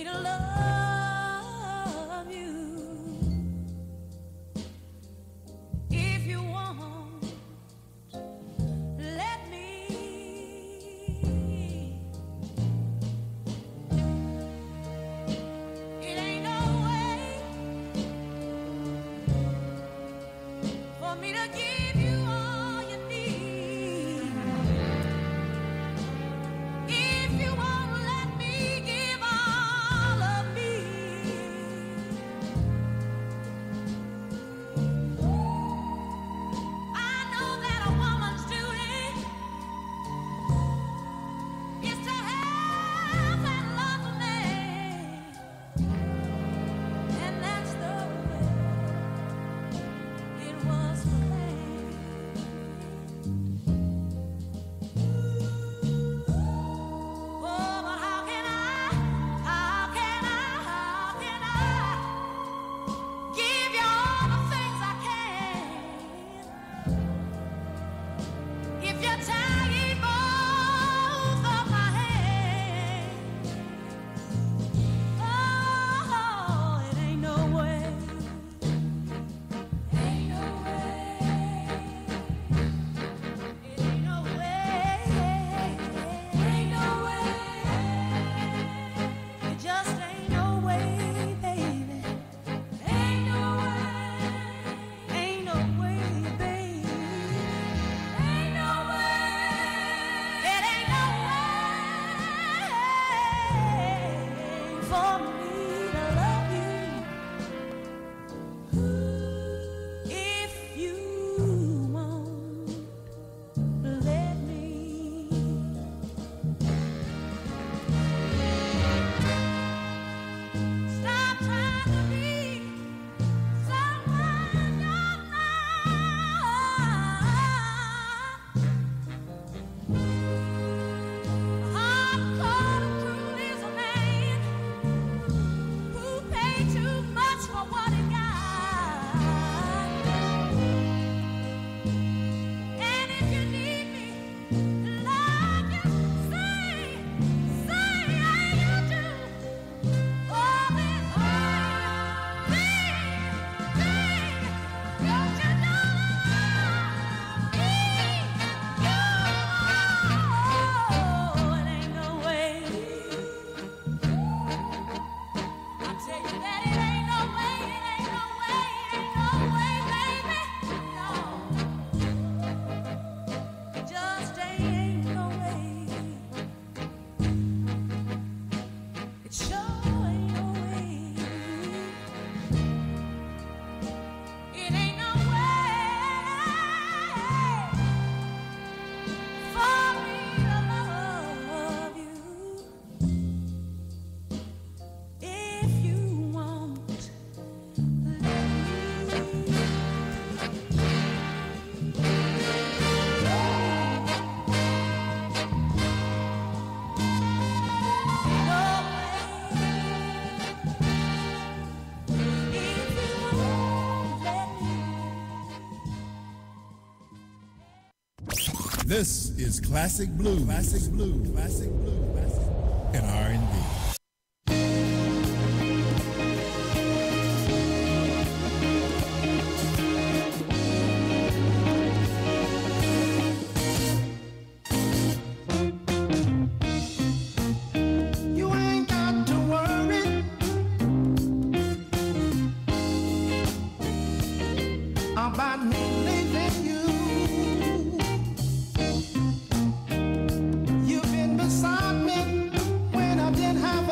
me to love you. If you want, let me. It ain't no way for me to give you all you need. If you won't let me give all of me, I know that a woman's duty is to have and love a man, and that's the way it was for me. Oh, but how can I, how can I, how can I give you all the things I can if you're tying both of my hands? Oh, it ain't no way, ain't no way, it ain't no way, ain't no way, it just ain't no way, baby, ain't no way, ain't no way, baby, ain't no way, it ain't no way for me to love you. If you won't let me. Stop trying to be someone you're not. Hard-core cruel is a man who paid too much for what he got. And if you need me to love you, say, say how you do. Oh, then, baby, baby, don't you know that I need you? Oh, it ain't no way. I tell you that it ain't no way, it ain't no way, it ain't no way, baby. No, it just ain't no way. It sure ain't no way. It ain't no way for me to love you. If you won't let me. This is Classic Blue, Classic Blue, Classic Blue, Classic and R and B. You ain't got to worry about me leaving you. You've been beside me when I didn't have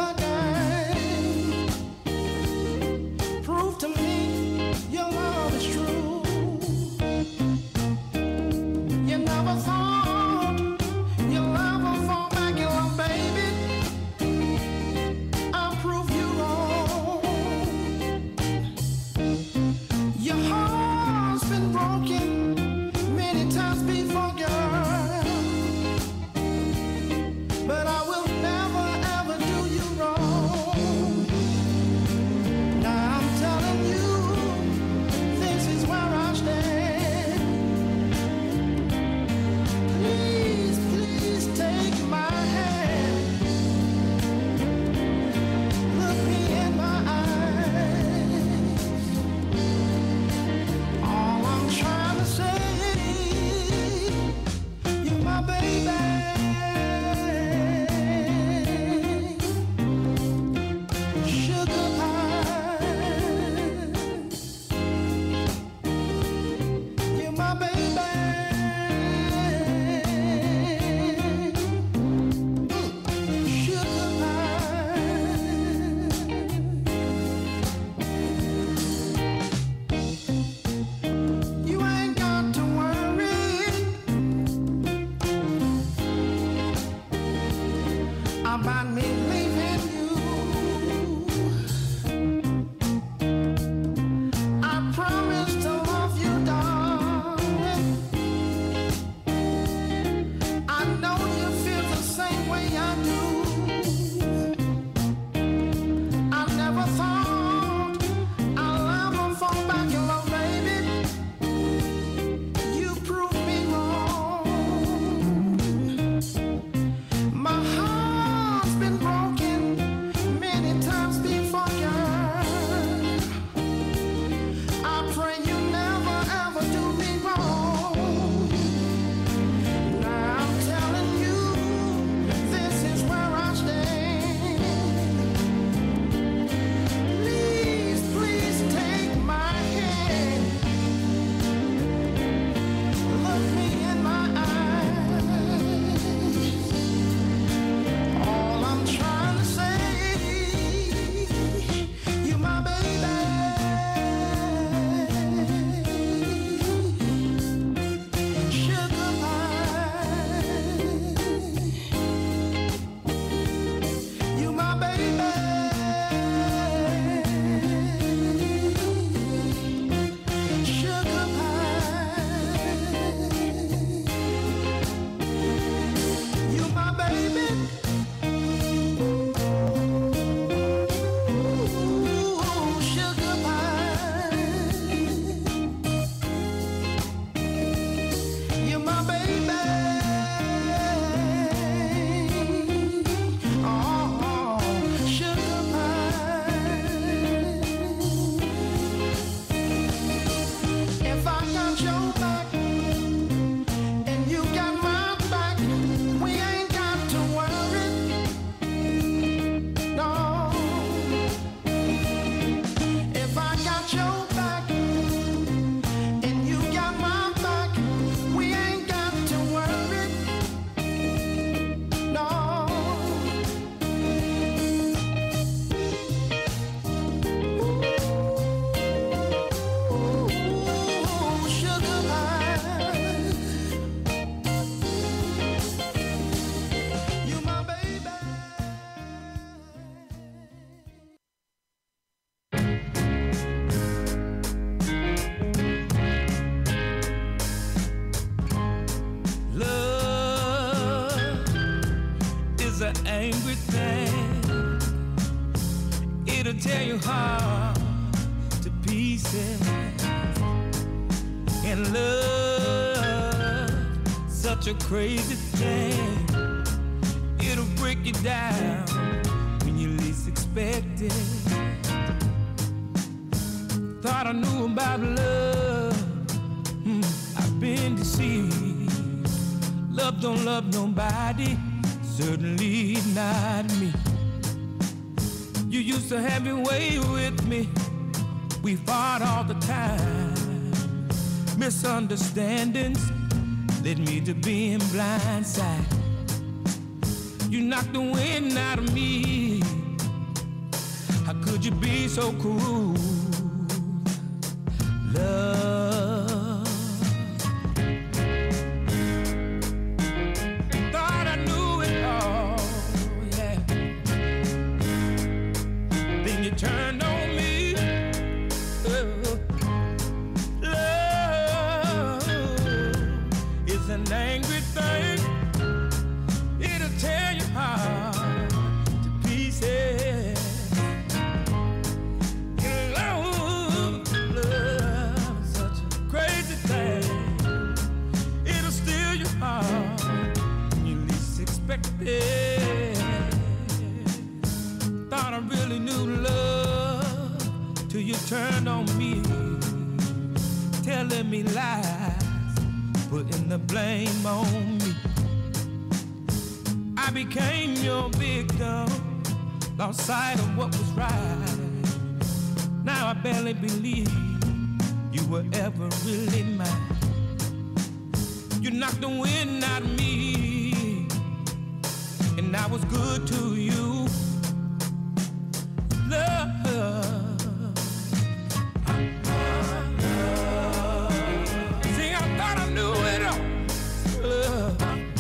angry thing. It'll tear your heart to pieces. And love, such a crazy thing. It'll break you down when you least expect it. Thought I knew about love, mm, I've been deceived. Love don't love nobody, certainly not me. You used to have your way with me, we fought all the time. Misunderstandings led me to being blindsided. You knocked the wind out of me. How could you be so cruel? Love. Thought I knew it all, yeah. Then you turned on me. Oh. Love is an angry thing. It'll tear your heart to pieces. And love, love is such a crazy thing. It'll steal your heart when you least expect it. Thought I really knew love till you turned on me, telling me lies, putting the blame on me. I became your victim, lost sight of what was right. Now I barely believe you were ever really mine. You knocked the wind out of me, and I was good to you. Love. See, I thought I knew it all. Love.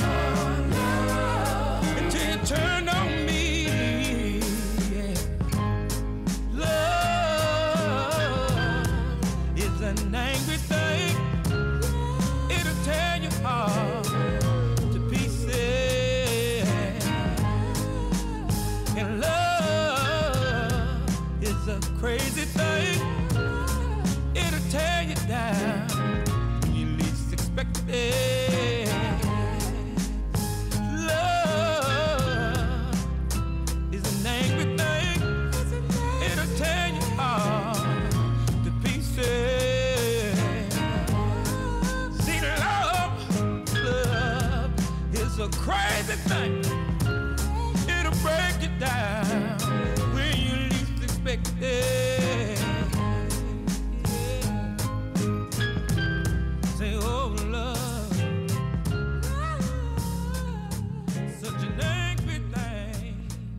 Turned on me, yeah. Love is an angry thing. It'll tear your heart to pieces. And love is a crazy thing. It'll tear you down when you least expect it. A crazy thing. It'll break you down when you least expect it. Say, oh, love, such an angry thing.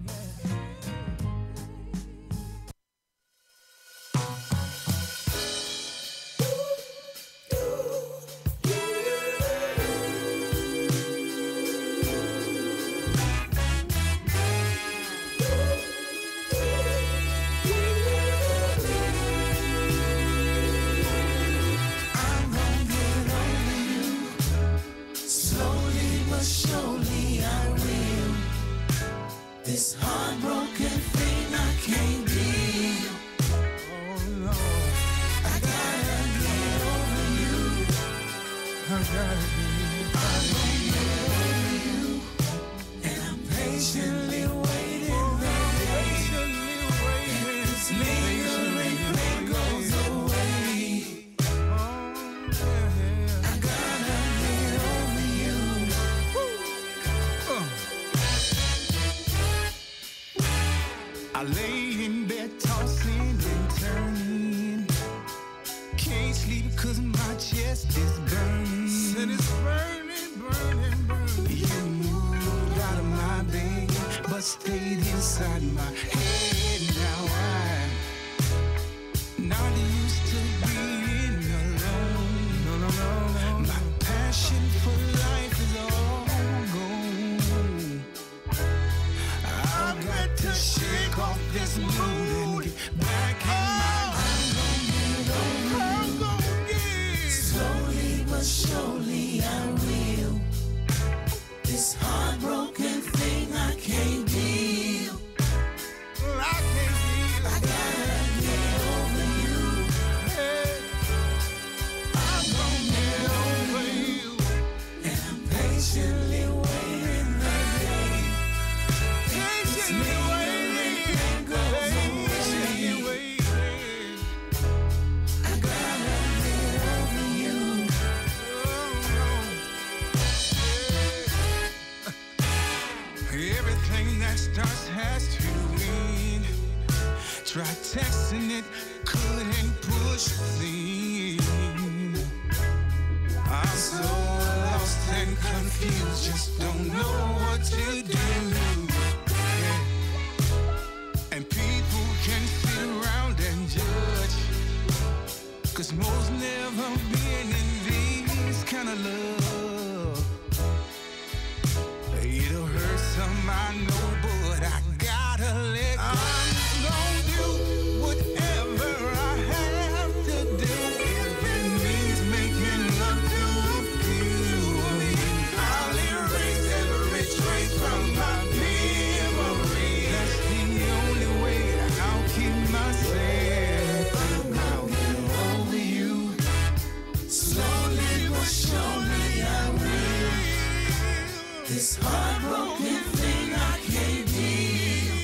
This heartbroken thing I can't deal. Oh Lord, I gotta get over you. I gotta get, I'm gonna get over you. And I'm patiently waiting, baby. Patiently waiting. And this lingering pain goes away. Oh yeah, I gotta get over you. Uh. I lay in bed tossing and turning. Can't sleep cause my chest is burning. Said it's burning, burning, burning. You moved out of my bed, but stayed inside my head. Now I'm not used to being alone. No, no, no, no. My passion for life is all gone. I've got to shake off this mood and get back in my I'm gonna get slowly but surely I will. This heartbroken thing I can't patiently waiting the day. Patiently waiting, patiently waiting. I gotta get over you. Everything that starts has to end. Try texting it, couldn't push me. I'm so lost and confused, just don't know what to do. Yeah. And people can sit around and judge, 'cause most never been in these kind of love. It'll hurt some, I know, but I gotta let go. I'm gonna do whatever I have to do. If it means making love to a few, I'll erase every trace from my memory. That's the only way I'll keep myself. I'll get over you. Slowly but surely I will. This heartbroken thing I can't deal.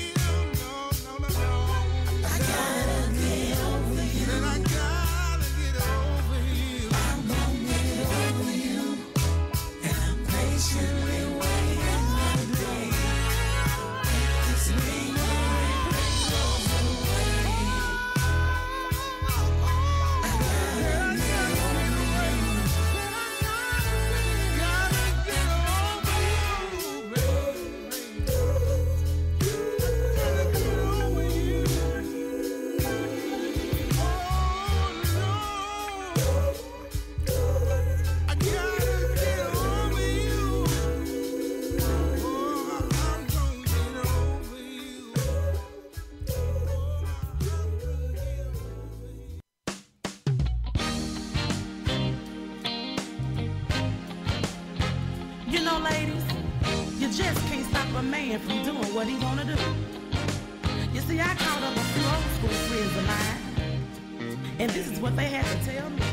I gotta get over you. And I gotta get over you. I'm gonna get over you. And I'm patiently waiting my day. This lingering goes away. I gotta get over you. Gotta get over you, baby. Gotta get over you. Oh, no. I gotta get over you. Oh, I'm gonna get over you. You know, ladies, you just can't stop a man from doing what he wanna do. You see, I called up a few old school friends of mine, and this is what they had to tell me.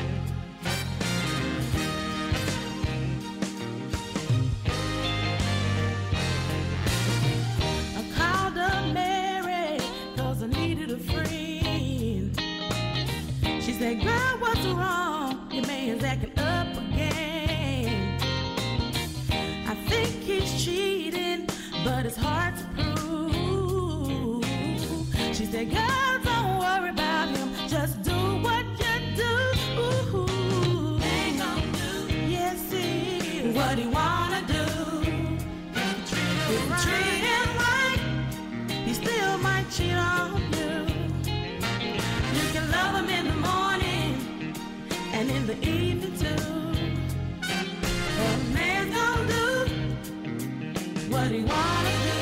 I called up Mary, 'cause I needed a friend. She said, girl, what's wrong? Your man's acting up again. I think he's cheating, but it's hard to prove. She said, girl, don't worry about him. Just do what you do. Ain't gonna do. Yes, he is. What he wanna do. If you treat him right, he still might cheat on you. You can love him in the morning and in the evening too. But a man's gonna do what he wanna do.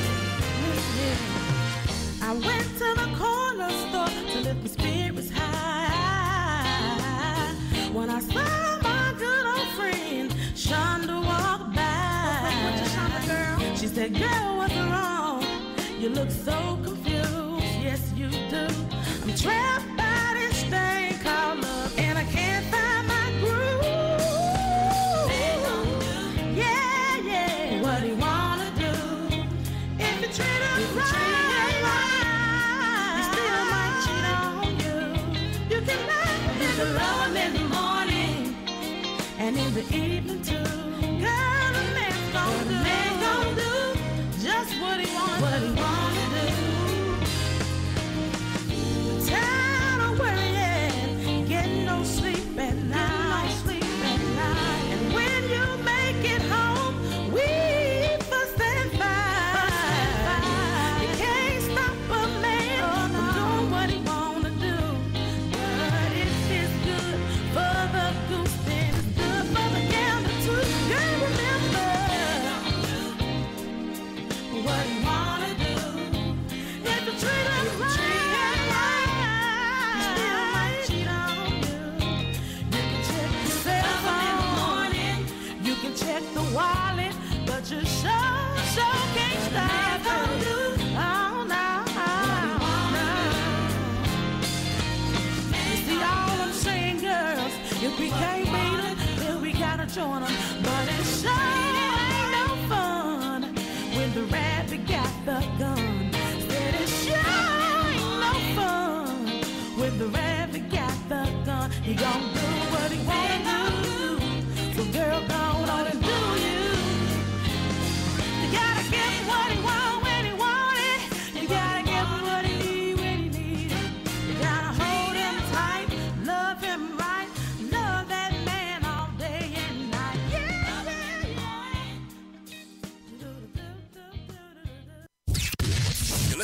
Yeah. I went to the corner store to lift my spirits high. When I saw my good old friend Shonda walk by. What's your Shonda, girl? She said, girl, what's wrong? You look so confused. Yes, you do. I'm trapped by this thing called love, and I can't find my groove. Yeah, yeah. What he wanna do? If you treat him right, he still might cheat on you. You can love him, you can love him in the morning and in the evening too. Girl, a man's gonna do, man's gonna do just what he wants, what he wanna do. Tired of worrying, getting no sleep at night, sleep at night. And when you make it home, we fuss and fight. You can't stop a man from doing what he wanna do. But if it's good for the goose, then it's good for the gander too. Girl, remember what he wanna do. If you treat him right, he still might cheat on you. You can check yourself in the morning, you can check the wallet, but you sure, sure can't stop him. Oh, no, no. You see, all I'm saying, girls, if we can't beat 'em, then we gotta join 'em. But it's sure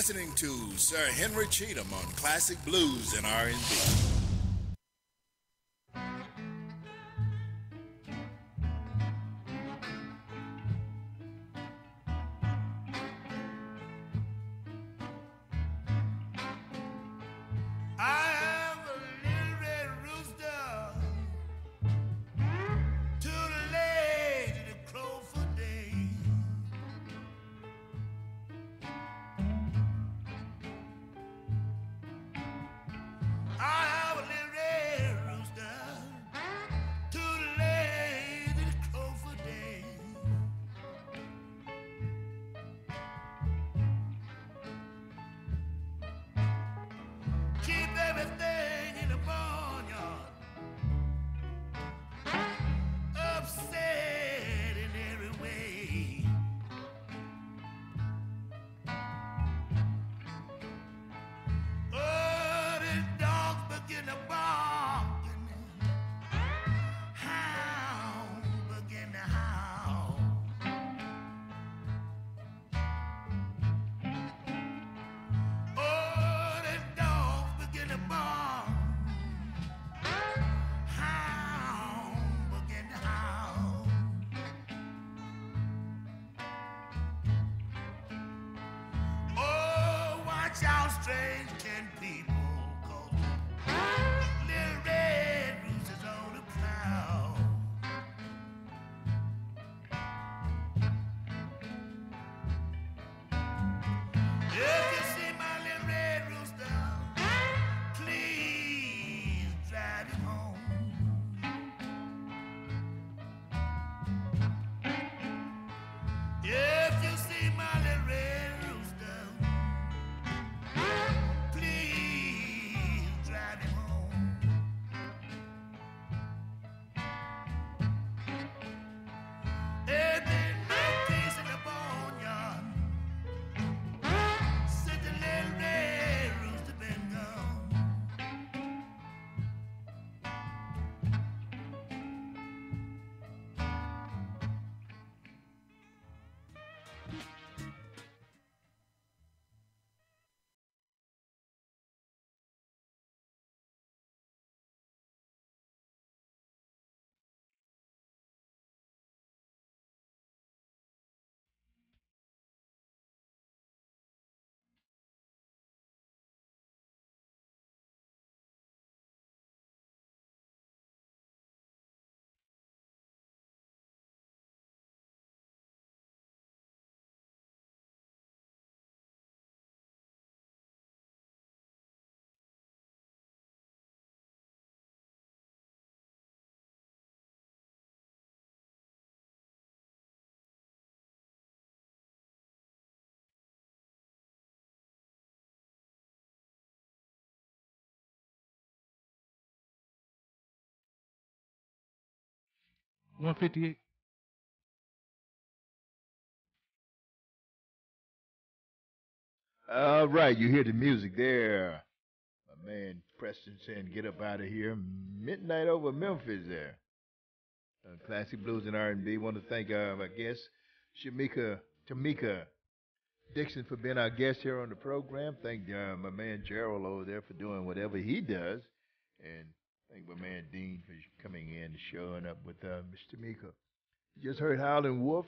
listening to Sir Henry Cheatham on Classic Blues and R and B. Strange ten people, 'cause Little Red Rooster's on the prowl. If you see my Little Red Rooster, please drive him home. If you see my Little Red Rooster, one fifty-eight. All right, you hear the music there. My man Preston saying, "Get up out of here." Midnight over Memphis there. Uh, Classic Blues and R and B. Want to thank, uh, I guess, Shamika, Tamika Dixon for being our guest here on the program. Thank uh, my man Gerald over there for doing whatever he does. And thank my man Dean for coming in and showing up with uh, Miss Tamika. You just heard Howlin' Wolf.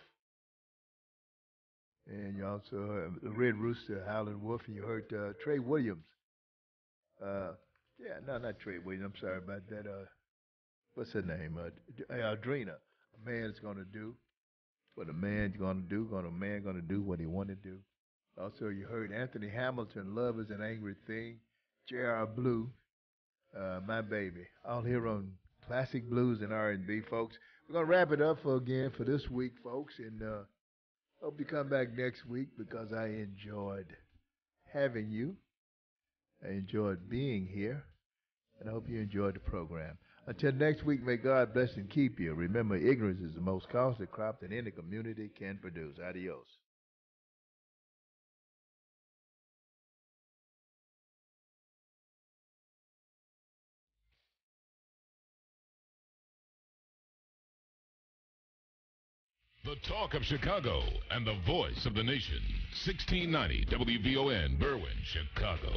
And you also heard the Red Rooster, Howlin' Wolf. And you heard uh, Trey Williams. Uh, yeah, no, not Trey Williams. I'm sorry about that. Uh, what's her name? Uh, Aldrina. A man's going to do what a man's going to do. Gonna, a man going to do what he want to do. Also, you heard Anthony Hamilton, Love is an Angry Thing. J R. Blue, uh, My Baby. All here on Classic Blues and R and B, folks. We're going to wrap it up for again for this week, folks. And uh, hope you come back next week because I enjoyed having you. I enjoyed being here. And I hope you enjoyed the program. Until next week, may God bless and keep you. Remember, ignorance is the most costly crop that any community can produce. Adios. The talk of Chicago and the voice of the nation. sixteen ninety W V O N, Berwyn, Chicago.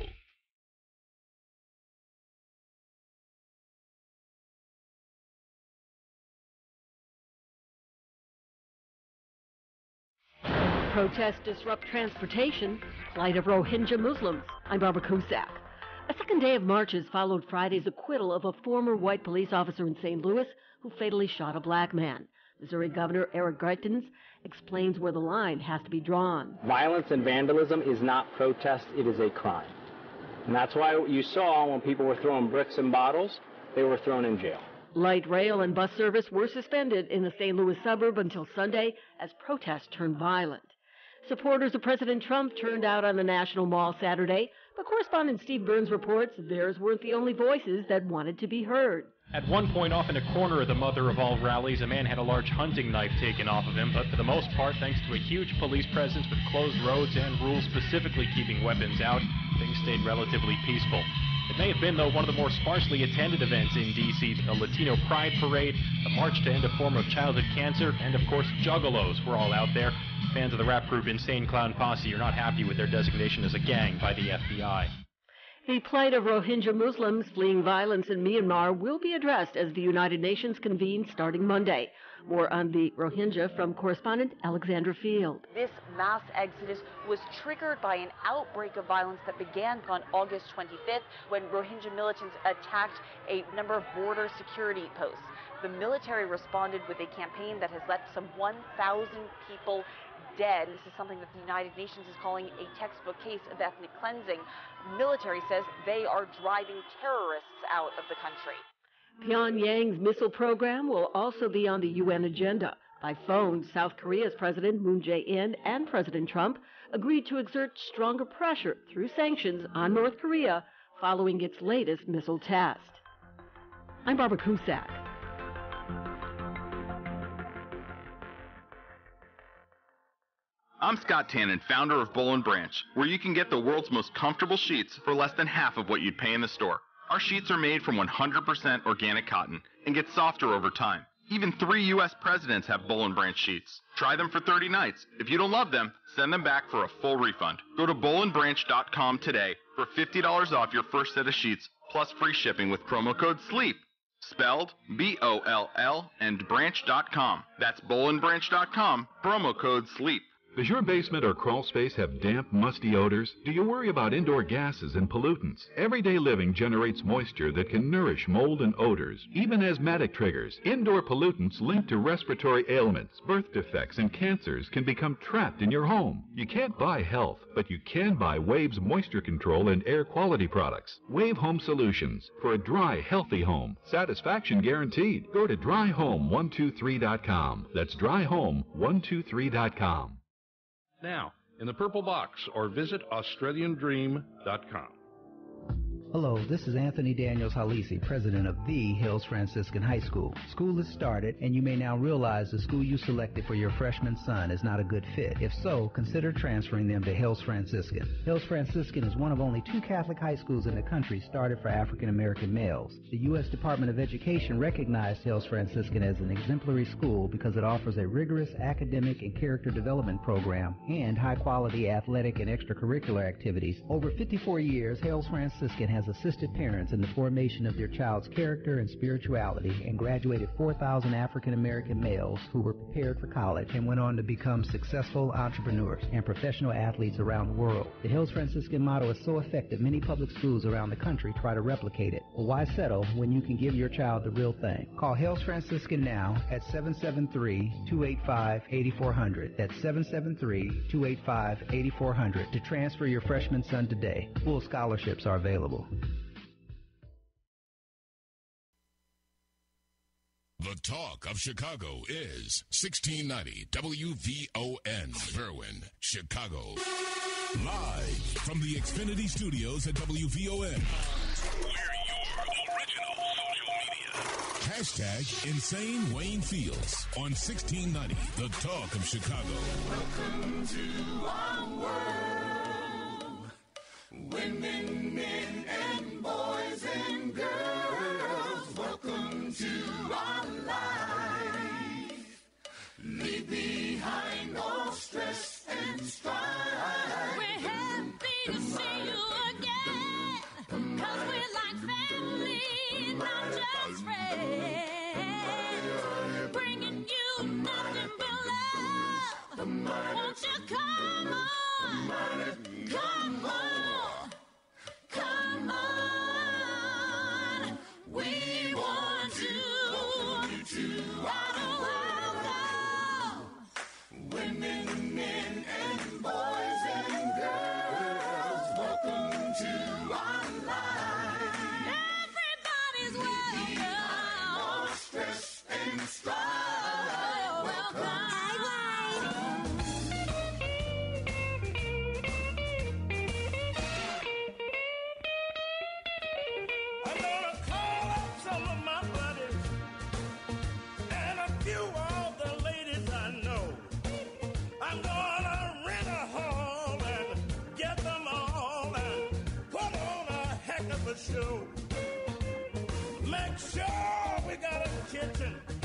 Protests disrupt transportation. Plight of Rohingya Muslims. I'm Barbara Cusack. A second day of marches followed Friday's acquittal of a former white police officer in Saint Louis who fatally shot a black man. Missouri Governor Eric Greitens explains where the line has to be drawn. Violence and vandalism is not protest, it is a crime. And that's why you saw when people were throwing bricks and bottles, they were thrown in jail. Light rail and bus service were suspended in the Saint Louis suburb until Sunday as protests turned violent. Supporters of President Trump turned out on the National Mall Saturday, but correspondent Steve Burns reports theirs weren't the only voices that wanted to be heard. At one point off in a corner of the mother of all rallies, a man had a large hunting knife taken off of him, but for the most part, thanks to a huge police presence with closed roads and rules specifically keeping weapons out, things stayed relatively peaceful. It may have been, though, one of the more sparsely attended events in D C, a Latino pride parade, a march to end a form of childhood cancer, and, of course, juggalos were all out there. Fans of the rap group Insane Clown Posse are not happy with their designation as a gang by the F B I. The plight of Rohingya Muslims fleeing violence in Myanmar will be addressed as the United Nations convenes starting Monday. More on the Rohingya from correspondent Alexandra Field. This mass exodus was triggered by an outbreak of violence that began on August twenty-fifth when Rohingya militants attacked a number of border security posts. The military responded with a campaign that has left some one thousand people dead. This is something that the United Nations is calling a textbook case of ethnic cleansing. Military says they are driving terrorists out of the country. Pyongyang's missile program will also be on the U N agenda. By phone, South Korea's President Moon Jae-in and President Trump agreed to exert stronger pressure through sanctions on North Korea following its latest missile test. I'm Barbara Cusack. I'm Scott Tannen, founder of Boll and Branch, where you can get the world's most comfortable sheets for less than half of what you'd pay in the store. Our sheets are made from one hundred percent organic cotton and get softer over time. Even three U S presidents have Boll and Branch sheets. Try them for thirty nights. If you don't love them, send them back for a full refund. Go to boll and branch dot com today for fifty dollars off your first set of sheets, plus free shipping with promo code SLEEP. Spelled B O L L and branch dot com. That's boll and branch dot com, promo code SLEEP. Does your basement or crawl space have damp, musty odors? Do you worry about indoor gases and pollutants? Everyday living generates moisture that can nourish mold and odors, even asthmatic triggers. Indoor pollutants linked to respiratory ailments, birth defects, and cancers can become trapped in your home. You can't buy health, but you can buy Wave's moisture control and air quality products. Wave Home Solutions for a dry, healthy home. Satisfaction guaranteed. Go to dry home one two three dot com. That's dry home one two three dot com. Now, in the purple box, or visit Australian Dream dot com. Hello, this is Anthony Daniels Halisi, president of the Hills Franciscan High School. School has started, and you may now realize the school you selected for your freshman son is not a good fit. If so, consider transferring them to Hills Franciscan. Hills Franciscan is one of only two Catholic high schools in the country started for African American males. The U S Department of Education recognized Hills Franciscan as an exemplary school because it offers a rigorous academic and character development program and high-quality athletic and extracurricular activities. Over fifty-four years, Hills Franciscan has assisted parents in the formation of their child's character and spirituality and graduated four thousand African American males who were prepared for college and went on to become successful entrepreneurs and professional athletes around the world. The Hills Franciscan motto is so effective, many public schools around the country try to replicate it. Well, why settle when you can give your child the real thing? Call Hills Franciscan now at seven seven three, two eight five, eight four zero zero. That's seven seven three, two eight five, eight four zero zero to transfer your freshman son today. Full scholarships are available. The talk of Chicago is sixteen ninety W V O N, Berwyn, Chicago. Live from the Xfinity Studios at W V O N. We're your original social media. Hashtag Insane Wayne Fields on sixteen ninety, The Talk of Chicago. Welcome to our world. Women, men, and boys and girls. Welcome to our life. Leave the Won't you come on? Come on. Come on. We want to, to our welcome. Women, men, and boys and girls, welcome to our life. Everybody's welcome. No stress and strife. Show. Make sure we got a kitchen